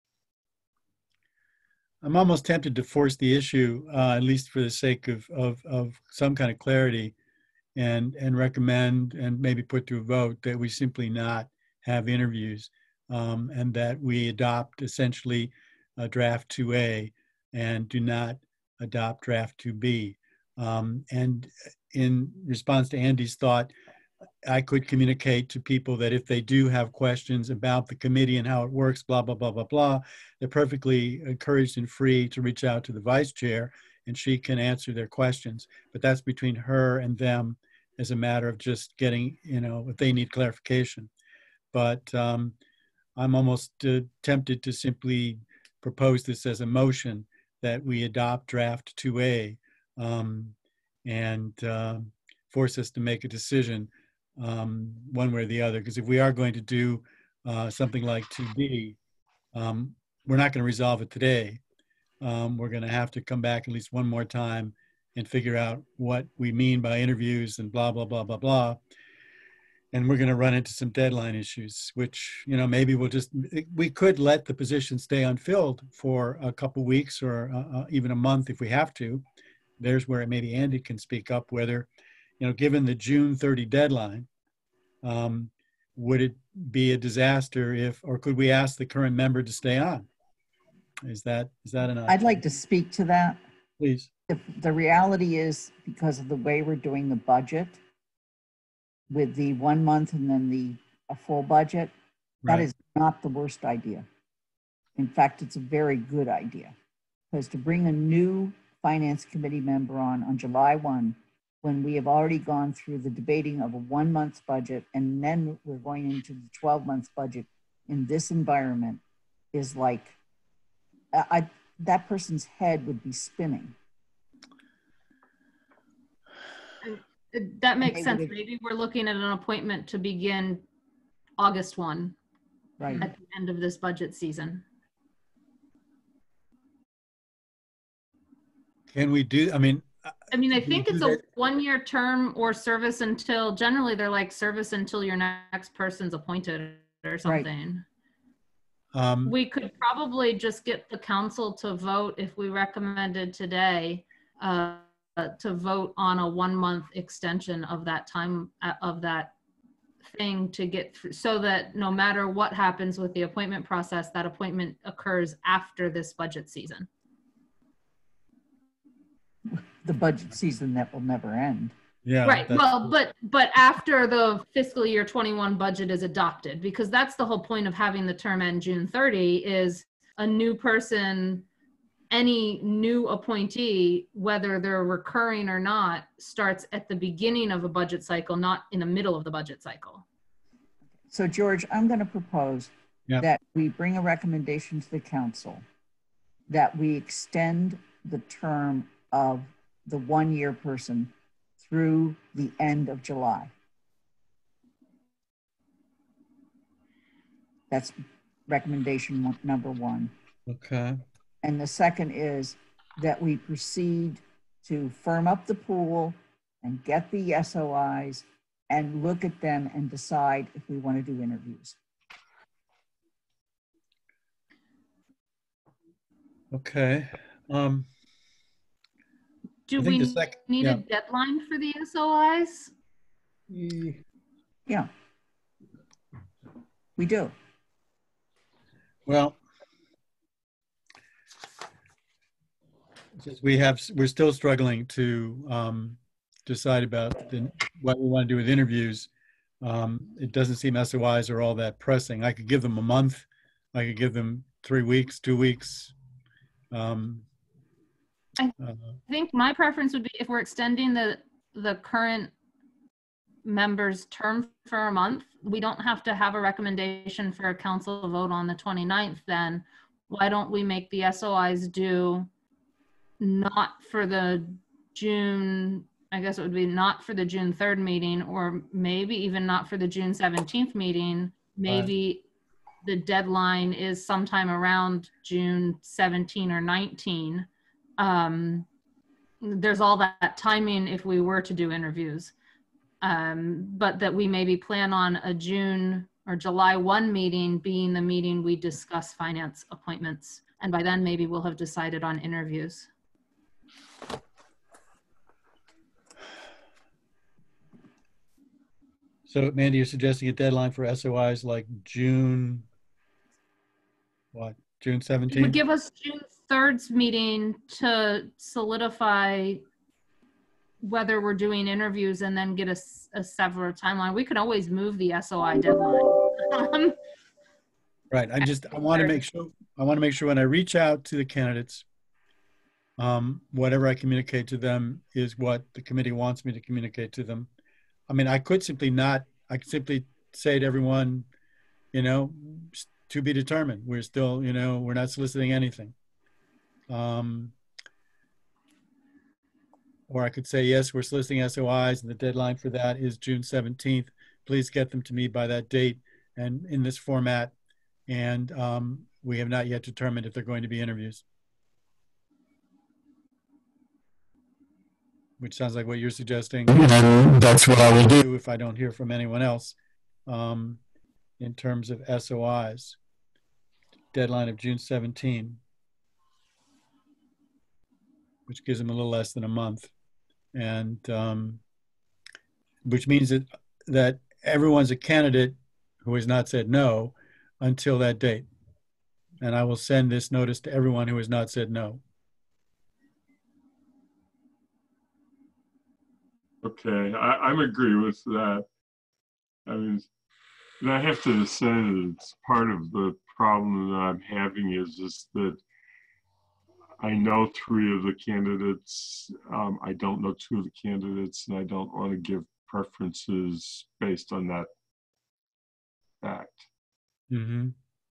I'm almost tempted to force the issue, at least for the sake of some kind of clarity, and recommend and maybe put to a vote that we simply not have interviews, and that we adopt essentially draft 2A and do not adopt draft 2B. And in response to Andy's thought, I could communicate to people that if they do have questions about the committee and how it works, blah, blah, blah, blah, blah, they're perfectly encouraged and free to reach out to the vice chair, and she can answer their questions. But that's between her and them as a matter of just getting, if they need clarification. But I'm almost tempted to simply propose this as a motion that we adopt draft 2A and force us to make a decision one way or the other. Because if we are going to do something like 2B, we're not going to resolve it today. We're going to have to come back at least one more time and figure out what we mean by interviews and blah, blah, blah, blah, blah. And we're going to run into some deadline issues, which, maybe we could let the position stay unfilled for a couple weeks or even a month if we have to. There's where maybe Andy can speak up, whether given the June 30 deadline, would it be a disaster or could we ask the current member to stay on? Is that an option? I'd like to speak to that. Please. The reality is, because of the way we're doing the budget with the 1 month and then a full budget, Right. that is not the worst idea. In fact, it's a very good idea, because to bring a new finance committee member on July 1, when we have already gone through the debating of a 1 month's budget, and then we're going into the 12 months budget in this environment, is like, that person's head would be spinning. That makes sense. Maybe we're looking at an appointment to begin August 1, right, at the end of this budget season. Can we do, I think it's a 1-year term or service until, generally they're like service until your next person's appointed or something. Right. We could probably just get the council to vote, if we recommended today, to vote on a 1 month extension of that time, of that thing, to get through, so that no matter what happens with the appointment process, that appointment occurs after this budget season. The budget season that will never end. Yeah. Right. Well, but after the fiscal year 21 budget is adopted, because that's the whole point of having the term end June 30, is a new person, any new appointee, whether they're recurring or not, starts at the beginning of a budget cycle, not in the middle of the budget cycle. So George, I'm going to propose that we bring a recommendation to the council that we extend the term of the 1-year person through the end of July. That's recommendation number 1. Okay. And the second is that we proceed to firm up the pool and get the SOIs and look at them and decide if we want to do interviews. Okay. Do we need a deadline for the SOIs? Yeah, we do. Well, we're still struggling to decide about what we want to do with interviews. It doesn't seem SOIs are all that pressing. I could give them a month. I could give them 3 weeks, 2 weeks. I think my preference would be, if we're extending the current member's term for a month, we don't have to have a recommendation for a council vote on the 29th. Then why don't we make the SOIs due not for the June, I guess it would be not for the June 3rd meeting, or maybe even not for the June 17th meeting. Maybe the deadline is sometime around June 17 or 19. There's all that timing if we were to do interviews, but that we maybe plan on a June or July 1 meeting being the meeting we discuss finance appointments. And by then maybe we'll have decided on interviews. So Mandy, you're suggesting a deadline for SOIs like June 17th? It would give us June 3rd's meeting to solidify whether we're doing interviews, and then get a separate timeline. We could always move the SOI deadline. Right. I want to make sure when I reach out to the candidates, whatever I communicate to them is what the committee wants me to communicate to them. I could simply say to everyone, to be determined. We're still, we're not soliciting anything. Or I could say, yes, we're soliciting SOIs, and the deadline for that is June 17th. Please get them to me by that date and in this format. And we have not yet determined if they're going to be interviews. Which sounds like what you're suggesting. And that's what I will do if I don't hear from anyone else in terms of SOIs. Deadline of June 17, which gives them a little less than a month. And which means that everyone's a candidate who has not said no until that date. And I will send this notice to everyone who has not said no. Okay, I'm agree with that. I mean, and I have to say that it's part of the problem that I'm having is that I know 3 of the candidates. I don't know 2 of the candidates, and I don't want to give preferences based on that fact. Mm-hmm.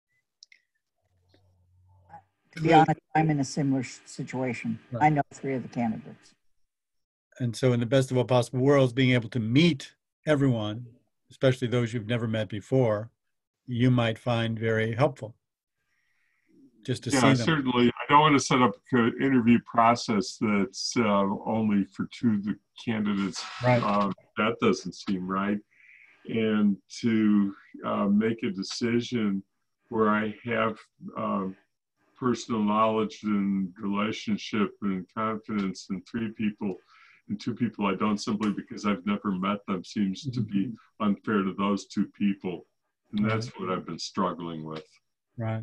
To be honest, I'm in a similar situation. Right. I know 3 of the candidates. And so in the best of all possible worlds, being able to meet everyone, especially those you've never met before, you might find very helpful. Just to see them. Certainly. I don't want to set up an interview process that's only for 2 of the candidates. Right. That doesn't seem right. And to make a decision where I have personal knowledge and relationship and confidence in 3 people and 2 people I don't, simply because I've never met them, seems to be unfair to those 2 people. And that's what I've been struggling with. Right.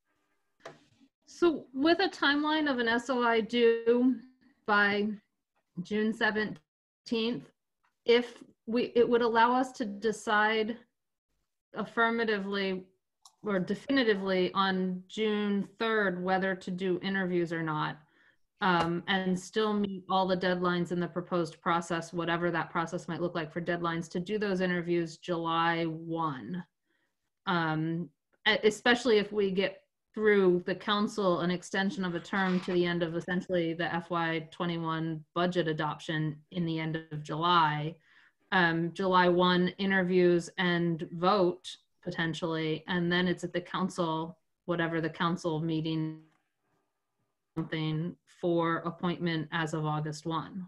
So with a timeline of an SOI due by June 17th, if it would allow us to decide affirmatively or definitively on June 3rd whether to do interviews or not, and still meet all the deadlines in the proposed process, whatever that process might look like for deadlines, to do those interviews July 1. Especially if we get through the council an extension of a term to the end of essentially the FY21 budget adoption in the end of July. July 1 interviews and vote potentially, and then it's at the council, whatever the council meeting, something for appointment as of August 1.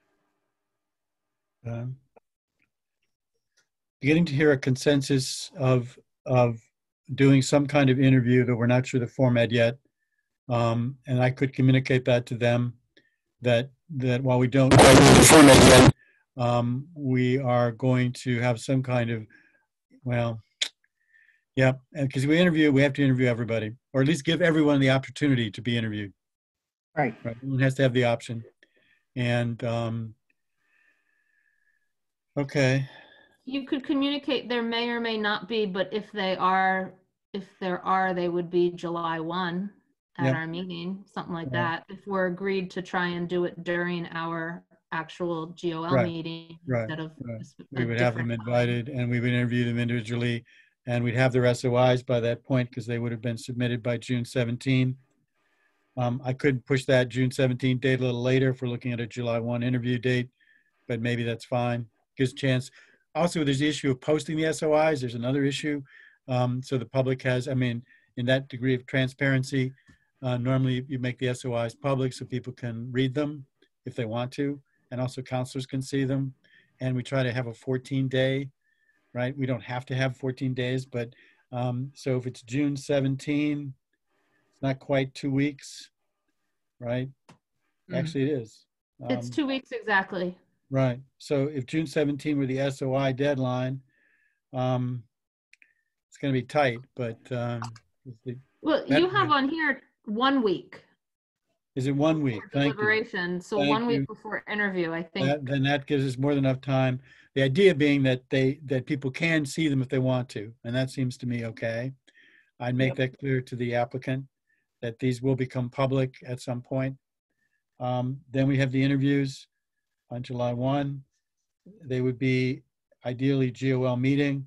Beginning to hear a consensus of doing some kind of interview, that we're not sure the format yet. And I could communicate that to them, that while we don't know the format yet, we are going to have some kind of, well, yeah, because we have to interview everybody, or at least give everyone the opportunity to be interviewed. Right. Everyone has to have the option. And okay. You could communicate there may or may not be, but if there are, they would be July 1 at our meeting, something like that. If we're agreed to try and do it during our actual GOL meeting instead of we would have them invited and we would interview them individually, and we'd have their SOIs by that point because they would have been submitted by June 17. I could push that June 17 date a little later if we're looking at a July 1 interview date, but maybe that's fine. Gives a chance. Also, there's the issue of posting the SOIs. There's another issue. So the public has, I mean, in that degree of transparency, normally you make the SOIs public so people can read them if they want to, and also counselors can see them. And we try to have a 14-day, right? We don't have to have 14 days, but so if it's June 17, it's not quite 2 weeks, right? Actually, it is. It's 2 weeks exactly. Right. So if June 17 were the SOI deadline, it's going to be tight, but well, you have on here 1 week. Is it 1 week? Deliberation. So Thank 1 week you. before interview, I think. Then that gives us more than enough time. The idea being that people can see them if they want to, and that seems to me okay. I'd make that clear to the applicant that these will become public at some point. Then we have the interviews on July 1. They would be ideally GOL meeting.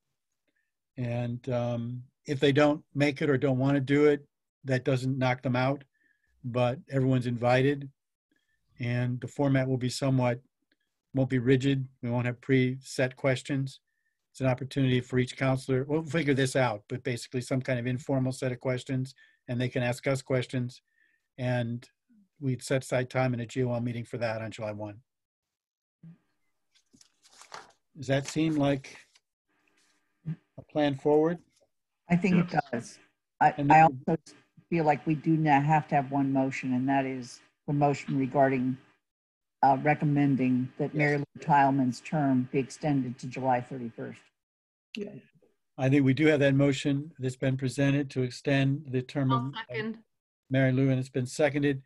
And if they don't make it or don't want to do it, that doesn't knock them out, but everyone's invited. And the format will be won't be rigid. We won't have pre-set questions. It's an opportunity for each counselor. We'll figure this out, but basically some kind of informal set of questions, and they can ask us questions. And we'd set aside time in a GOL meeting for that on July 1. Does that seem like a plan forward? I think it does. I also feel like we do now have to have one motion, and that is the motion regarding recommending that Mary Lou Tileman's term be extended to July 31st. I think we do have that motion that's been presented to extend the term I'll of second. Mary Lou, and it's been seconded.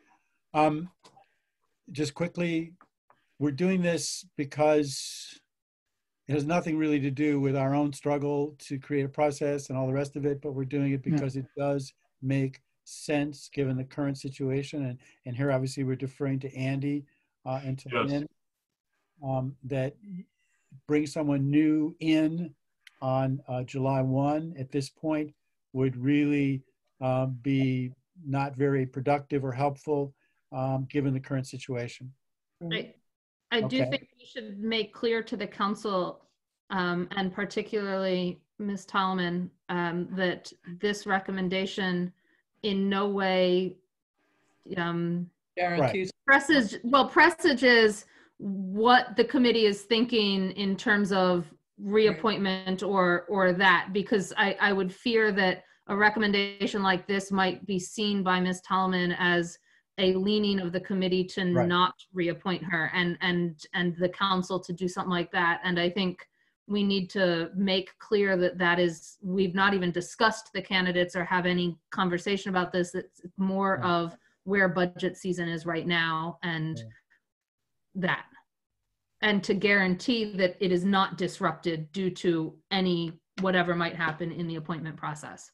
Just quickly, we're doing this because it has nothing really to do with our own struggle to create a process and all the rest of it, but we're doing it because it does make sense given the current situation. And here, obviously, we're deferring to Andy and to Yes. Lynn, that bring someone new in on July 1 at this point would really be not very productive or helpful given the current situation. I do Okay. think we should make clear to the council, and particularly Ms. Tallman, that this recommendation in no way Guarantees. presages what the committee is thinking in terms of reappointment or that, because I would fear that a recommendation like this might be seen by Ms. Tallman as a leaning of the committee to not reappoint her and the council to do something like that. And I think we need to make clear that we've not even discussed the candidates or have any conversation about this. It's more of where budget season is right now and that. And to guarantee that it is not disrupted due to whatever might happen in the appointment process.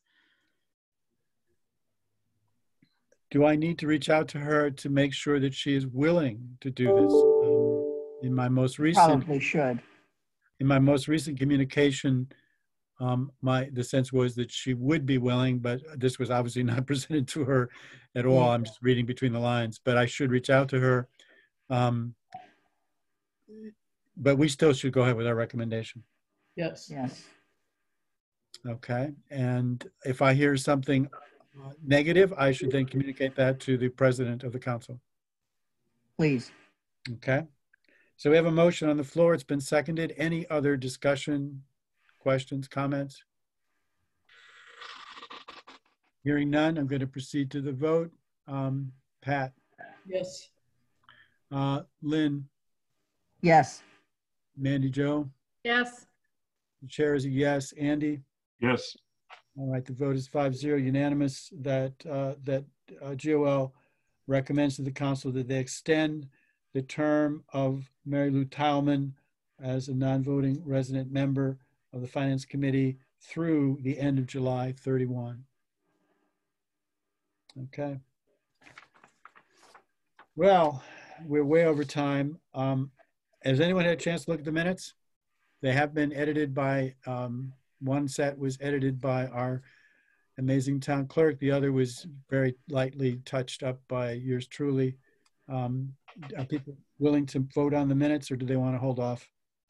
Do I need to reach out to her to make sure that she is willing to do this? In my most recent, Probably should. in my most recent communication, the sense was that she would be willing, but this was obviously not presented to her at all. I'm just reading between the lines, but I should reach out to her. But we still should go ahead with our recommendation. Yes. Yes. Okay. And if I hear something negative, I should then communicate that to the president of the council. Please. Okay. So we have a motion on the floor. It's been seconded. Any other discussion, questions, comments? Hearing none, I'm going to proceed to the vote. Pat? Yes. Lynn? Yes. Mandy Jo? Yes. The chair is a yes. Andy? Yes. All right, the vote is 5-0 unanimous that GOL recommends to the council that they extend the term of Mary Lou Tileman as a non-voting resident member of the Finance Committee through the end of July 31. Okay. Well, we're way over time. Has anyone had a chance to look at the minutes? They have been edited by, one set was edited by our amazing town clerk. The other was very lightly touched up by yours truly. Are people willing to vote on the minutes, or do they want to hold off?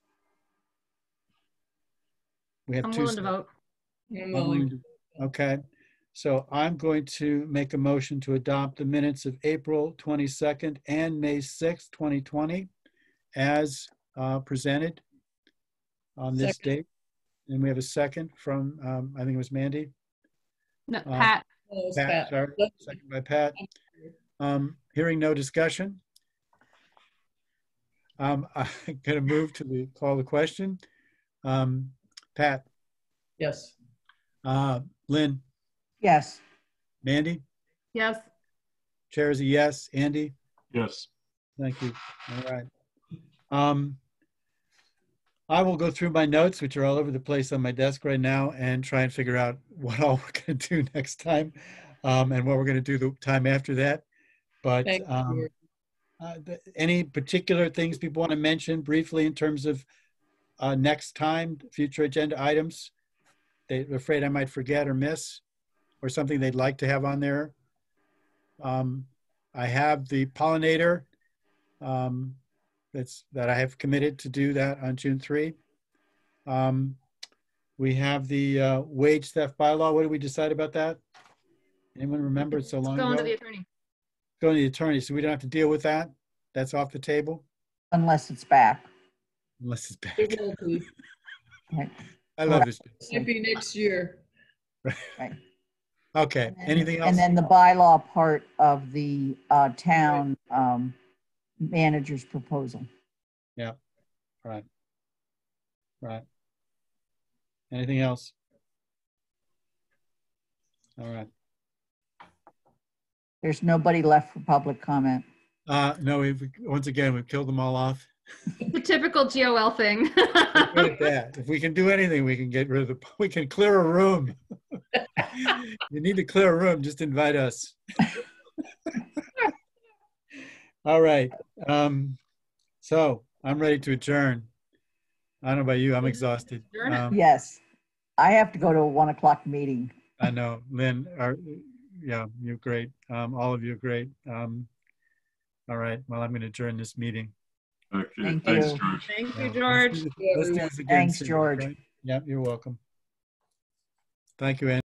We have I'm two. willing to vote. I'm willing. Okay. So I'm going to make a motion to adopt the minutes of April 22nd and May 6th, 2020 as presented on this date. And we have a second from, I think it was Mandy. No, Pat. Pat, sorry. Second by Pat. Hearing no discussion, I'm going to move to call the question. Pat? Yes. Lynn? Yes. Mandy? Yes. Chair is a yes. Andy? Yes. Thank you. All right. I will go through my notes, which are all over the place on my desk right now, and try and figure out what all we're going to do next time, and what we're going to do the time after that. But any particular things people want to mention briefly in terms of next time, future agenda items they're afraid I might forget or miss, or something they'd like to have on there? I have the pollinator that I have committed to do that on June 3. We have the wage theft bylaw. What did we decide about that? Anyone remember? It's so long ago. Going to the attorney. Going to the attorney, so we don't have to deal with that. That's off the table. Unless it's back. Unless it's back. It will be. Right. I love this. Maybe next year. Right. Okay. Anything else? And then the bylaw part of the town manager's proposal. Right. Right. Anything else? All right. There's nobody left for public comment. No, once again, we've killed them all off. The typical GOL thing. We're good at that. If we can do anything, we can get rid of we can clear a room. You need to clear a room, just invite us. All right. So I'm ready to adjourn. I don't know about you, I'm exhausted. Yes, I have to go to a 1 o'clock meeting. I know, Lynn, yeah, you're great. All of you are great. All right, well, I'm going to adjourn this meeting. Okay, Thank thanks, you. George. Thank you, George. Let's do this again Thanks, soon, George. okay? Yeah, you're welcome. Thank you, Ann.